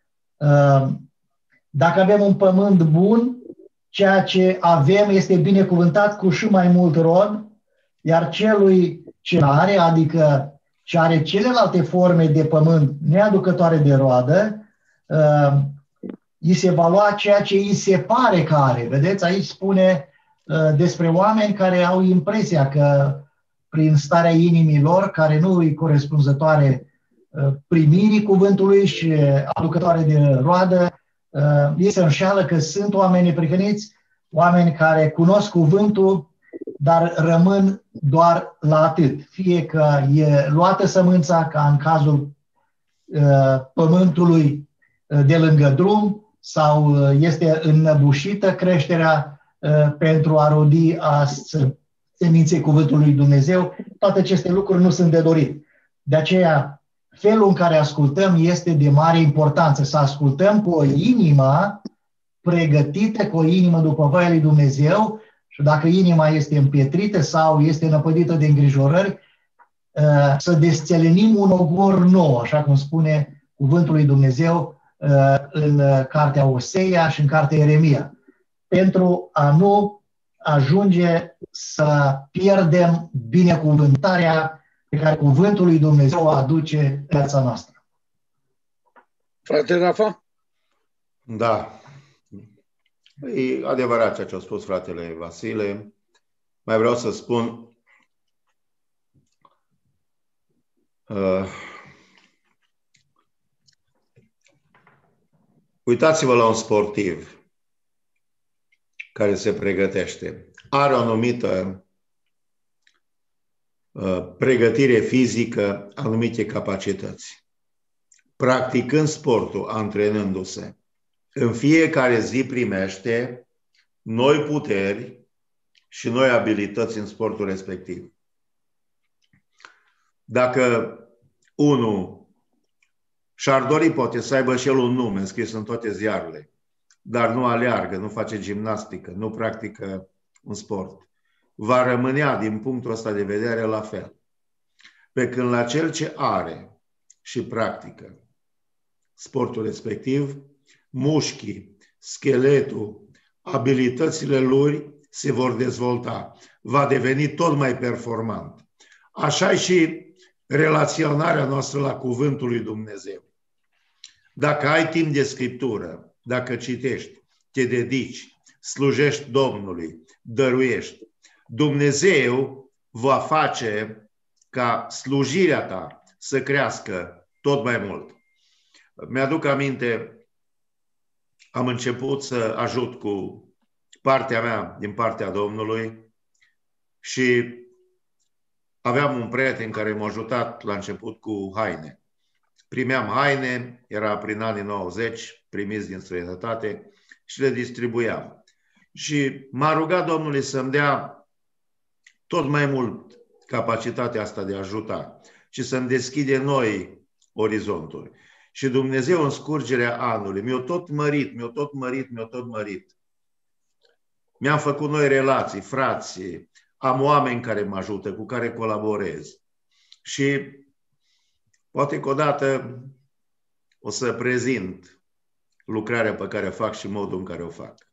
Dacă avem un pământ bun, ceea ce avem este binecuvântat cu și mai mult rod, iar celui ce are, adică ce are celelalte forme de pământ neaducătoare de roadă, îi se va lua ceea ce îi se pare că are. Vedeți, aici spune despre oameni care au impresia că prin starea inimii lor, care nu îi corespunzătoare primirii cuvântului și aducătoare de roadă, ei se înșeală că sunt oameni neprihăniți, oameni care cunosc cuvântul, dar rămân doar la atât. Fie că e luată sămânța, ca în cazul pământului de lângă drum, sau este înnăbușită creșterea pentru a rodi a seminței cuvântului lui Dumnezeu, toate aceste lucruri nu sunt de dorit. De aceea, felul în care ascultăm este de mare importanță. Să ascultăm cu o inimă pregătită, cu o inimă după voia lui Dumnezeu, și dacă inima este împietrită sau este năpădită de îngrijorări, să desțelenim un ogor nou, așa cum spune cuvântul lui Dumnezeu în cartea Osea și în cartea Ieremia, pentru a nu ajunge să pierdem binecuvântarea pe care cuvântul lui Dumnezeu o aduce în viața noastră. Frate Rafa? Da. E adevărat ceea ce a spus fratele Vasile. Mai vreau să spun uh, uitați-vă la un sportiv care se pregătește. Are o anumită uh, pregătire fizică, anumite capacități. Practicând sportul, antrenându-se, în fiecare zi primește noi puteri și noi abilități în sportul respectiv. Dacă unul și-ar dori, poate să aibă și el un nume înscris în toate ziarele, dar nu aleargă, nu face gimnastică, nu practică un sport, va rămânea din punctul ăsta de vedere la fel. Pe când la cel ce are și practică sportul respectiv, mușchii, scheletul, abilitățile lui se vor dezvolta, va deveni tot mai performant. Așa și relaționarea noastră la cuvântul lui Dumnezeu. Dacă ai timp de scriptură, dacă citești, te dedici, slujești Domnului, dăruiești, Dumnezeu va face ca slujirea ta să crească tot mai mult. Mi-aduc aminte, am început să ajut cu partea mea din partea Domnului și aveam un prieten care m-a ajutat la început cu haine. primeam haine, era prin anii nouăzeci, primiți din străinătate și le distribuiam. Și m-a rugat Domnul să-mi dea tot mai mult capacitatea asta de a ajuta și să-mi deschide noi orizonturi. Și Dumnezeu în scurgerea anului mi-a tot mărit, mi-a tot mărit, mi-a tot mărit. Mi-am făcut noi relații, frații, am oameni care mă ajută, cu care colaborez. Și poate că odată o să prezint lucrarea pe care o fac și modul în care o fac.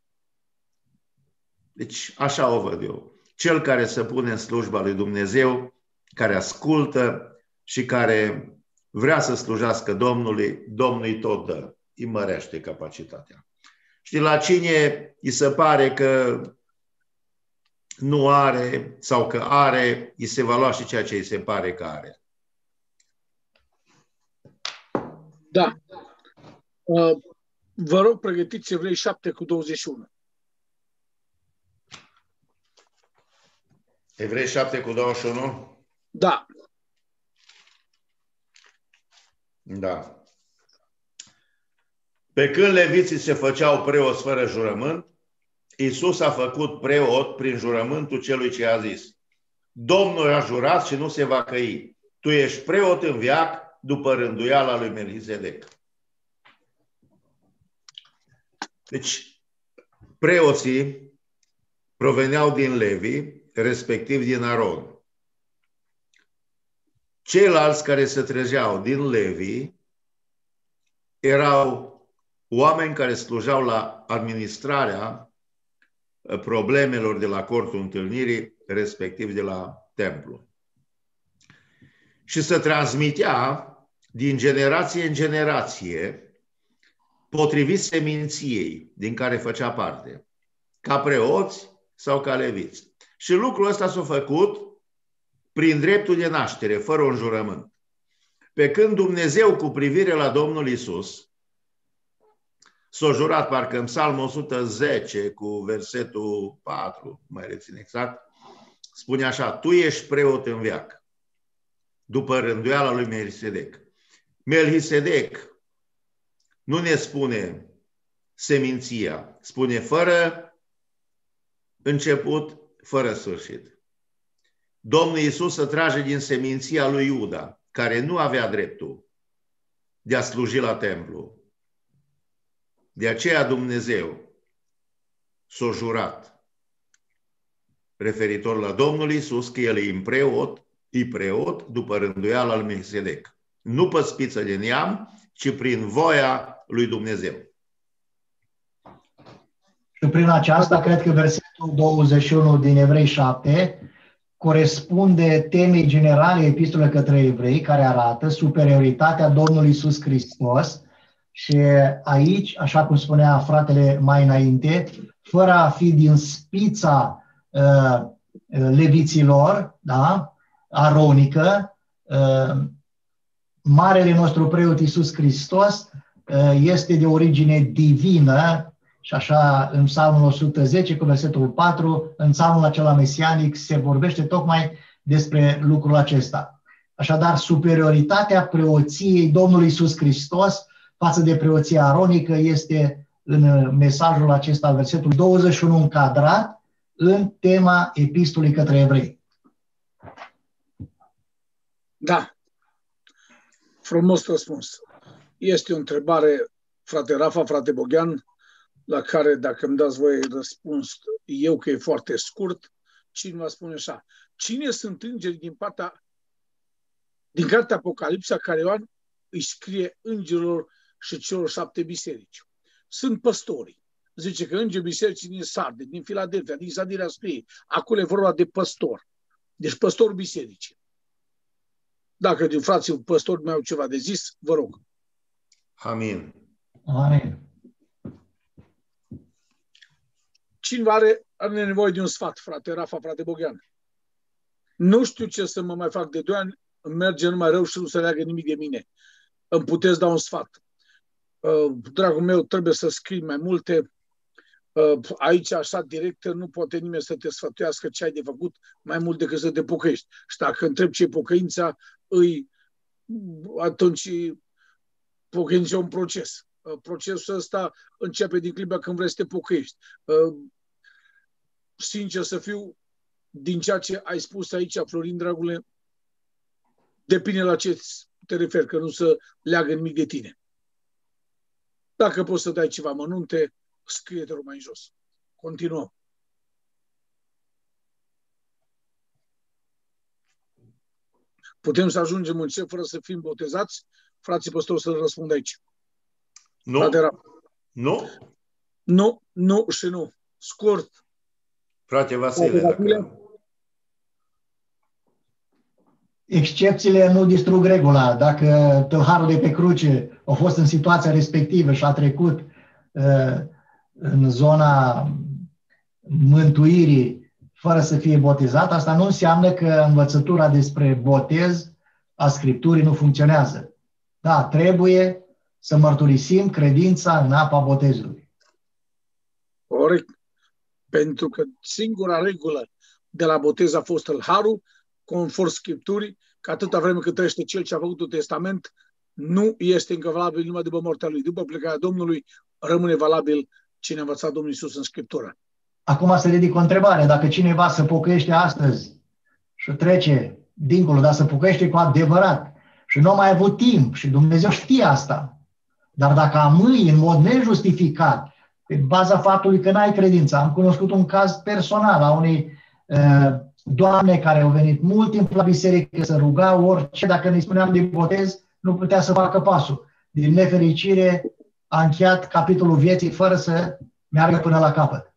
Deci așa o văd eu. Cel care se pune în slujba lui Dumnezeu, care ascultă și care vrea să slujească Domnului, Domnul îi tot dă, îi mărește capacitatea. Și la cine îi se pare că nu are sau că are, îi se va lua și ceea ce îi se pare că are. Da. Uh, vă rog, pregătiți Evrei șapte cu douăzeci și unu. Evrei șapte cu douăzeci și unu? Da. Da. Pe când leviții se făceau preoți fără jurământ, Iisus a făcut preot prin jurământul celui ce a zis: Domnul a jurat și nu se va căi. Tu ești preot în veac după rânduiala lui Melchizedec. Deci, preoții proveneau din Levi, respectiv din Aron. Ceilalți care se trăgeau din Levi erau oameni care slujeau la administrarea problemelor de la cortul întâlnirii, respectiv de la templu. Și se transmitea din generație în generație, potrivit seminției din care făcea parte, ca preoți sau ca leviți. Și lucrul ăsta s-a făcut prin dreptul de naștere, fără un jurământ. Pe când Dumnezeu, cu privire la Domnul Iisus, s-a jurat, parcă în Psalmul o sută zece, cu versetul patru, mai rețin exact, spune așa: Tu ești preot în veac, după rânduiala lui Melchizedec. Melchizedec nu ne spune seminția, spune fără început, fără sfârșit. Domnul Iisus se trage din seminția lui Iuda, care nu avea dreptul de a sluji la templu. De aceea Dumnezeu s-a jurat referitor la Domnul Iisus că El e preot, e preot după rânduiala lui Melchizedec. Nu pe spiță de neam, ci prin voia lui Dumnezeu. Și prin aceasta, cred că versetul douăzeci și unu din Evrei șapte corespunde temei generale epistolei către evrei, care arată superioritatea Domnului Iisus Hristos. Și aici, așa cum spunea fratele mai înainte, fără a fi din spița uh, leviților, da, aronică, uh, marele nostru preot Iisus Hristos uh, este de origine divină. Și așa, în Psalmul o sută zece, cu versetul patru, în Psalmul acela mesianic, se vorbește tocmai despre lucrul acesta. Așadar, superioritatea preoției Domnului Iisus Hristos față de preoția aronică este în mesajul acesta, versetul douăzeci și unu, încadrat în tema epistolei către evrei. Da. Frumos răspuns. Este o întrebare, frate Rafa, frate Boghean, la care, dacă îmi dați voie răspuns eu, că e foarte scurt, cine va spune așa: cine sunt îngerii din partea, din cartea Apocalipsa, care Ioan îi scrie îngerilor și celor șapte biserici? Sunt păstorii. Zice că îngerii bisericii din Sarde, din Filadelfia, din Sadirea scrie. Acolo e vorba de păstor. Deci păstor bisericii. Dacă din frații păstori mai au ceva de zis, vă rog. Amin. Amin. Cine are, are nevoie de un sfat, frate Rafa, frate Boghean? Nu știu ce să mă mai fac de doi ani, îmi merge numai rău și nu se leagă nimic de mine. Îmi puteți da un sfat. Uh, dragul meu, trebuie să scrii mai multe. Uh, aici, așa, direct, nu poate nimeni să te sfătuiască ce ai de făcut mai mult decât să te pocăiești. Și dacă întreb ce e pocăința, îi, atunci Pocăința e un proces. Procesul ăsta începe din clipa când vrei să te pocăiești. Sincer să fiu, din ceea ce ai spus aici, Florin, dragule, depinde la ce te referi, că nu se leagă nimic de tine. Dacă poți să dai ceva mănunte, scrie-te mai în jos. Continuăm. Putem să ajungem în ce fără să fim botezați? Frații păstori să răspundă aici. Nu. Nu. Nu, nu și nu. Scurt. Frate Vasile, dacă... Excepțiile nu distrug regula. Dacă tâlharul de pe cruce a fost în situația respectivă și a trecut uh, în zona mântuirii fără să fie botezat, asta nu înseamnă că învățătura despre botez a Scripturii nu funcționează. Da, trebuie să mărturisim credința în apa botezului. Corect. Pentru că singura regulă de la botez a fost tâlharul, conform Scripturii, că atâta vreme cât trăiește cel ce a făcut un testament, nu este încă valabil numai după moartea lui. După plecarea Domnului, rămâne valabil cine a învățat Domnul Iisus în Scriptură. Acum se ridică o întrebare. Dacă cineva se pocăiește astăzi și trece dincolo, dar se pocăiește cu adevărat și nu a mai avut timp și Dumnezeu știe asta, dar dacă amâi în mod nejustificat, pe baza faptului că n-ai credință, am cunoscut un caz personal a unei uh, doamne care au venit mult timp la biserică, să ruga orice, dacă ne spuneam de botez, nu putea să facă pasul. Din nefericire, a încheiat capitolul vieții fără să meargă până la capăt.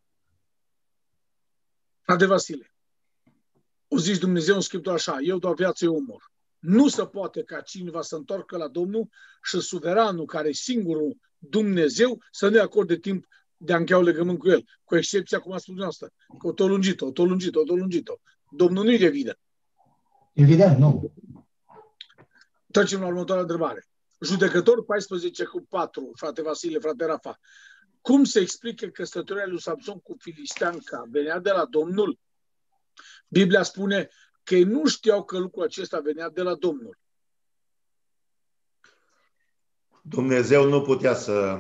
Frate Vasile, o zici Dumnezeu în Scriptură așa, eu doar viață eu omor. Nu se poate ca cineva să întoarcă la Domnul și suveranul, care e singurul Dumnezeu, să ne acorde timp de a încheia un legământ cu el. Cu excepția, cum a spus dumneavoastră, că o tot lungit-o, o tot lungit-o, o tot lungit-o. Domnul nu-i de vină. Evident, nu. Trecem la următoarea întrebare. Judecător paisprezece cu patru, frate Vasile, frate Rafa. Cum se explică căsătoria lui Samson cu filisteanca? Venea de la Domnul? Biblia spune că ei nu știau că lucrul acesta venea de la Domnul. Dumnezeu nu putea să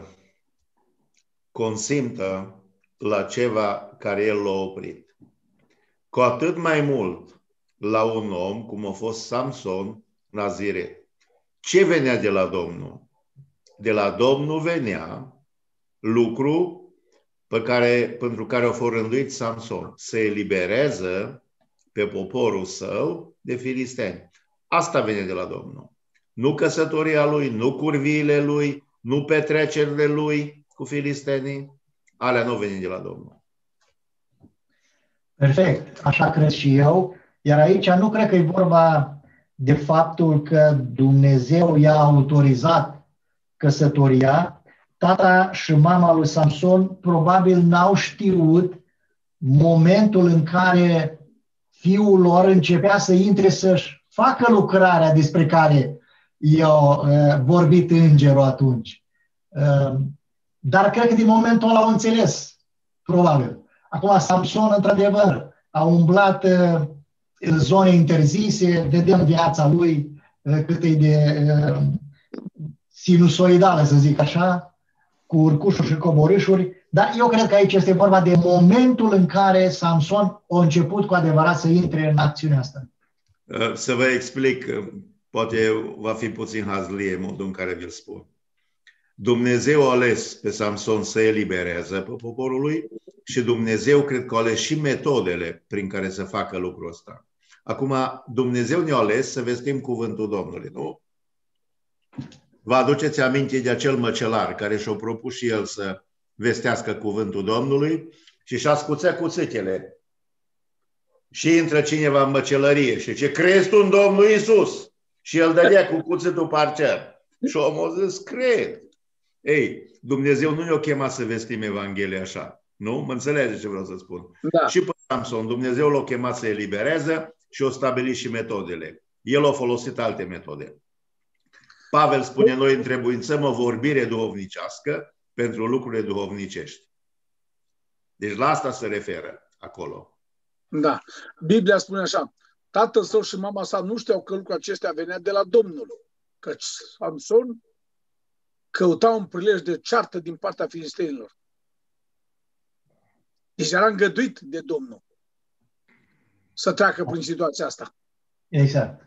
consimtă la ceva care El l-a oprit. Cu atât mai mult la un om cum a fost Samson Nazire. Ce venea de la Domnul? De la Domnul venea lucru pe care, pentru care a fost rânduit Samson, să elibereze pe poporul său de filisteni. Asta vine de la Domnul. Nu căsătoria lui, nu curviile lui, nu petrecerile lui cu filistenii. Alea nu vine de la Domnul. Perfect, așa cred și eu. Iar aici nu cred că e vorba de faptul că Dumnezeu i-a autorizat căsătoria. Tata și mama lui Samson probabil n-au știut momentul în care fiul lor începea să intre să-și facă lucrarea despre care i-a uh, vorbit îngerul atunci. Uh, dar cred că din momentul ăla au înțeles, probabil. Acum Samson, într-adevăr, a umblat uh, în zone interzise, vedem viața lui uh, cât e de uh, sinusoidală, să zic așa, cu urcușuri și coborâșuri, dar eu cred că aici este vorba de momentul în care Samson a început cu adevărat să intre în acțiunea asta. Să vă explic, poate va fi puțin hazlie modul în care vi-l spun. Dumnezeu a ales pe Samson să elibereze pe poporul lui și Dumnezeu cred că a ales și metodele prin care să facă lucrul ăsta. Acum, Dumnezeu ne-a ales să vestim cuvântul Domnului, nu? Vă aduceți aminte de acel măcelar care și-a propus și el să vestească cuvântul Domnului și și-a scuțea cuțitele. Și intră cineva în măcelărie și ce crezi tu în Domnul Iisus? Și el dădea cu cuțitul parcer. Și omul a zis, cred. Ei, Dumnezeu nu ne-a chemat să vestim Evanghelia așa. Nu? Mă înțelege ce vreau să spun. Da. Și pe Samson, Dumnezeu l-a chemat să elibereze și a stabilit și metodele. El a folosit alte metode. Pavel spune, noi întrebuințăm o vorbire duhovnicească pentru lucrurile duhovnicești. Deci la asta se referă acolo. Da. Biblia spune așa, tatăl său și mama sa nu știau că lucrul acesta venea de la Domnul. Căci Samson căutau un prilej de ceartă din partea filistenilor. Deci era îngăduit de Domnul să treacă prin situația asta. Exact.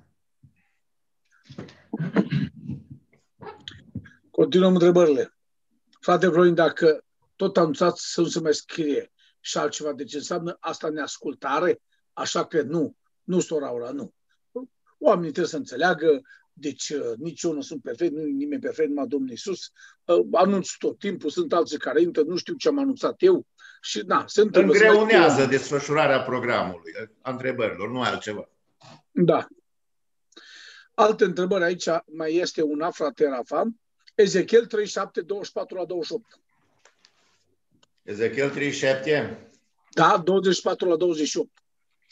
Continuăm întrebările. Frate Florin, dacă tot anunțați să nu se mai scrie și altceva, deci înseamnă asta neascultare? Așa că nu, nu, sora Aura, nu. Oamenii trebuie să înțeleagă, deci nici eu nu sunt perfect, nu e nimeni perfect, numai Domnul Iisus. Anunț tot timpul, sunt alții care intră, nu știu ce am anunțat eu și na, se întâmplă. Îngreunează desfășurarea programului, a întrebărilor, nu altceva. Da. Alte întrebări aici, mai este una, frate Rafa. Ezechiel treizeci și șapte, douăzeci și patru la douăzeci și opt. Ezechiel treizeci și șapte? Da, douăzeci și patru la douăzeci și opt.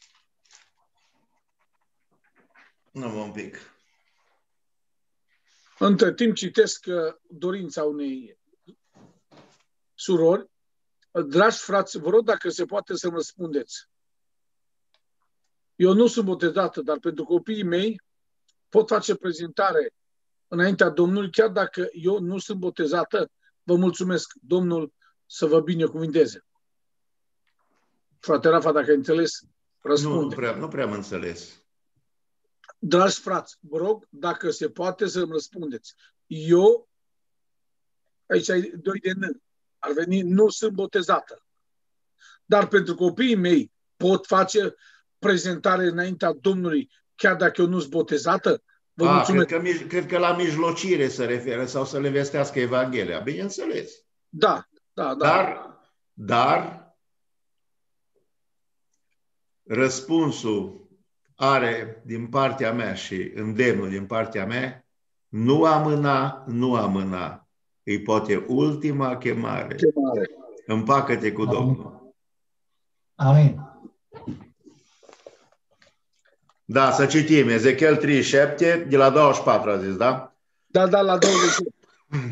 Nu, un pic. Între timp citesc dorința unei surori. Dragi frați, vă rog dacă se poate să-mi răspundeți. Eu nu sunt botezată, dar pentru copiii mei pot face prezentare înaintea Domnului, chiar dacă eu nu sunt botezată. Vă mulțumesc, Domnul să vă binecuvinteze. Frate Rafa, dacă ai înțeles, răspunde. Nu, nu prea, nu prea am înțeles. Dragi frați, vă rog, dacă se poate să-mi răspundeți. Eu, aici ai doi de N, ar veni, nu sunt botezată. Dar pentru copiii mei pot face prezentare înaintea Domnului, chiar dacă eu nu sunt botezată? Vă A, mulțumesc. cred că, cred că la mijlocire se referă sau să le vestească Evanghelia. Bineînțeles. Da, da, da. Dar, dar răspunsul are din partea mea și îndemnul din partea mea, nu amâna, nu amâna. Îi poate ultima chemare. chemare. Împacă-te cu Amin. Domnul. Amin. Da, să citim. Ezechiel treizeci și șapte, de la douăzeci și patru a zis, da? Da, da, la douăzeci și opt.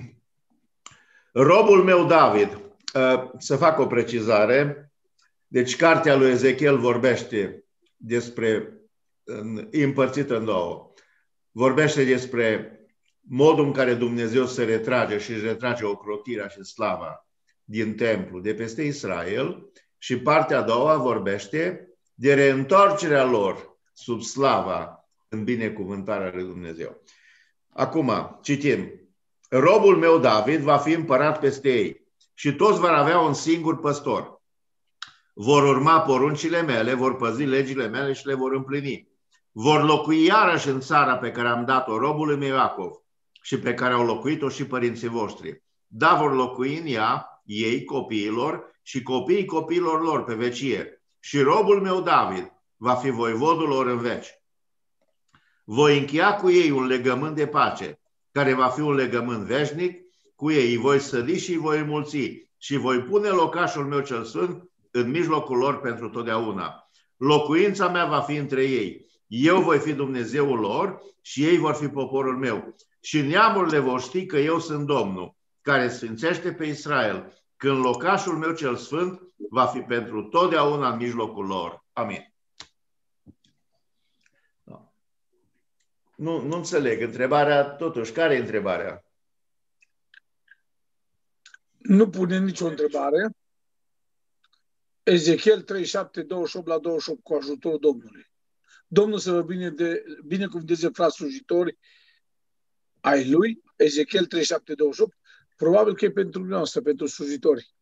Robul meu David, să fac o precizare. Deci cartea lui Ezechiel vorbește despre, împărțită în două, vorbește despre modul în care Dumnezeu se retrage și își retrage ocrotirea și slava din templu de peste Israel și partea a doua vorbește de reîntoarcerea lor sub slava în binecuvântarea lui Dumnezeu. Acum, citim. Robul meu David va fi împărat peste ei și toți vor avea un singur păstor. Vor urma poruncile mele, vor păzi legile mele și le vor împlini. Vor locui iarăși în țara pe care am dat-o robului meu Iacov și pe care au locuit-o și părinții voștri. Da, vor locui în ea ei copiilor și copiii copiilor lor pe vecie. Și robul meu David va fi voivodul lor în veci. Voi încheia cu ei un legământ de pace, care va fi un legământ veșnic, cu ei îi voi sădi și îi voi înmulți și voi pune locașul meu cel sfânt în mijlocul lor pentru totdeauna. Locuința mea va fi între ei. Eu voi fi Dumnezeul lor și ei vor fi poporul meu. Și neamurile vor ști că eu sunt Domnul, care sfințește pe Israel, când locașul meu cel sfânt va fi pentru totdeauna în mijlocul lor. Amin. Nu, nu înțeleg. Întrebarea, totuși, care e întrebarea? Nu pune nicio întrebare. Ezechiel treizeci și șapte, douăzeci și opt la douăzeci și opt cu ajutorul Domnului. Domnul să vă bine de, binecuvânteze frați slujitori ai lui. Ezechiel treizeci și șapte, douăzeci și opt. Probabil că e pentru noastră, pentru slujitori.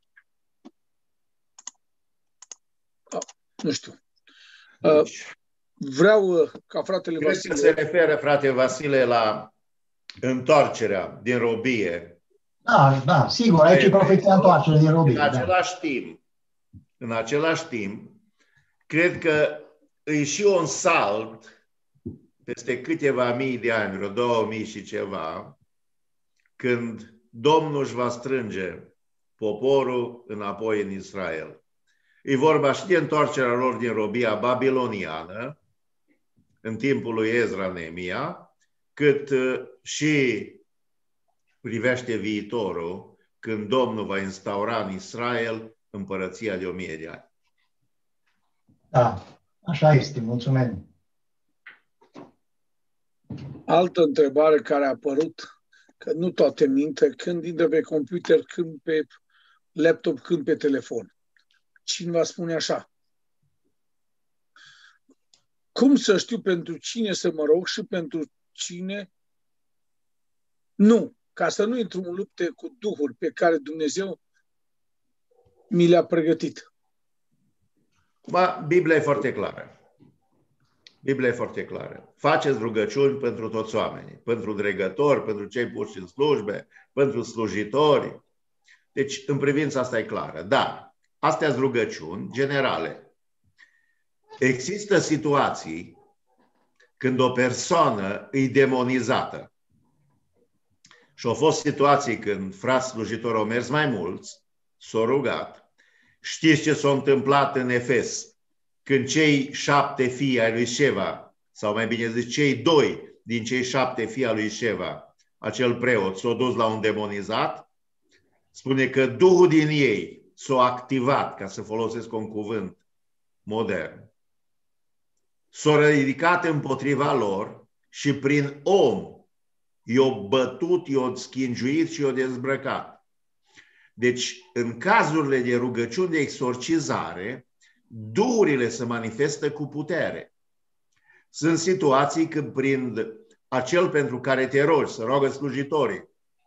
Ah, nu știu. Uh, vreau uh, ca fratele Cred Vasile... că se referă, frate Vasile, la întoarcerea din robie. Da, da, sigur, aici e profeția întoarcerea din robie. În același da. timp, în același timp, cred că e și un salt peste câteva mii de ani, vreo două mii și ceva, când Domnul își va strânge poporul înapoi în Israel. E vorba și de întoarcerea lor din robia babiloniană, în timpul lui Ezra Neemia, cât și privește viitorul, când Domnul va instaura în Israel împărăția de o mie de ani. Da, așa este. Mulțumim. Altă întrebare care a apărut, că nu toate minte, când intră pe computer, când pe laptop, când pe telefon. Cineva spune așa: cum să știu pentru cine să mă rog și pentru cine nu? Ca să nu intru în lupte cu duhuri pe care Dumnezeu mi le-a pregătit. Ba, Biblia e foarte clară. Biblia e foarte clară. Faceți rugăciuni pentru toți oamenii, pentru dregători, pentru cei puși în slujbe, pentru slujitori. Deci, în privința asta e clară. Dar, astea sunt rugăciuni generale. Există situații când o persoană e demonizată. Și au fost situații când frați slujitori au mers mai mulți, s-au rugat. Știți ce s-a întâmplat în Efes? Când cei șapte fii ai lui Șeva, sau mai bine zis, cei doi din cei șapte fii ai lui Șeva, acel preot, s-au dus la un demonizat, spune că Duhul din ei s-a activat, ca să folosesc un cuvânt modern, s-a ridicat împotriva lor și prin om i-au bătut, i-au schingiuit și i-au dezbrăcat. Deci, în cazurile de rugăciuni de exorcizare, duhurile se manifestă cu putere. Sunt situații când prin acel pentru care te rogi, să roagă slujitorii,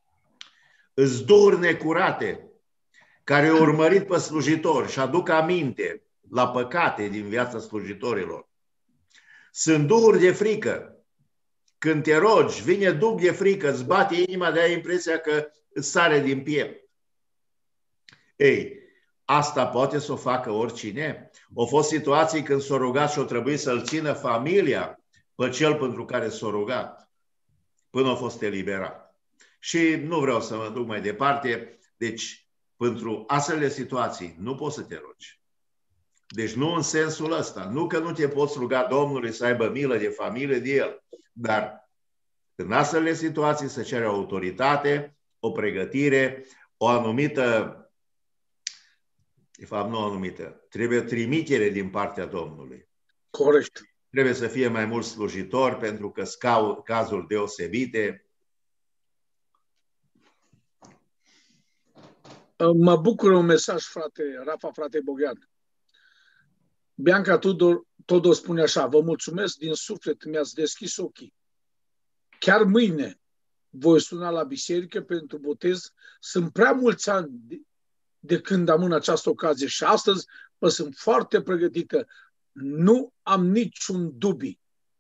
îți duhuri necurate care au urmărit pe slujitori și aduc aminte la păcate din viața slujitorilor. Sunt duhuri de frică. Când te rogi, vine duh de frică, îți bate inima, de ai impresia că îți sare din piept. Ei, asta poate să o facă oricine. Au fost situații când s-a rugat și o trebuie să-l țină familia pe cel pentru care s-a rugat, până a fost eliberat. Și nu vreau să mă duc mai departe, deci pentru astfel de situații nu poți să te rogi. Deci nu în sensul ăsta, nu că nu te poți ruga Domnului să aibă milă de familie de el, dar în astfel de situații se cere autoritate, o pregătire, o anumită, de fapt nu o anumită, trebuie trimitere din partea Domnului. Corect. Trebuie să fie mai mulți slujitori pentru că sunt cazuri deosebite. Mă bucură un mesaj, frate Rafa, frate Bogdan. Bianca Tudor, Todor spune așa: vă mulțumesc din suflet, mi-ați deschis ochii. Chiar mâine voi suna la biserică pentru botez. Sunt prea mulți ani de, de când am în această ocazie și astăzi vă sunt foarte pregătită. Nu am niciun dubii.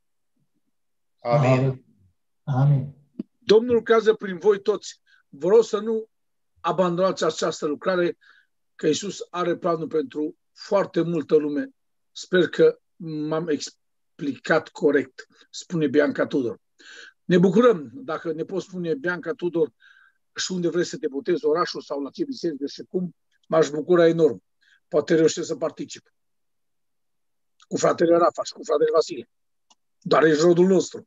Amin. Amin. Domnul lucrează prin voi toți. Vă rog să nu abandonați această lucrare, că Iisus are planul pentru foarte multă lume. Sper că m-am explicat corect, spune Bianca Tudor. Ne bucurăm, dacă ne poți spune, Bianca Tudor, și unde vrei să te botezi, orașul sau la ce biserică și cum, m-aș bucura enorm. Poate reușesc să particip. Cu fratele Rafa și cu fratele Vasile. Doar ești rodul nostru.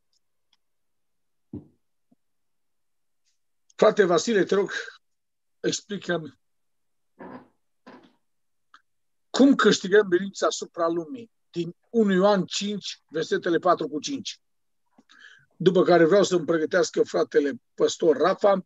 Frate Vasile, te rog, explică-mi cum câștigăm biruința asupra lumii din unu Ioan cinci, versetele patru cu cinci. După care vreau să îmi pregătească fratele păstor Rafa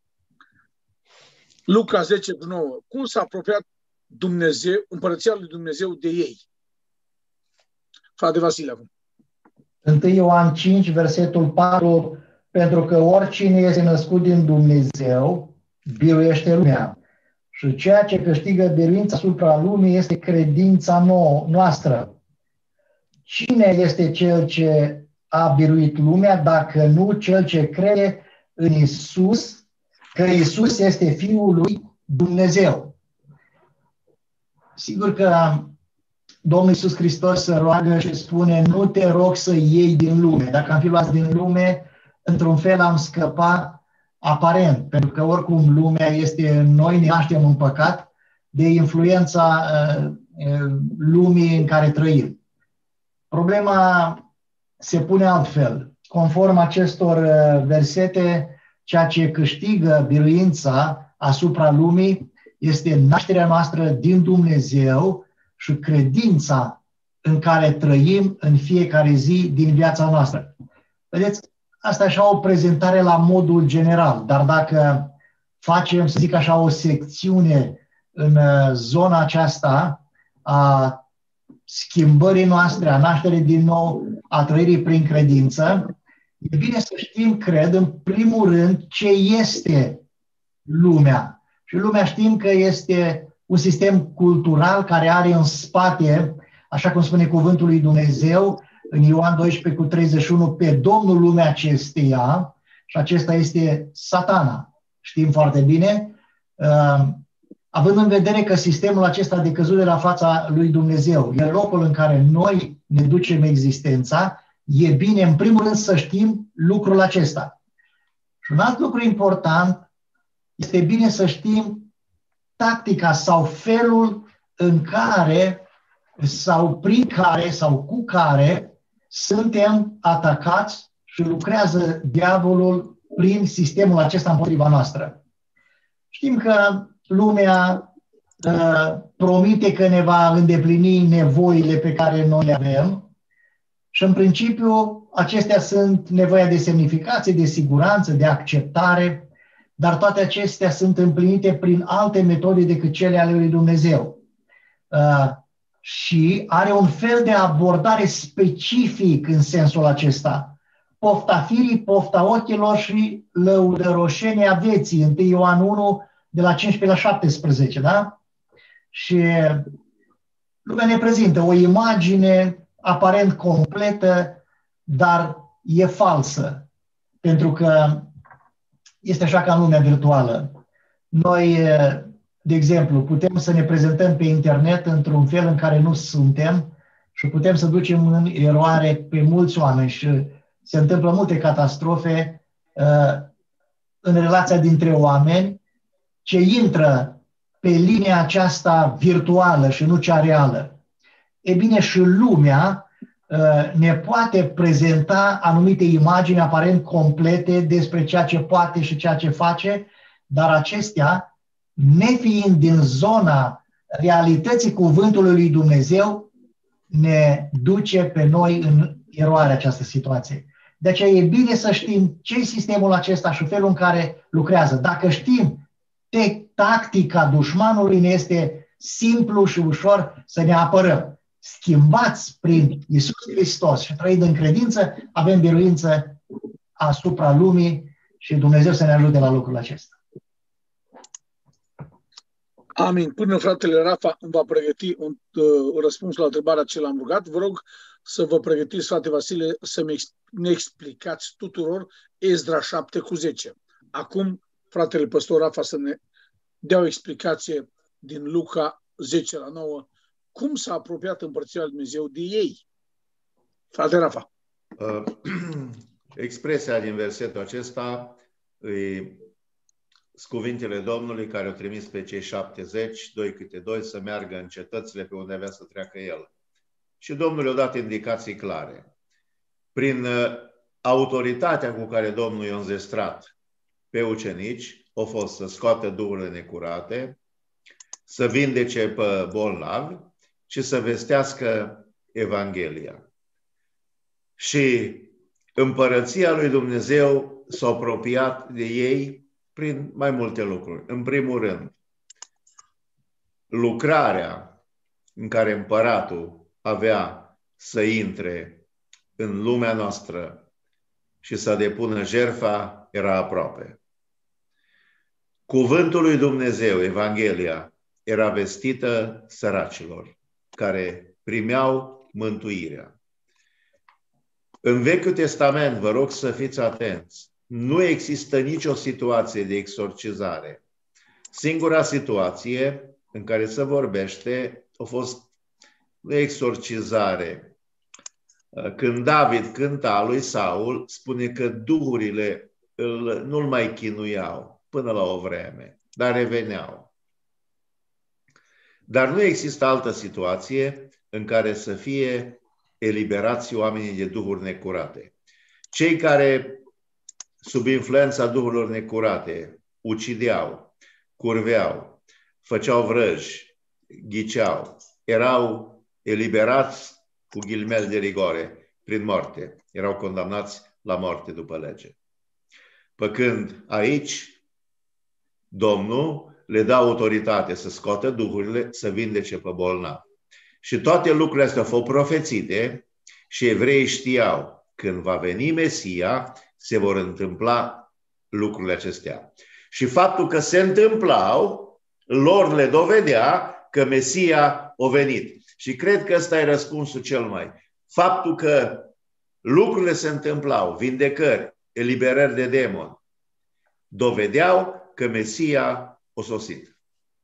Luca zece cu nouă. Cum s-a apropiat Dumnezeu, împărăția lui Dumnezeu de ei? Frate Vasile acum. unu Ioan cinci, versetul patru, pentru că oricine este născut din Dumnezeu, biruiește lumea. Și ceea ce câștigă biruința asupra lumii este credința nouă, noastră. Cine este cel ce a biruit lumea dacă nu cel ce crede în Isus, că Isus este Fiul lui Dumnezeu? Sigur că Domnul Iisus Hristos se roagă și spune: nu te rog să iei din lume. Dacă am fi luați din lume, într-un fel am scăpat aparent, pentru că oricum lumea este, noi ne naștem în păcat de influența uh, lumii în care trăim. Problema se pune altfel. Conform acestor uh, versete, ceea ce câștigă biruința asupra lumii este nașterea noastră din Dumnezeu și credința în care trăim în fiecare zi din viața noastră. Vedeți, asta e așa o prezentare la modul general, dar dacă facem, să zic așa, o secțiune în zona aceasta a schimbării noastre, a nașterii din nou, a trăirii prin credință, e bine să știm, cred, în primul rând, ce este lumea. Și lumea știm că este un sistem cultural care are în spate, așa cum spune cuvântul lui Dumnezeu, în Ioan doisprezece cu treizeci și unu, pe Domnul lumea acesteia, și acesta este Satana. Știm foarte bine, uh, având în vedere că sistemul acesta de căzut de la fața lui Dumnezeu e locul în care noi ne ducem existența, e bine, în primul rând, să știm lucrul acesta. Și un alt lucru important, este bine să știm tactica sau felul în care sau prin care sau cu care suntem atacați și lucrează diavolul prin sistemul acesta împotriva noastră. Știm că lumea uh, promite că ne va îndeplini nevoile pe care noi le avem și în principiu acestea sunt nevoia de semnificație, de siguranță, de acceptare, dar toate acestea sunt împlinite prin alte metode decât cele ale lui Dumnezeu. Uh, și are un fel de abordare specific în sensul acesta. Pofta firii, pofta ochilor și lăudăroșenia vieții. întâi Ioan unu, de la cincisprezece la șaptesprezece, da? Și lumea ne prezintă o imagine aparent completă, dar e falsă. Pentru că este așa ca în lumea virtuală. Noi, de exemplu, putem să ne prezentăm pe internet într-un fel în care nu suntem și putem să ducem în eroare pe mulți oameni și se întâmplă multe catastrofe uh, în relația dintre oameni ce intră pe linia aceasta virtuală și nu cea reală. E bine, și lumea uh, ne poate prezenta anumite imagini aparent complete despre ceea ce poate și ceea ce face, dar acestea, nefiind din zona realității cuvântului lui Dumnezeu, ne duce pe noi în eroare această situație. De aceea e bine să știm ce e sistemul acesta și felul în care lucrează. Dacă știm tactica dușmanului, ne este simplu și ușor să ne apărăm. Schimbați prin Iisus Hristos și trăind în credință, avem biruință asupra lumii și Dumnezeu să ne ajute la lucrul acesta. Amin. Până fratele Rafa îmi va pregăti un, uh, un răspuns la întrebarea ce l-am rugat, vă rog să vă pregătiți, frate Vasile, să ne explicați tuturor Esdra șapte cu zece. Acum, fratele păstor Rafa să ne dea o explicație din Luca zece la nouă, cum s-a apropiat Împărăția lui Dumnezeu de ei. Frate Rafa. Uh, expresia din versetul acesta e cuvintele Domnului care au trimis pe cei șaptezeci, doi câte doi, să meargă în cetățile pe unde avea să treacă el. Și Domnul le-a dat indicații clare. Prin uh, autoritatea cu care Domnul i-a înzestrat pe ucenici, a fost să scoată duhurile necurate, să vindece pe bolnavi și să vestească Evanghelia. Și Împărăția lui Dumnezeu s-a apropiat de ei prin mai multe lucruri. În primul rând, lucrarea în care împăratul avea să intre în lumea noastră și să depună jertfa era aproape. Cuvântul lui Dumnezeu, Evanghelia, era vestită săracilor care primeau mântuirea. În Vechiul Testament, vă rog să fiți atenți, nu există nicio situație de exorcizare. Singura situație în care se vorbește a fost de exorcizare. Când David cânta lui Saul, spune că duhurile îl, nu-l mai chinuiau până la o vreme, dar reveneau. Dar nu există altă situație în care să fie eliberați oamenii de duhuri necurate. Cei care, sub influența duhurilor necurate, ucideau, curveau, făceau vrăji, ghiceau, erau eliberați cu ghilimele de rigoare prin moarte. Erau condamnați la moarte după lege. Păcând aici, Domnul le dă autoritate să scoată duhurile, să vindece pe bolnavi. Și toate lucrurile astea au fost profețite și evreii știau, când va veni Mesia, se vor întâmpla lucrurile acestea. Și faptul că se întâmplau, lor le dovedea că Mesia a venit. Și cred că ăsta e răspunsul cel mai. Faptul că lucrurile se întâmplau, vindecări, eliberări de demoni, dovedeau că Mesia a sosit.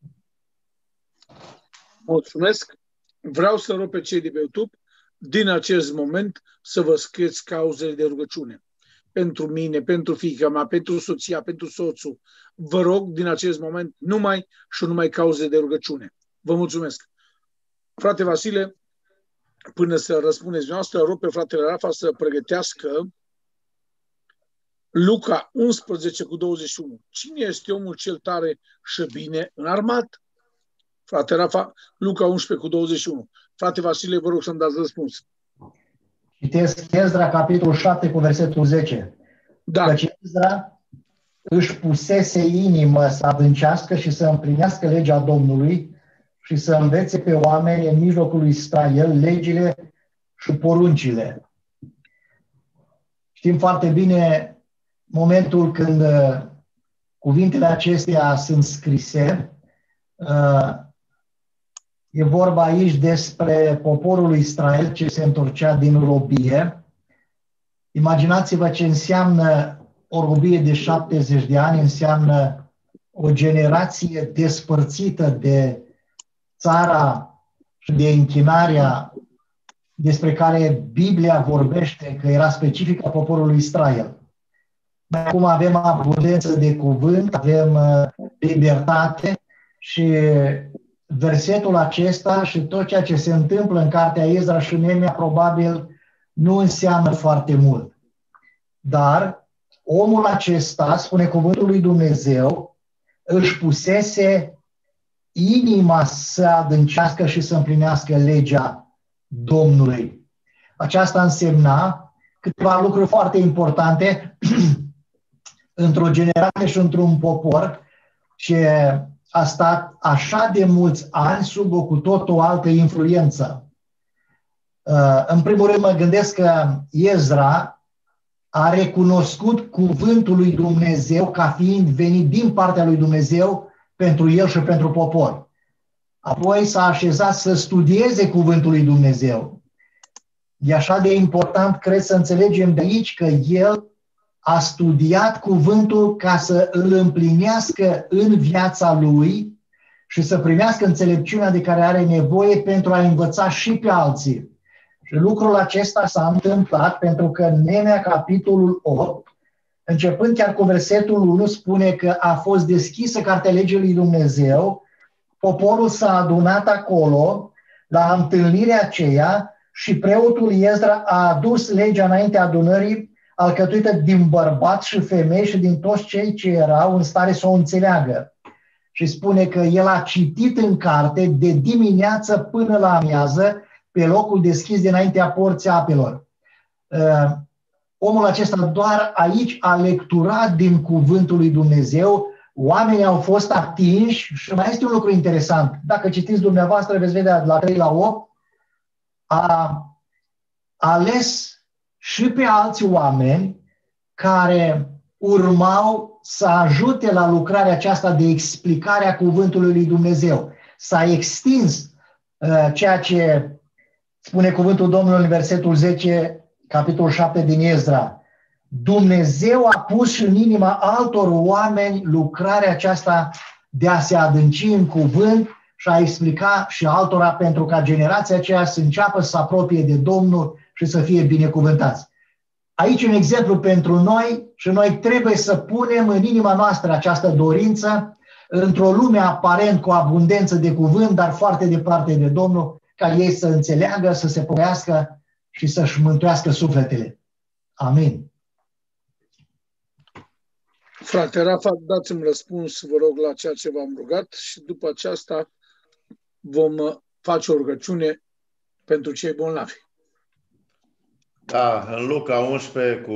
Mulțumesc. Vreau să rog pe cei de pe YouTube din acest moment să vă scrieți cauzele de rugăciune. Pentru mine, pentru fiica mea, pentru soția, pentru soțul. Vă rog din acest moment numai și numai cauze de rugăciune. Vă mulțumesc. Frate Vasile, până să răspundeți noastră, rog pe fratele Rafa să pregătească Luca unsprezece cu douăzeci și unu. Cine este omul cel tare și bine înarmat? Frate Rafa, Luca unsprezece cu douăzeci și unu. Frate Vasile, vă rog să-mi dați răspuns. Citesc Ezra, capitolul șapte, cu versetul zece. Da. Căci Ezra își pusese inimă să adâncească și să împlinească legea Domnului și să învețe pe oameni în mijlocul lui Israel legile și poruncile. Știm foarte bine momentul când uh, cuvintele acestea sunt scrise. Uh, e vorba aici despre poporul lui Israel ce se întorcea din robie. Imaginați-vă ce înseamnă o robie de șaptezeci de ani, înseamnă o generație despărțită de țara și de închinarea despre care Biblia vorbește că era specifică poporului Israel. Acum avem abundență de cuvânt, avem libertate și versetul acesta și tot ceea ce se întâmplă în cartea Ezra și Neemia probabil nu înseamnă foarte mult. Dar omul acesta, spune cuvântul lui Dumnezeu, își pusese inima să adâncească și să împlinească legea Domnului. Aceasta însemna câteva lucruri foarte importante într-o generație și într-un popor ce a stat așa de mulți ani sub o cu tot o altă influență. În primul rând mă gândesc că Ezra a recunoscut cuvântul lui Dumnezeu ca fiind venit din partea lui Dumnezeu pentru el și pentru popor. Apoi s-a așezat să studieze cuvântul lui Dumnezeu. E așa de important, cred, să înțelegem de aici că el a studiat cuvântul ca să îl împlinească în viața lui și să primească înțelepciunea de care are nevoie pentru a învăța și pe alții. Și lucrul acesta s-a întâmplat pentru că în Neemia, capitolul opt, începând chiar cu versetul unu, spune că a fost deschisă cartea legii lui Dumnezeu, poporul s-a adunat acolo la întâlnirea aceea și preotul Ezra a adus legea înaintea adunării, alcătuită din bărbați și femei și din toți cei ce erau în stare să o înțeleagă. Și spune că el a citit în carte de dimineață până la amiază pe locul deschis dinaintea porții apelor. Uh, omul acesta doar aici a lecturat din cuvântul lui Dumnezeu, oamenii au fost atinși și mai este un lucru interesant. Dacă citiți dumneavoastră, veți vedea de la trei la opt, a ales și pe alți oameni care urmau să ajute la lucrarea aceasta de explicare a cuvântului lui Dumnezeu. S-a extins uh, ceea ce spune cuvântul Domnului în versetul zece, capitolul șapte din Ezra. Dumnezeu a pus în inima altor oameni lucrarea aceasta de a se adânci în cuvânt și a explica și altora pentru ca generația aceea să înceapă să se apropie de Domnul și să fie binecuvântați. Aici un exemplu pentru noi și noi trebuie să punem în inima noastră această dorință într-o lume aparent cu abundență de cuvânt, dar foarte departe de Domnul, ca ei să înțeleagă, să se pocăiască și să-și mântuiască sufletele. Amin. Frate Rafa, dați-mi răspuns, vă rog, la ceea ce v-am rugat și după aceasta vom face o rugăciune pentru cei bolnavi. Da, în Luca unsprezece, cu,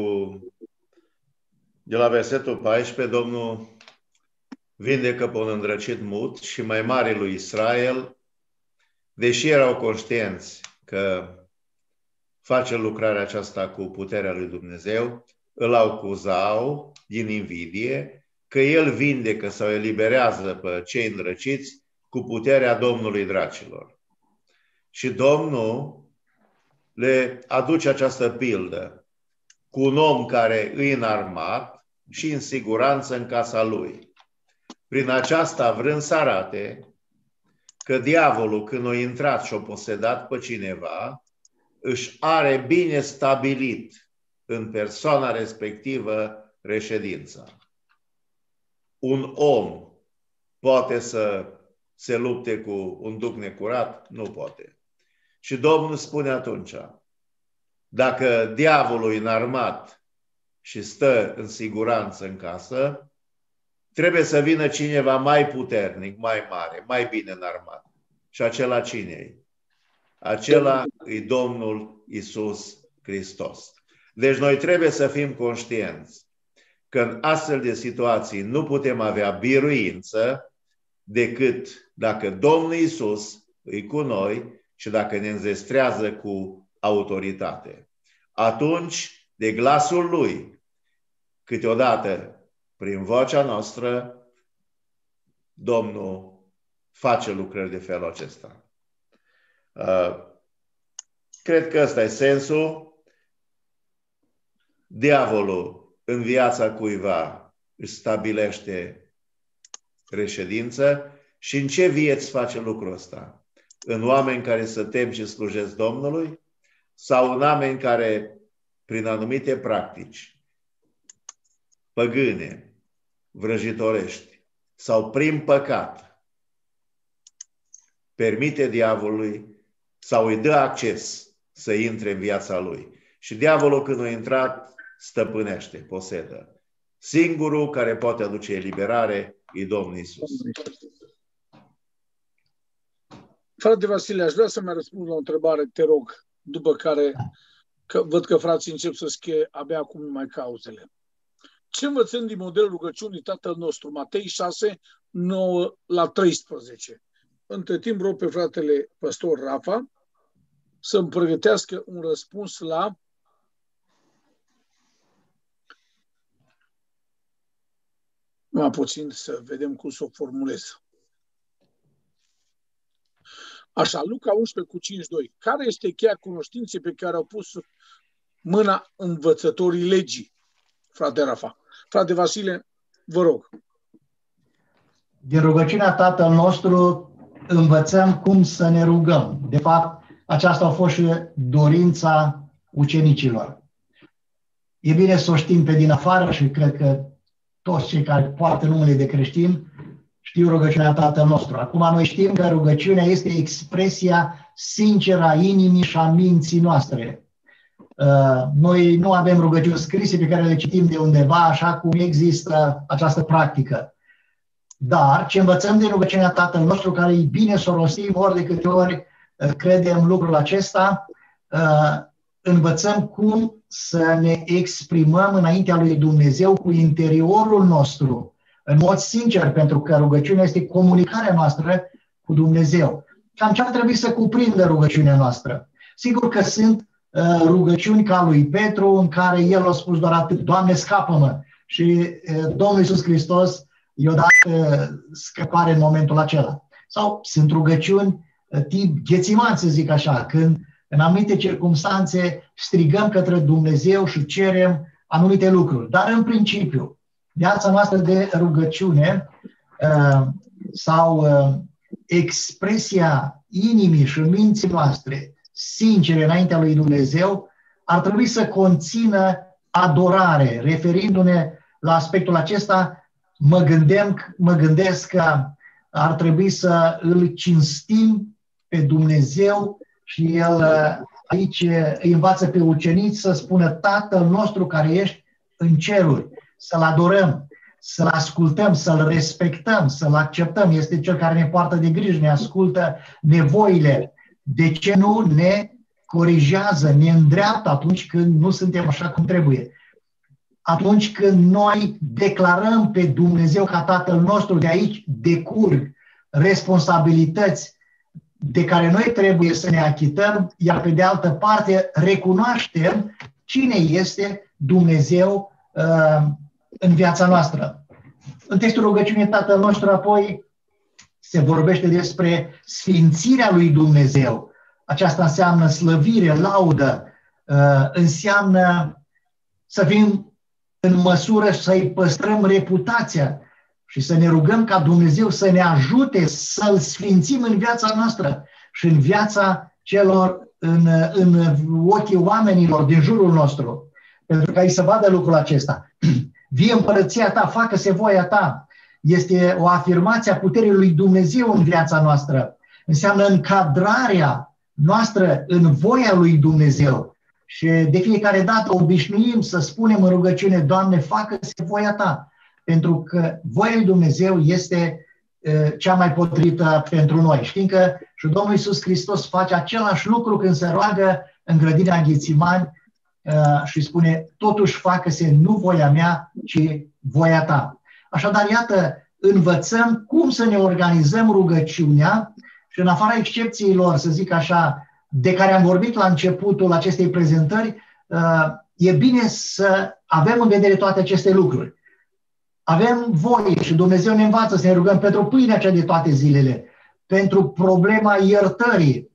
de la versetul paisprezece, Domnul vindecă pe un îndrăcit mut și mai mare lui Israel, deși erau conștienți că face lucrarea aceasta cu puterea lui Dumnezeu, îl acuzau din invidie că el vindecă sau eliberează pe cei îndrăciți cu puterea Domnului dracilor. Și Domnul le aduce această pildă cu un om care îi înarmat și în siguranță în casa lui. Prin aceasta vrând să arate că diavolul, când a intrat și a posedat pe cineva, își are bine stabilit în persoana respectivă reședința. Un om poate să se lupte cu un duc necurat? Nu poate. Și Domnul spune atunci, dacă diavolul e înarmat și stă în siguranță în casă, trebuie să vină cineva mai puternic, mai mare, mai bine înarmat. Și acela cine-i? Acela e Domnul Iisus Hristos. Deci noi trebuie să fim conștienți că în astfel de situații nu putem avea biruință decât dacă Domnul Iisus e cu noi și dacă ne înzestrează cu autoritate. Atunci, de glasul Lui, câteodată prin vocea noastră, Domnul face lucrări de felul acesta. Uh, cred că ăsta e sensul. Diavolul în viața cuiva își stabilește reședință și în ce vieți face lucrul ăsta? În oameni care se tem și slujesc Domnului sau în oameni care, prin anumite practici păgâne, vrăjitorești sau prin păcat, permite diavolului sau îi dă acces să intre în viața lui. Și diavolul, când a intrat, stăpânește, posedă. Singurul care poate aduce eliberare e Domnul Iisus. Frate Vasile, aș vrea să mai răspund la o întrebare, te rog, după care că văd că frații încep să schie abia acum numai cauzele. Ce învățăm din modelul rugăciunii Tatăl nostru? Matei șase, nouă la treisprezece. Între timp rog pe fratele păstor Rafa să-mi pregătească un răspuns la mai puțin să vedem cum să o formulez. Așa, Luca unsprezece cu cincizeci și doi. Care este cheia cunoștinței pe care au pus mâna învățătorii legii? Frate Rafa. Frate Vasile, vă rog. Din rugăciunea Tatăl nostru învățăm cum să ne rugăm. De fapt, aceasta a fost și dorința ucenicilor. E bine să o știm pe din afară și cred că toți cei care poartă numele de creștin știu rugăciunea Tatăl nostru. Acum noi știm că rugăciunea este expresia sinceră a inimii și a minții noastre. Noi nu avem rugăciuni scrise pe care le citim de undeva, așa cum există această practică. Dar ce învățăm din rugăciunea Tatăl nostru, care e bine să o rostim ori de câte ori credem lucrul acesta, învățăm cum să ne exprimăm înaintea lui Dumnezeu cu interiorul nostru, în mod sincer, pentru că rugăciunea este comunicarea noastră cu Dumnezeu. Cam ce ar trebui să cuprindă rugăciunea noastră? Sigur că sunt uh, rugăciuni ca lui Petru, în care el a spus doar atât: Doamne, scapă-mă! Și uh, Domnul Iisus Hristos i-a dat uh, scăpare în momentul acela. Sau sunt rugăciuni uh, tip Ghețiman, să zic așa, când în anumite circumstanțe strigăm către Dumnezeu și cerem anumite lucruri. Dar în principiu, viața noastră de rugăciune uh, sau uh, expresia inimii și minții noastre sincere înaintea lui Dumnezeu ar trebui să conțină adorare. Referindu-ne la aspectul acesta, mă, gândeam, mă gândesc că ar trebui să îl cinstim pe Dumnezeu și el aici îi învață pe ucenici să spună: Tatăl nostru care ești în ceruri. Să-L adorăm, să-L ascultăm, să-L respectăm, să-L acceptăm. Este Cel care ne poartă de grijă, ne ascultă nevoile. De ce nu ne corigează, ne îndreaptă atunci când nu suntem așa cum trebuie. Atunci când noi declarăm pe Dumnezeu ca Tatăl nostru, de aici decurg responsabilități de care noi trebuie să ne achităm, iar pe de altă parte recunoaștem cine este Dumnezeu uh, în viața noastră. În textul rugăciunii Tatăl nostru apoi se vorbește despre sfințirea lui Dumnezeu. Aceasta înseamnă slăvire, laudă, uh, înseamnă să fim în măsură să-i păstrăm reputația și să ne rugăm ca Dumnezeu să ne ajute să-L sfințim în viața noastră și în viața celor, în, în ochii oamenilor din jurul nostru. Pentru ca ei să vadă lucrul acesta. Vie împărăția ta, facă-se voia ta. Este o afirmație a puterii lui Dumnezeu în viața noastră. Înseamnă încadrarea noastră în voia lui Dumnezeu. Și de fiecare dată obișnuim să spunem în rugăciune, Doamne, facă-se voia ta. Pentru că voia lui Dumnezeu este uh, cea mai potrivită pentru noi. Știm că și Domnul Iisus Hristos face același lucru când se roagă în grădina Ghețimani uh, și spune, totuși facă-se nu voia mea, ci voia ta. Așadar, iată, învățăm cum să ne organizăm rugăciunea și în afara excepțiilor, să zic așa, de care am vorbit la începutul acestei prezentări, e bine să avem în vedere toate aceste lucruri. Avem voie și Dumnezeu ne învață să ne rugăm pentru pâinea cea de toate zilele, pentru problema iertării,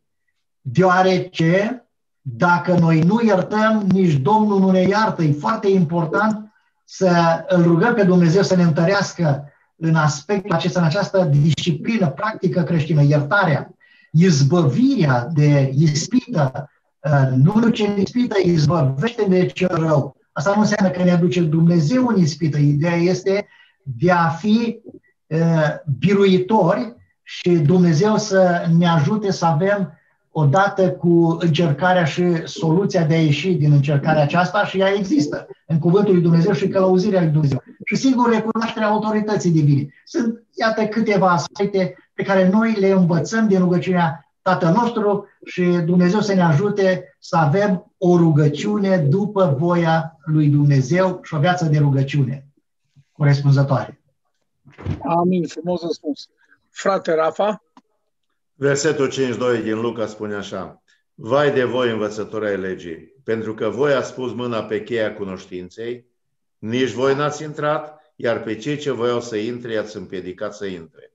deoarece dacă noi nu iertăm, nici Domnul nu ne iartă. E foarte important să îl rugăm pe Dumnezeu să ne întărească în aspectul acesta, în această disciplină practică creștină, iertarea, izbăvirea de ispită. Nu duce în ispită, izbăvește de cel rău. Asta nu înseamnă că ne aduce Dumnezeu în ispită. Ideea este de a fi uh, biruitori și Dumnezeu să ne ajute să avem odată cu încercarea și soluția de a ieși din încercarea aceasta și ea există în cuvântul lui Dumnezeu și călăuzirea lui Dumnezeu. Și sigur recunoașterea autorității divine. Sunt, iată, câteva aspecte pe care noi le învățăm din rugăciunea Tatăl nostru și Dumnezeu să ne ajute să avem o rugăciune după voia lui Dumnezeu și o viață de rugăciune corespunzătoare. Amin, frumos răspuns. Frate Rafa? Versetul cincizeci și doi din Luca spune așa: vai de voi, învățători ai legii, pentru că voi ați pus mâna pe cheia cunoștinței, nici voi n-ați intrat, iar pe cei ce voiau să intre i-ați împiedicat să intre.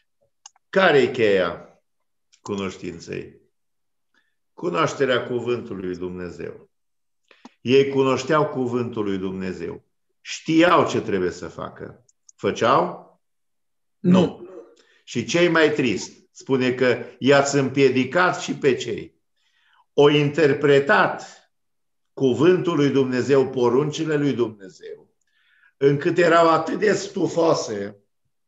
Care-i cheia cunoștinței? Cunoașterea cuvântului lui Dumnezeu. Ei cunoșteau cuvântul lui Dumnezeu. Știau ce trebuie să facă. Făceau? Nu. Și cei mai trist, spune că i-ați împiedicat și pe cei. O interpretat cuvântul lui Dumnezeu, poruncile lui Dumnezeu, încât erau atât de stufoase,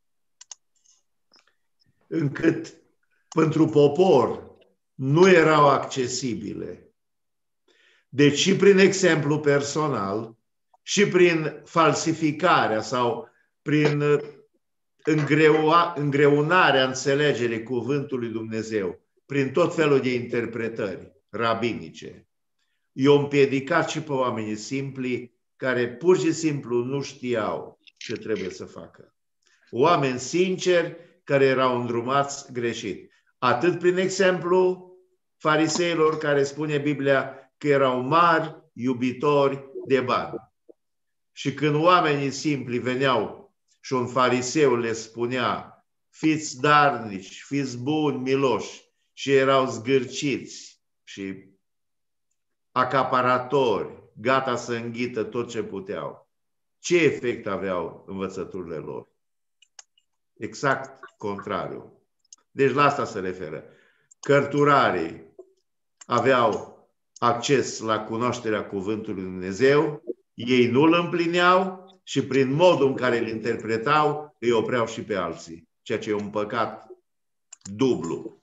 încât pentru popor nu erau accesibile. Deci și prin exemplu personal, și prin falsificarea sau prin îngreua, îngreunarea înțelegerii cuvântului Dumnezeu, prin tot felul de interpretări rabinice, i-au împiedicat și pe oamenii simpli care pur și simplu nu știau ce trebuie să facă. Oameni sinceri care erau îndrumați greșit. Atât prin exemplu fariseilor, care spune Biblia că erau mari iubitori de bani. Și când oamenii simpli veneau și un fariseu le spunea fiți darnici, fiți buni, miloși, și erau zgârciți și acaparatori, gata să înghită tot ce puteau, ce efect aveau învățăturile lor? Exact contrariu. Deci la asta se referă. Cărturarii aveau acces la cunoașterea cuvântului lui Dumnezeu, ei nu îl împlineau și prin modul în care îl interpretau îi opreau și pe alții, ceea ce e un păcat dublu.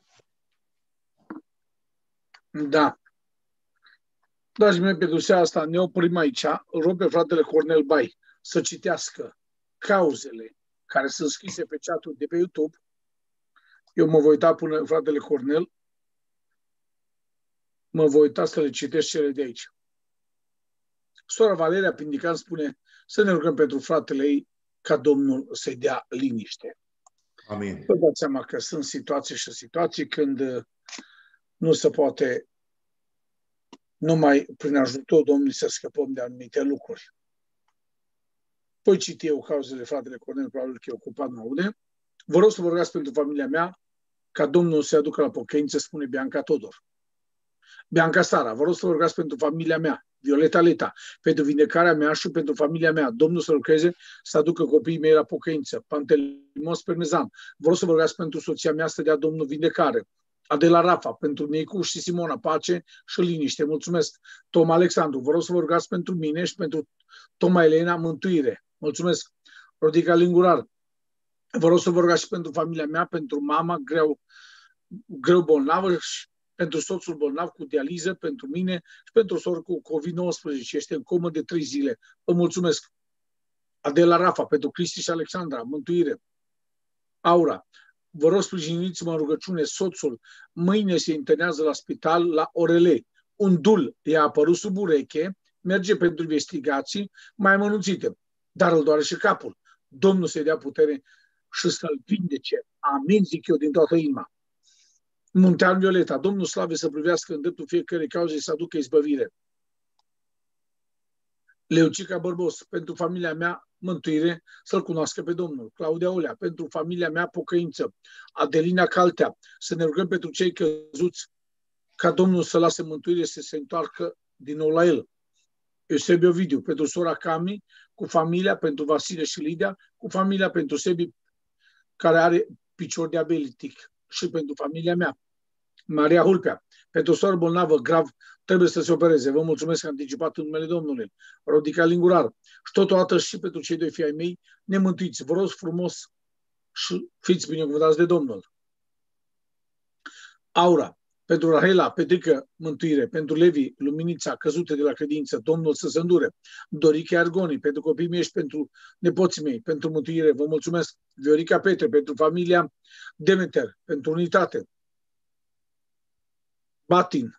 Da. Dragii mei, pe dusea asta ne oprim aici. Îl rog pe fratele Cornel Bai să citească cauzele care sunt scrise pe chat-ul de pe YouTube. Eu mă voi uita până fratele Cornel. mă voi uita să le citesc cele de aici. Sora Valeria Pindican spune să ne rugăm pentru fratele ei ca Domnul să-i dea liniște. Amin. Vă dați seama că sunt situații și situații când nu se poate numai prin ajutorul Domnului să scăpăm de anumite lucruri. Voi citi eu cauzele fratele Cornel, probabil că e ocupat, mă aude. Vă rog să vă rugați pentru familia mea ca Domnul să-i aducă la pocăință, spune Bianca Todor. Bianca Sara, vă rog să vă rugați pentru familia mea, Violeta Leta, pentru vindecarea mea și pentru familia mea. Domnul să lucreze să aducă copiii mei la pocăință. Pantelimos Permezan, vă rog să vă rugați pentru soția mea să dea Domnul vindecare. Adela Rafa, pentru Nicu și Simona, pace și liniște. Mulțumesc. Tom Alexandru, vă rog să vă rugați pentru mine și pentru Toma Elena, mântuire. Mulțumesc. Rodica Lingurar, vă rog să vă rugați și pentru familia mea, pentru mama greu, greu bolnavă și pentru soțul bolnav cu dializă, pentru mine și pentru soră cu covid nouăsprezece. Este în comă de trei zile. Vă mulțumesc. Adela Rafa, pentru Cristi și Alexandra, mântuire. Aura, vă rog sprijiniți-mă în rugăciune, soțul mâine se internează la spital la orele. Un dul i-a apărut sub ureche, merge pentru investigații mai amănunțite, dar îl doare și capul. Domnul să-i dea putere și să-l vindece. Amin, zic eu din toată inima. Muntean Violeta, Domnul slave să privească în dreptul fiecărei cauze și să aducă izbăvire. Leucica Bărbos, pentru familia mea mântuire, să-L cunoască pe Domnul. Claudia Olea, pentru familia mea pocăință. Adelina Caltea, să ne rugăm pentru cei căzuți ca Domnul să lase mântuire să se întoarcă din nou la El. Eusebio Ovidiu, pentru sora Cami, cu familia, pentru Vasile și Lidia, cu familia, pentru Sebi, care are picior diabetic și pentru familia mea. Maria Hulpea, pentru soră bolnavă grav, trebuie să se opereze. Vă mulțumesc anticipat în numele Domnului. Rodica Lingurar. Și totodată și pentru cei doi fii ai mei, nemântuiți. Vă rog frumos și fiți binecuvântați de Domnul. Aura, pentru Rahela, Petrică, mântuire, pentru Levi, luminița, căzute de la credință, Domnul să se îndure. Dorica Argoni, pentru copiii mei și pentru nepoții mei, pentru mântuire, vă mulțumesc. Viorica Petre, pentru familia Demeter, pentru unitate. Batin.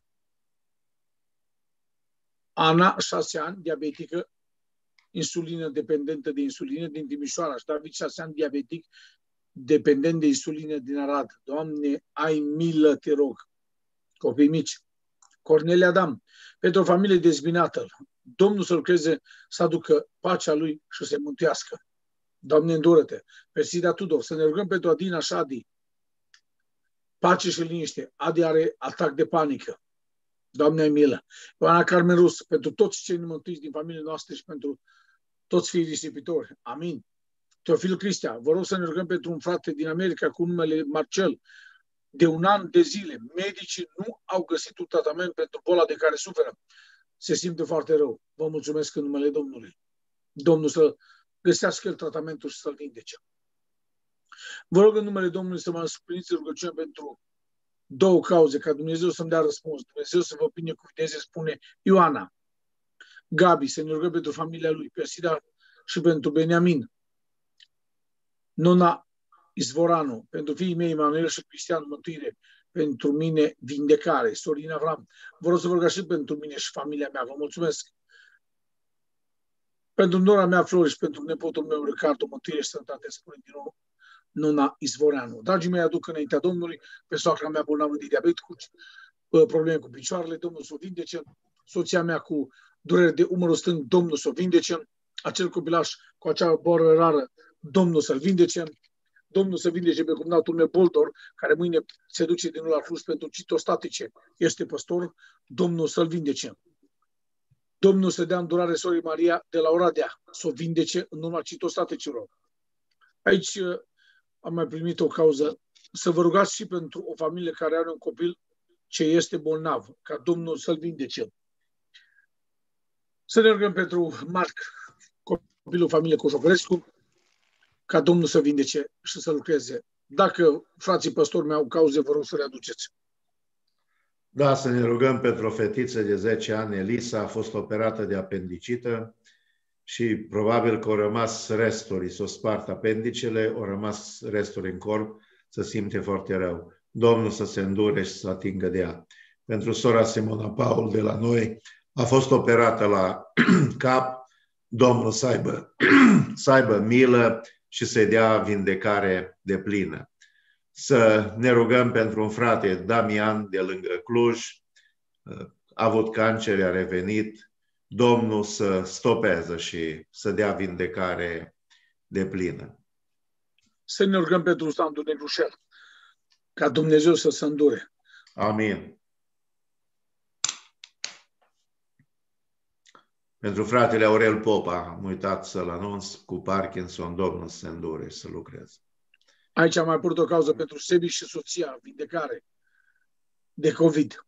Ana, șase ani, diabetică, insulină dependentă de insulină din Timișoara. Și David, șase ani, diabetic, dependent de insulină din Arad. Doamne, ai milă, te rog. Copii mici. Cornelia Adam, pentru o familie dezbinată, Domnul să lucreze, să aducă pacea lui și să se mântuiască. Doamne, îndură-te. Persida Tudor, să ne rugăm pentru Adina Shadi. Pace și liniște. Adi are atac de panică. Doamne, ai milă. Ioana Carmen Rus, pentru toți cei nemântuiți din familiile noastre și pentru toți fiii risipitori. Amin. Teofil Cristia, vă rog să ne rugăm pentru un frate din America cu numele Marcel. De un an de zile, medicii nu au găsit un tratament pentru boala de care suferă. Se simte foarte rău. Vă mulțumesc în numele Domnului. Domnul să găsească el tratamentul și să-l vindece. Vă rog în numele Domnului să mă supliniți rugăciune pentru două cauze, ca Dumnezeu să-mi dea răspuns. Dumnezeu să vă binecuvânteze, spune Ioana. Gabi, să ne rugăm pentru familia lui, Persida și pentru Beniamin. Nona Izvoranu, pentru fiii mei, Emanuel și Cristian, mântuire, pentru mine, vindecare. Sorina Avram, vă rog să vă rugați și pentru mine și familia mea. Vă mulțumesc. Pentru nora mea, Flori, și pentru nepotul meu, Ricardo, mântuire și sănătate, spune din nou Nona Izvoreanu. Dragii mei, aduc înaintea Domnului pe soacra mea bolnavă de diabet, cu probleme cu picioarele, Domnul să o vindece. Soția mea cu durere de umărul stâng, Domnul să o vindece. Acel copilaș cu acea boală rară, Domnul să-l vindece. Domnul să vindece pe cumnatul meu Boldor, care mâine se duce din nou la Cluj pentru citostatice. Este păstor, Domnul să-l vindece. Domnul să dea îndurare sorii Maria de la Oradea, să o vindece în urma citostaticilor. Aici am mai primit o cauză. Să vă rugați și pentru o familie care are un copil ce este bolnav, ca Domnul să-l vindece. Să ne rugăm pentru Marc, copilul familiei Coșocorescu, ca Domnul să vindece și să lucreze. Dacă frații păstori mi-au cauze, vă rog să le aduceți. Da, să ne rugăm pentru o fetiță de zece ani, Elisa, a fost operată de apendicită și probabil că au rămas resturi, s-o spart apendicele, au rămas resturi în corp, se simte foarte rău. Domnul să se îndure și să atingă de ea. pentru sora Simona Paul de la noi. A fost operată la cap. Domnul să aibă, să aibă milă și să-i dea vindecare deplină. Să ne rugăm pentru un frate, Damian, de lângă Cluj. A avut cancer, a revenit. Domnul să stopeze și să dea vindecare deplină. Să ne rugăm pentru Sandu Negrușel, ca Dumnezeu să se îndure. Amin. Pentru fratele Aurel Popa, am uitat să-l anunț, cu Parkinson, Domnul să se îndure și să lucreze. Aici am mai purtat o cauză pentru Sebi și soția, vindecare de COVID.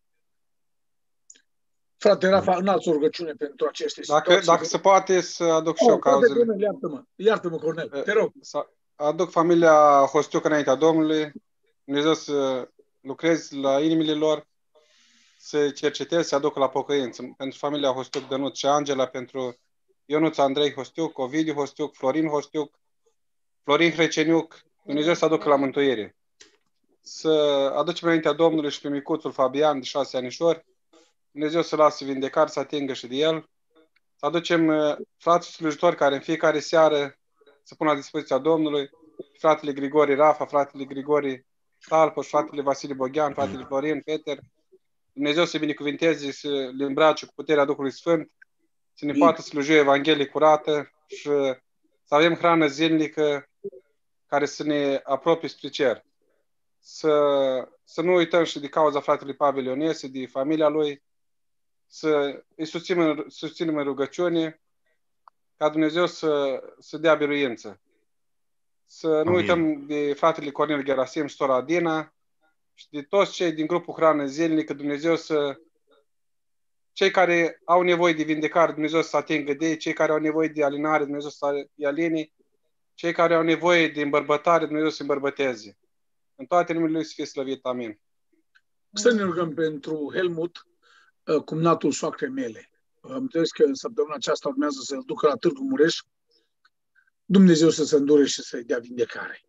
Frate Rafa, înalți o rugăciune pentru aceste dacă, situații. Dacă se poate să aduc și oh, eu cauzele. Frate, iartă-mă, iartă-mă, Cornel, te rog. Să aduc familia Hostiuc înaintea Domnului, Dumnezeu să lucrezi la inimile lor, să cercetezi, să aducă la pocăință. Pentru familia Hostiuc, Dănuț și Angela, pentru Ionuț Andrei Hostiuc, Ovidiu Hostiuc, Florin Hostiuc, Florin Hreceniuc, Dumnezeu să aducă la mântuire. Să aducem înaintea Domnului și pe micuțul Fabian de șase anișori, Dumnezeu să lasă vindecare, să atingă și de el. Să aducem frații slujitori care în fiecare seară să pună la dispoziția Domnului, fratele Grigori Rafa, fratele Grigori Talpoș, fratele Vasile Boghean, fratele Florin, Peter. Dumnezeu să binecuvinteze, să le îmbrace cu puterea Duhului Sfânt, să ne poată sluji Evanghelie curată și să avem hrană zilnică care să ne apropie spre cer. Să, să nu uităm și de cauza fratelui Pavel Ionese, de familia lui, să îi susținem, susținem în rugăciune, ca Dumnezeu să, să dea biruință. Să nu Amin. Uităm de fratele Cornel Gerasim și sora Adina și de toți cei din grupul Hrană Zilnică, Dumnezeu să... Cei care au nevoie de vindecare, Dumnezeu să atingă de ei, cei care au nevoie de alinare, Dumnezeu să ia linii, cei care au nevoie de îmbărbătare, Dumnezeu să îmbărbăteze. În toate numele Lui să fie slăvit. Amin. Să ne rugăm pentru Helmut, cumnatul soacrei mele. Am înțeles că în săptămâna aceasta urmează să-l ducă la Târgu Mureș. Dumnezeu să se îndure și să-i dea vindecare.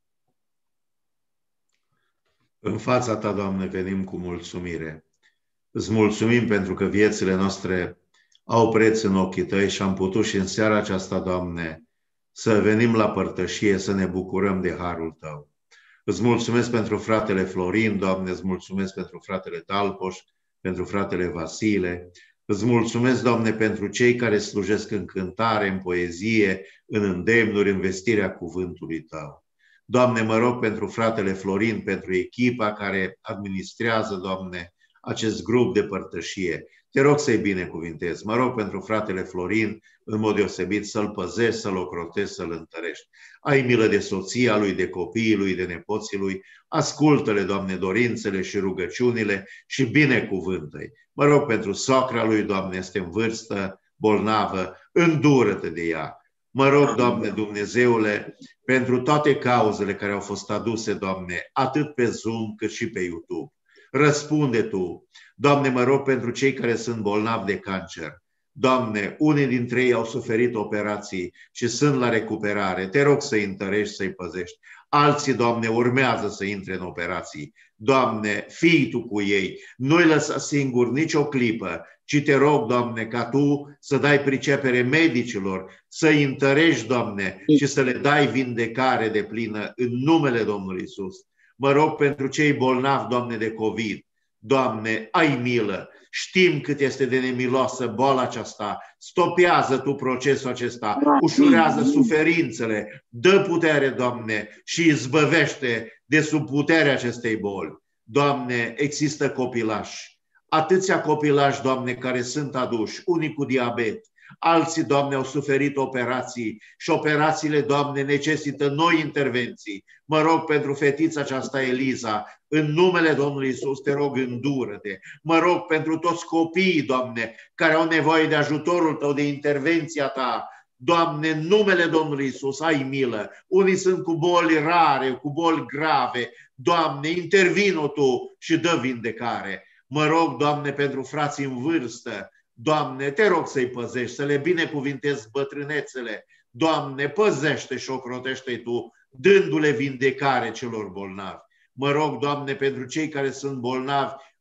În fața Ta, Doamne, venim cu mulțumire. Îți mulțumim pentru că viețile noastre au preț în ochii Tăi și am putut și în seara aceasta, Doamne, să venim la părtășie, să ne bucurăm de harul Tău. Îți mulțumesc pentru fratele Florin, Doamne, îți mulțumesc pentru fratele Talpoș, pentru fratele Vasile. Îți mulțumesc, Doamne, pentru cei care slujesc în cântare, în poezie, în îndemnuri, în vestirea cuvântului Tău. Doamne, mă rog pentru fratele Florin, pentru echipa care administrează, Doamne, acest grup de părtășie. Te rog să-i binecuvintezi. Mă rog pentru fratele Florin, în mod deosebit, să-l păzești, să-l ocrotești, să-l întărești. Ai milă de soția lui, de copiii lui, de nepoții lui. Ascultă-le, Doamne, dorințele și rugăciunile și binecuvântă-i. Mă rog pentru socra lui, Doamne, este în vârstă, bolnavă, îndură-te de ea. Mă rog, Doamne Dumnezeule, pentru toate cauzele care au fost aduse, Doamne, atât pe Zoom cât și pe YouTube. Răspunde Tu. Doamne, mă rog pentru cei care sunt bolnavi de cancer. Doamne, unii dintre ei au suferit operații și sunt la recuperare. Te rog să-i întărești, să-i păzești. Alții, Doamne, urmează să intre în operații. Doamne, fii Tu cu ei. Nu-i lăsa singur nicio clipă, ci te rog, Doamne, ca Tu să dai pricepere medicilor, să-i întărești, Doamne, și să le dai vindecare deplină în numele Domnului Iisus. Mă rog pentru cei bolnavi, Doamne, de COVID. Doamne, ai milă. Știm cât este de nemiloasă boala aceasta. Stopează Tu procesul acesta. Ușurează suferințele. Dă putere, Doamne, și izbăvește de sub puterea acestei boli. Doamne, există copilași. Atâția copilași, Doamne, care sunt aduși, unii cu diabet. Alții, Doamne, au suferit operații și operațiile, Doamne, necesită noi intervenții. Mă rog pentru fetița aceasta, Eliza, în numele Domnului Iisus, te rog, îndură-te. Mă rog pentru toți copiii, Doamne, care au nevoie de ajutorul Tău, de intervenția Ta. Doamne, în numele Domnului Iisus, ai milă. Unii sunt cu boli rare, cu boli grave. Doamne, intervino Tu și dă vindecare. Mă rog, Doamne, pentru frații în vârstă. Doamne, te rog să-i păzești, să le binecuvintezi bătrânețele. Doamne, păzește și ocrotește-i Tu, dându-le vindecare celor bolnavi. Mă rog, Doamne, pentru cei care sunt bolnavi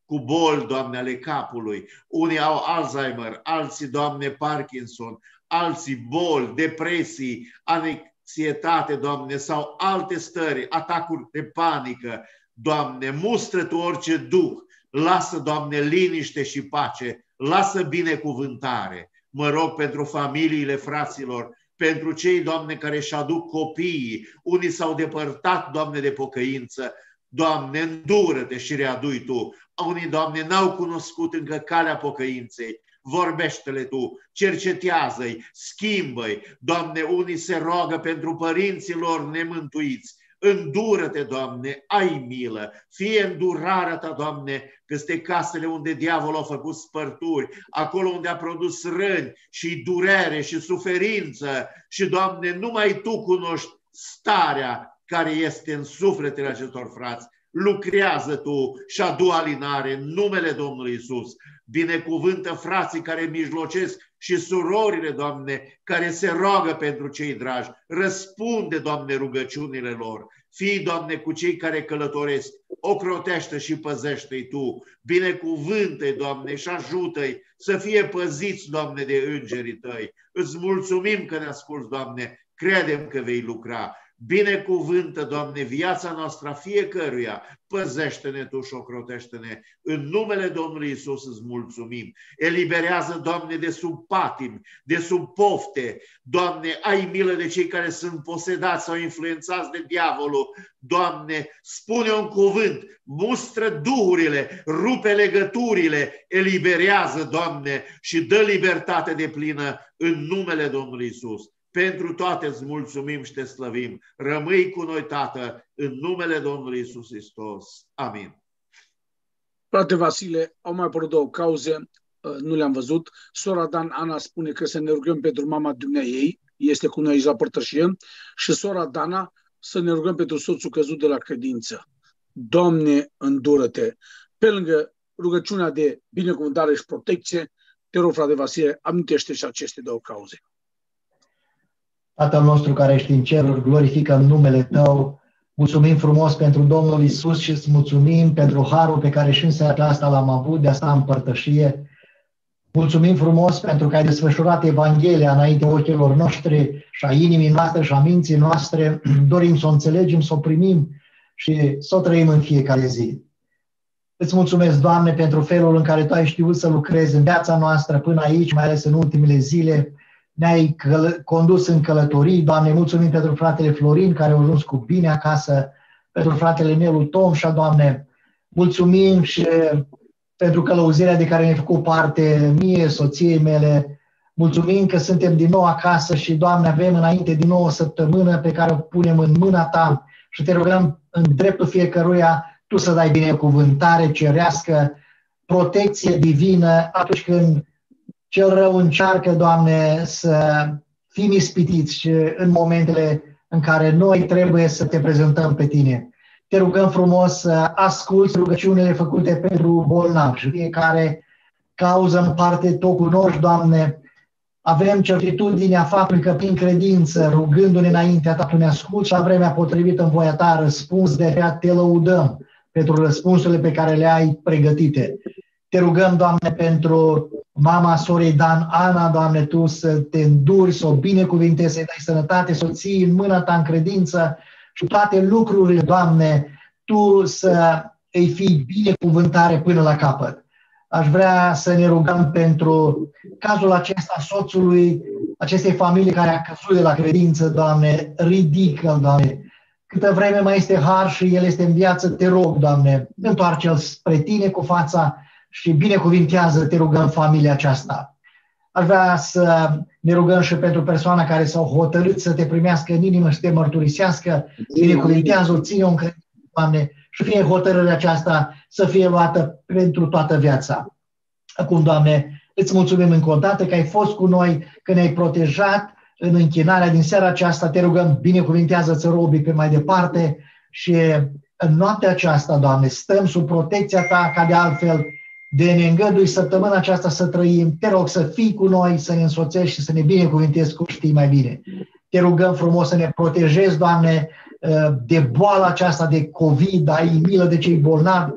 cu boli, Doamne, ale capului. Unii au Alzheimer, alții, Doamne, Parkinson, alții boli, depresii, anxietate, Doamne, sau alte stări, atacuri de panică. Doamne, mustră Tu orice duh, lasă, Doamne, liniște și pace, lasă binecuvântare. Mă rog pentru familiile fraților, pentru cei, Doamne, care își aduc copiii, unii s-au depărtat, Doamne, de pocăință. Doamne, îndură-te și readui Tu. Unii, Doamne, n-au cunoscut încă calea pocăinței. Vorbește-le Tu, cercetează-i, schimbă-i. Doamne, unii se roagă pentru părinții lor nemântuiți. Îndură-te, Doamne, ai milă, fie îndurarea Ta, Doamne, peste casele unde diavolul a făcut spărturi, acolo unde a produs răni și durere și suferință și, Doamne, numai Tu cunoști starea care este în sufletele acestor frați. Lucrează Tu și adu alinare în numele Domnului Iisus. Binecuvântă frații care mijlocesc și surorile, Doamne, care se roagă pentru cei dragi. Răspunde, Doamne, rugăciunile lor. Fii, Doamne, cu cei care călătoresc. Ocrotește și păzește-i Tu. Binecuvântă-i, Doamne, și ajută-i să fie păziți, Doamne, de îngerii Tăi. Îți mulțumim că ne asculți, Doamne. Credem că vei lucra. Binecuvântă, Doamne, viața noastră fiecăruia, păzește-ne Tu și ocrotește-ne. În numele Domnului Iisus îți mulțumim. Eliberează, Doamne, de sub patimi, de sub pofte. Doamne, ai milă de cei care sunt posedați sau influențați de diavolul. Doamne, spune un cuvânt, mustră duhurile, rupe legăturile, eliberează, Doamne, și dă libertate deplină în numele Domnului Iisus. Pentru toate îți mulțumim și Te slăvim. Rămâi cu noi, Tată, în numele Domnului Iisus Hristos. Amin. Frate Vasile, au mai apărut două cauze, nu le-am văzut. Sora Dan Ana spune că să ne rugăm pentru mama dumneaei, este cu noi aici la părtășie, și sora Dana să ne rugăm pentru soțul căzut de la credință. Doamne, îndură-te! Pe lângă rugăciunea de binecuvântare și protecție, te rog, frate Vasile, amintește și aceste două cauze. Tatăl nostru care ești în ceruri, glorificăm numele Tău. Mulțumim frumos pentru Domnul Iisus și îți mulțumim pentru harul pe care și în seara aceasta l-am avut de a sta în părtășie. Mulțumim frumos pentru că ai desfășurat Evanghelia înainte ochilor noștri și a inimii noastre și a minții noastre. Dorim să o înțelegem, să o primim și să o trăim în fiecare zi. Îți mulțumesc, Doamne, pentru felul în care Tu ai știut să lucrezi în viața noastră până aici, mai ales în ultimele zile. Ne-ai condus în călătorii, Doamne, mulțumim pentru fratele Florin, care a ajuns cu bine acasă, pentru fratele Nelu Tomșa, Doamne, mulțumim și pentru călăuzirea de care ne-ai făcut parte mie, soției mele, mulțumim că suntem din nou acasă și, Doamne, avem înainte din nou o săptămână pe care o punem în mâna Ta și Te rugăm în dreptul fiecăruia Tu să dai binecuvântare cerească, protecție divină atunci când cel rău încearcă, Doamne, să fim ispitiți și în momentele în care noi trebuie să Te prezentăm pe Tine. Te rugăm frumos să asculți rugăciunile făcute pentru bolnavi și fiecare cauză în parte Tu cunoști, Doamne. Avem certitudinea faptului că prin credință, rugându-ne înaintea Ta, Tu ne asculți și la vremea potrivită în voia Ta răspuns, de aceea Te lăudăm pentru răspunsurile pe care le ai pregătite. Te rugăm, Doamne, pentru mama sorei Dan Ana, Doamne, Tu să Te înduri, să o binecuvintezi, să-i dai sănătate, să o ții în mâna Ta în credință și toate lucrurile, Doamne, Tu să îi fii binecuvântare până la capăt. Aș vrea să ne rugăm pentru cazul acesta soțului acestei familii care a căzut de la credință, Doamne, ridică-l, Doamne. Câtă vreme mai este har și el este în viață, Te rog, Doamne, întoarce-l spre Tine cu fața și binecuvintează, Te rugăm, familia aceasta. Aș vrea să ne rugăm și pentru persoana care s-au hotărât să Te primească în inimă și să Te mărturisească. Binecuvintează-o, ține-o în credință, Doamne, și fie hotărârea aceasta să fie luată pentru toată viața. Acum, Doamne, îți mulțumim încă o dată că ai fost cu noi, că ne-ai protejat în închinarea din seara aceasta. Te rugăm, binecuvintează-ți robii pe mai departe și în noaptea aceasta, Doamne, stăm sub protecția Ta, ca de altfel de ne îngădui săptămâna aceasta să trăim. Te rog să fii cu noi, să ne însoțești și să ne binecuvintezi cum știi mai bine. Te rugăm frumos să ne protejezi, Doamne, de boala aceasta de COVID, ai milă de cei bolnavi.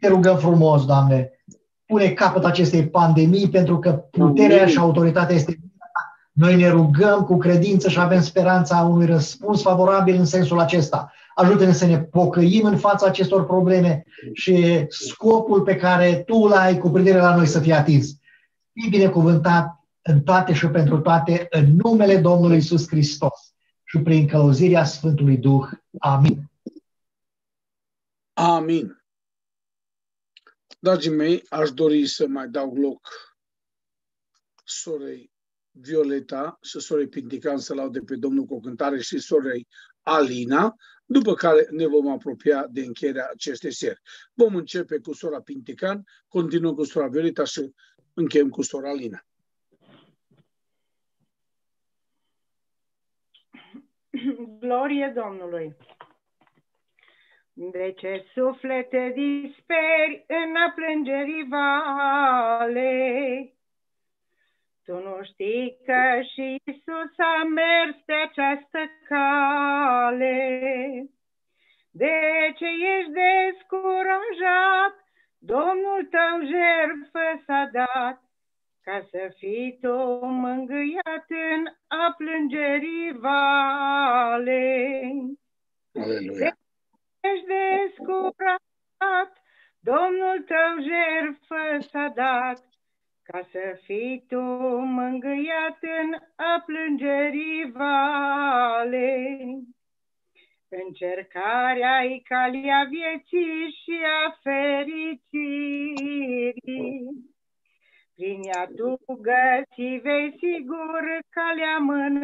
Te rugăm frumos, Doamne, pune capăt acestei pandemii, pentru că puterea Amin. și autoritatea este. Noi ne rugăm cu credință și avem speranța unui răspuns favorabil în sensul acesta. Ajută-ne să ne pocăim în fața acestor probleme și scopul pe care Tu îl ai cu privire la noi să fie atins. Fii binecuvântat în toate și pentru toate, în numele Domnului Iisus Hristos și prin călăuzirea Sfântului Duh. Amin. Amin. Dragii mei, aș dori să mai dau loc sorei Violeta și sorei Pintican să laude pe Domnul cu o cântare și sorei Alina, după care ne vom apropia de încheierea acestei seri. Vom începe cu sora Pintican, continuăm cu sora Violeta și încheiem cu sora Alina. Glorie Domnului! De ce suflete disperi în a plângerii vale? Tu nu știi că și Iisus a mers pe această cale. De ce ești descurajat? Domnul tău jertfă s-a dat, ca să fii tu mângâiat în a plângerii vale. Aleluia. Ești descurat, Domnul tău jertfă s-a dat, ca să fii tu mângâiat în a plângerii vale. Încercarea-i calea vieții și a fericirii. Prin ea tu găsi vei sigur calea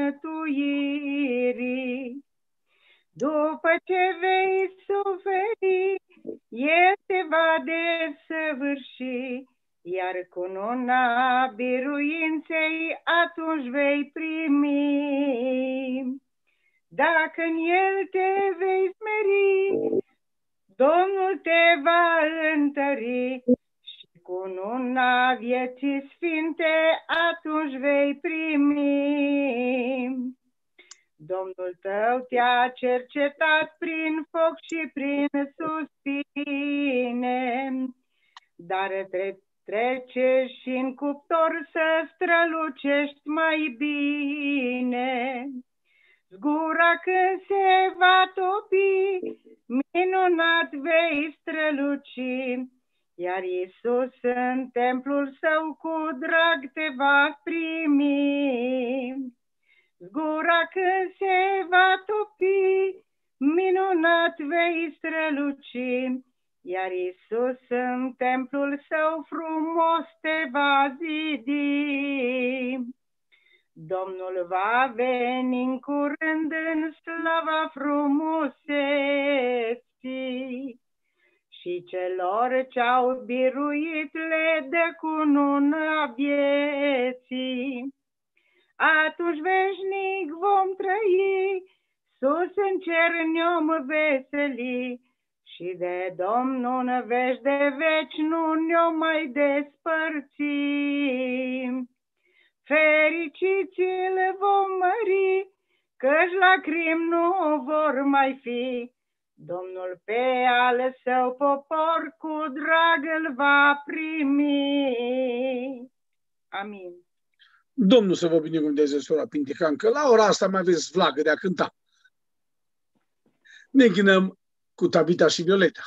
mântuirii. După ce vei suferi, El te va desăvârși, iar cununa biruinței atunci vei primi. Dacă în El te vei smeri, Domnul te va întări și cununa vieții sfinte atunci vei primi. Domnul tău te-a cercetat prin foc și prin suspine, dar tre trece și în cuptor să strălucești mai bine. Zgura când se va topi, minunat vei străluci, iar Iisus în templul său cu drag te va primi. Zgura când se va topi, minunat vei străluci, iar Iisus în templul său frumos te va zidi. Domnul va veni în curând în slava frumuseții și celor ce-au biruit le dă cununa vieții. Atunci veșnic vom trăi, sus în cer ne-om veseli și de Domnul în veci de veci nu ne-o mai despărți. Fericiți le vom mări, căci lacrimi nu vor mai fi. Domnul pe al său popor cu drag îl va primi. Amin. Domnul să vă binecuvânteze, sora Pintican, că la ora asta mai aveți vlagă de a cânta. Ne închinăm cu Tabita și Violeta.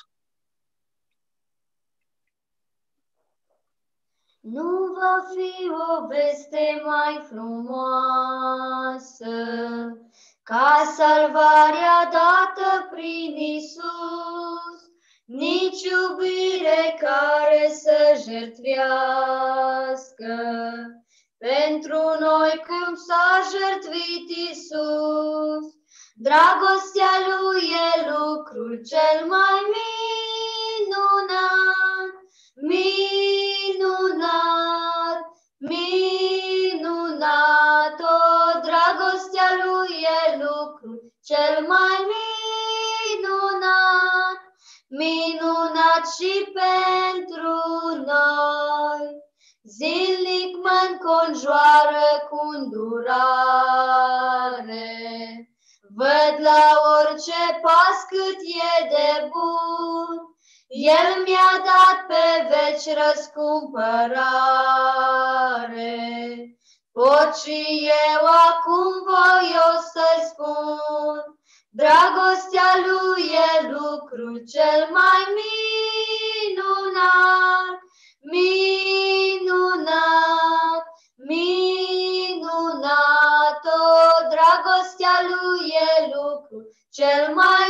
Nu va fi o veste mai frumoasă ca salvarea dată prin Iisus, nici iubire care să jertfească pentru noi cum s-a jertfit Iisus. Dragostea Lui e lucrul cel mai minunat, minunat, minunat. O, dragostea Lui e lucrul cel mai minunat, minunat și pentru noi. Zilnic mă înconjoară cu îndurare, văd la orice pas cât e de bun. El mi-a dat pe veci răscumpărare. Pot și eu acum voios să-i spun, dragostea lui e lucrul cel mai minunat, minunat, minunat. O, dragostea lui e lucrul cel mai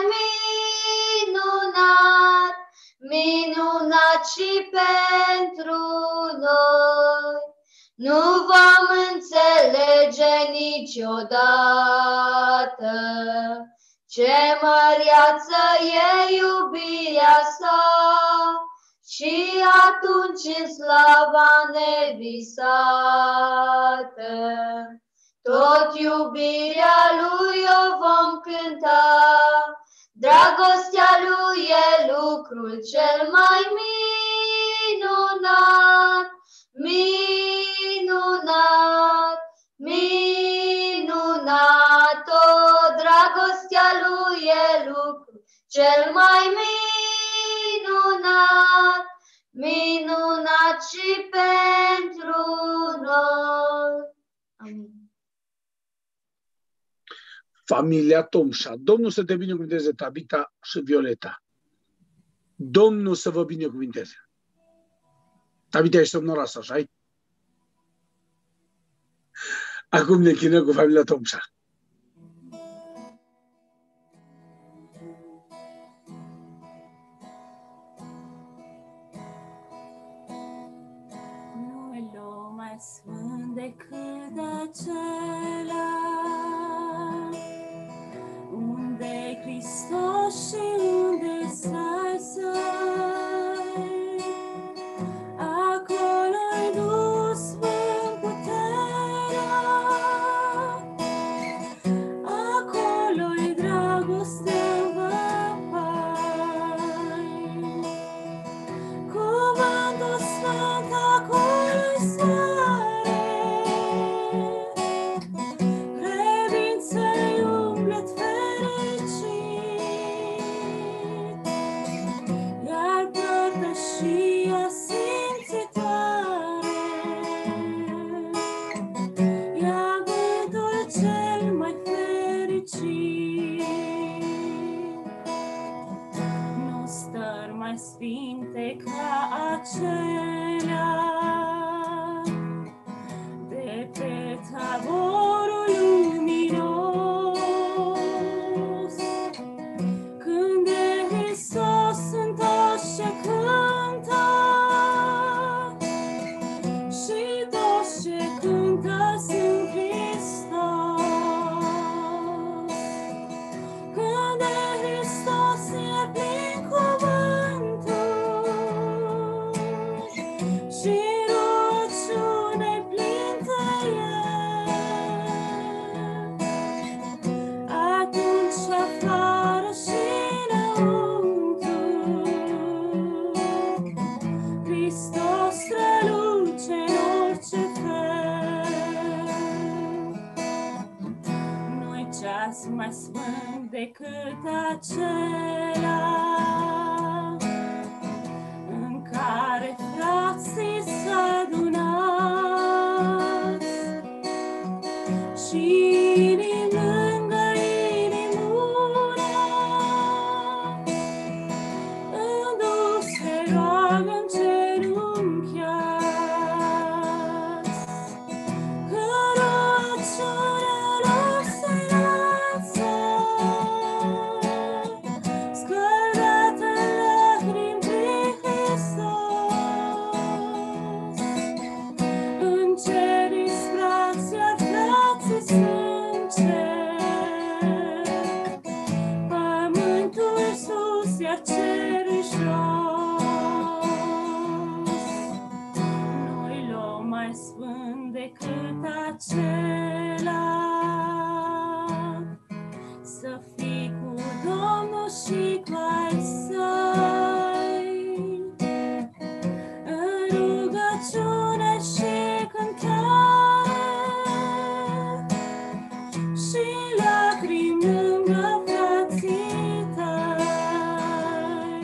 minunat, minunat și pentru noi. Nu vom înțelege niciodată ce măreață e iubirea sa, și atunci în slava nevisată tot iubirea lui o vom cânta. Dragostea lui e lucrul cel mai minunat, minunat, minunat. O, dragostea lui e lucrul cel mai minunat, minunat și pentru noi. Amin. Familia Tomșa. Domnul să te binecuvânteze, Tabita și Violeta. Domnul să vă binecuvânteze. Tabita, ești somnoroasă, așa-i? Acum ne chinăm cu familia Tomșa. Nu e loc mai sfânt decât acela unde Hristos și unde stai săi. Acolo-i dus Sfânt puterea, acolo-i dragostea văpai. Cuvântul Sfânt, acolo-i soare, credință-i umplet fericit, iar părtășia simțitoare ia vântul cel mai fericit. Nu stări mai sfinte ca acelea de pe taborul luminos, când de Hristos sunt toți ce cântă și toți ce cântă sunt Hristos. Când de Hristos e plin cuvântul și rugăciune plin tăiet, atunci afară și înăuntru Hristos străluce în orice fel. Nu-i ceas mai sfânt decât acela în care frații s-adunați și inimi lângă inimi una, înduși se roagă îngenunchiați, că rugăciunea lor se înalță, scăldată în lacrimi prin Hristos. În cer isprați, iar frații sunt cer, pământul sus, iar cerul jos. Nu-i loc mai sfânt decât acela să fii cu Domnul și cu ai săi, în rugăciune și cântare și lacrimi lângă frații tăi.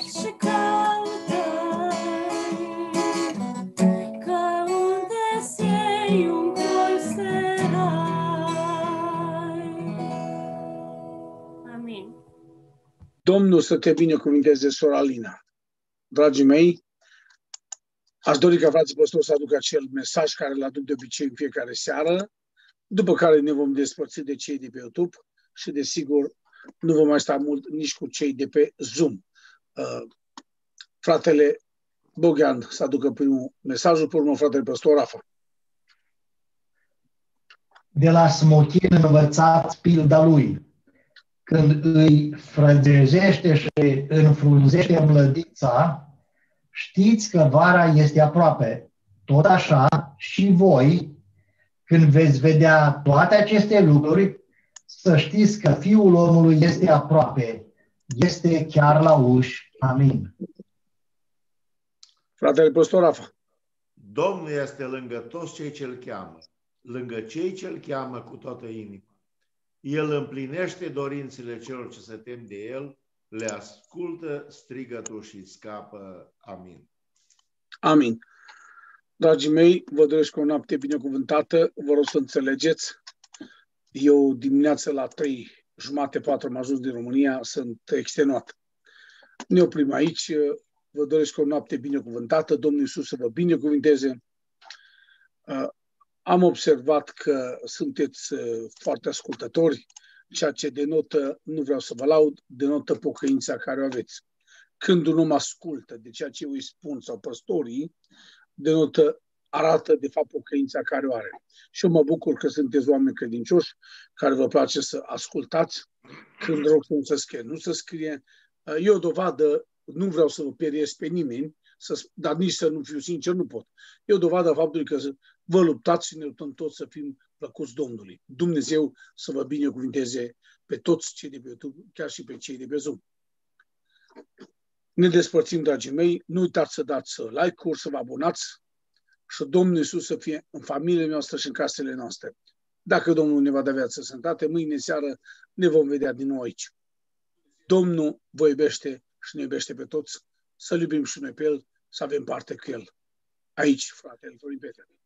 și căutări, că unde-s ei un gol serai. Amin. Domnul să te binecuvinteze, sora Alina. Dragii mei, aș dori ca frații păstori să aducă acel mesaj care îl aduc de obicei în fiecare seară, după care ne vom despărți de cei de pe YouTube și, desigur, nu vom mai sta mult nici cu cei de pe Zoom. Uh, fratele Bogdan să aducă primul mesajul, pe urmă fratele păstor Rafa. De la smochin învățați pilda lui. Când îi frăgejește și înfrunzește mlădița, știți că vara este aproape. Tot așa și voi, când veți vedea toate aceste lucruri, să știți că Fiul omului este aproape. Este chiar la uși. Amin. Fratele păstor Rafa. Domnul este lângă toți cei ce-L cheamă, lângă cei ce-L cheamă cu toată inima. El împlinește dorințele celor ce se tem de El, le ascultă strigătul și scapă. Amin. Amin. Dragii mei, vă doresc o noapte binecuvântată. Vă rog să înțelegeți. Eu dimineața la trei jumate, patru am ajuns din România, sunt extenuat. Ne oprim aici. Vă doresc o noapte binecuvântată. Domnul Iisus să vă binecuvinteze. Am observat că sunteți foarte ascultători, ceea ce denotă, nu vreau să vă laud, denotă pocăința care o aveți. Când un om ascultă de ceea ce eu îi spun sau păstorii, denotă, arată de fapt pocăința care o are. Și eu mă bucur că sunteți oameni credincioși, care vă place să ascultați. Când rog să nu se scrie, nu se scrie. E o dovadă, nu vreau să vă periesc pe nimeni, să, dar nici să nu fiu sincer, nu pot. E o dovadă a faptului că vă luptați și ne luptăm toți să fim plăcuți Domnului. Dumnezeu să vă binecuvinteze pe toți cei de pe YouTube, chiar și pe cei de pe Zoom. Ne despărțim, dragii mei. Nu uitați să dați like-uri, să vă abonați și Domnul Iisus să fie în familiile noastre și în casele noastre. Dacă Domnul ne va da viață, sănătate, mâine seară ne vom vedea din nou aici. Domnul vă iubește și ne iubește pe toți. Să-L iubim și noi pe El, să avem parte cu El. Aici, fratele Florin Petre.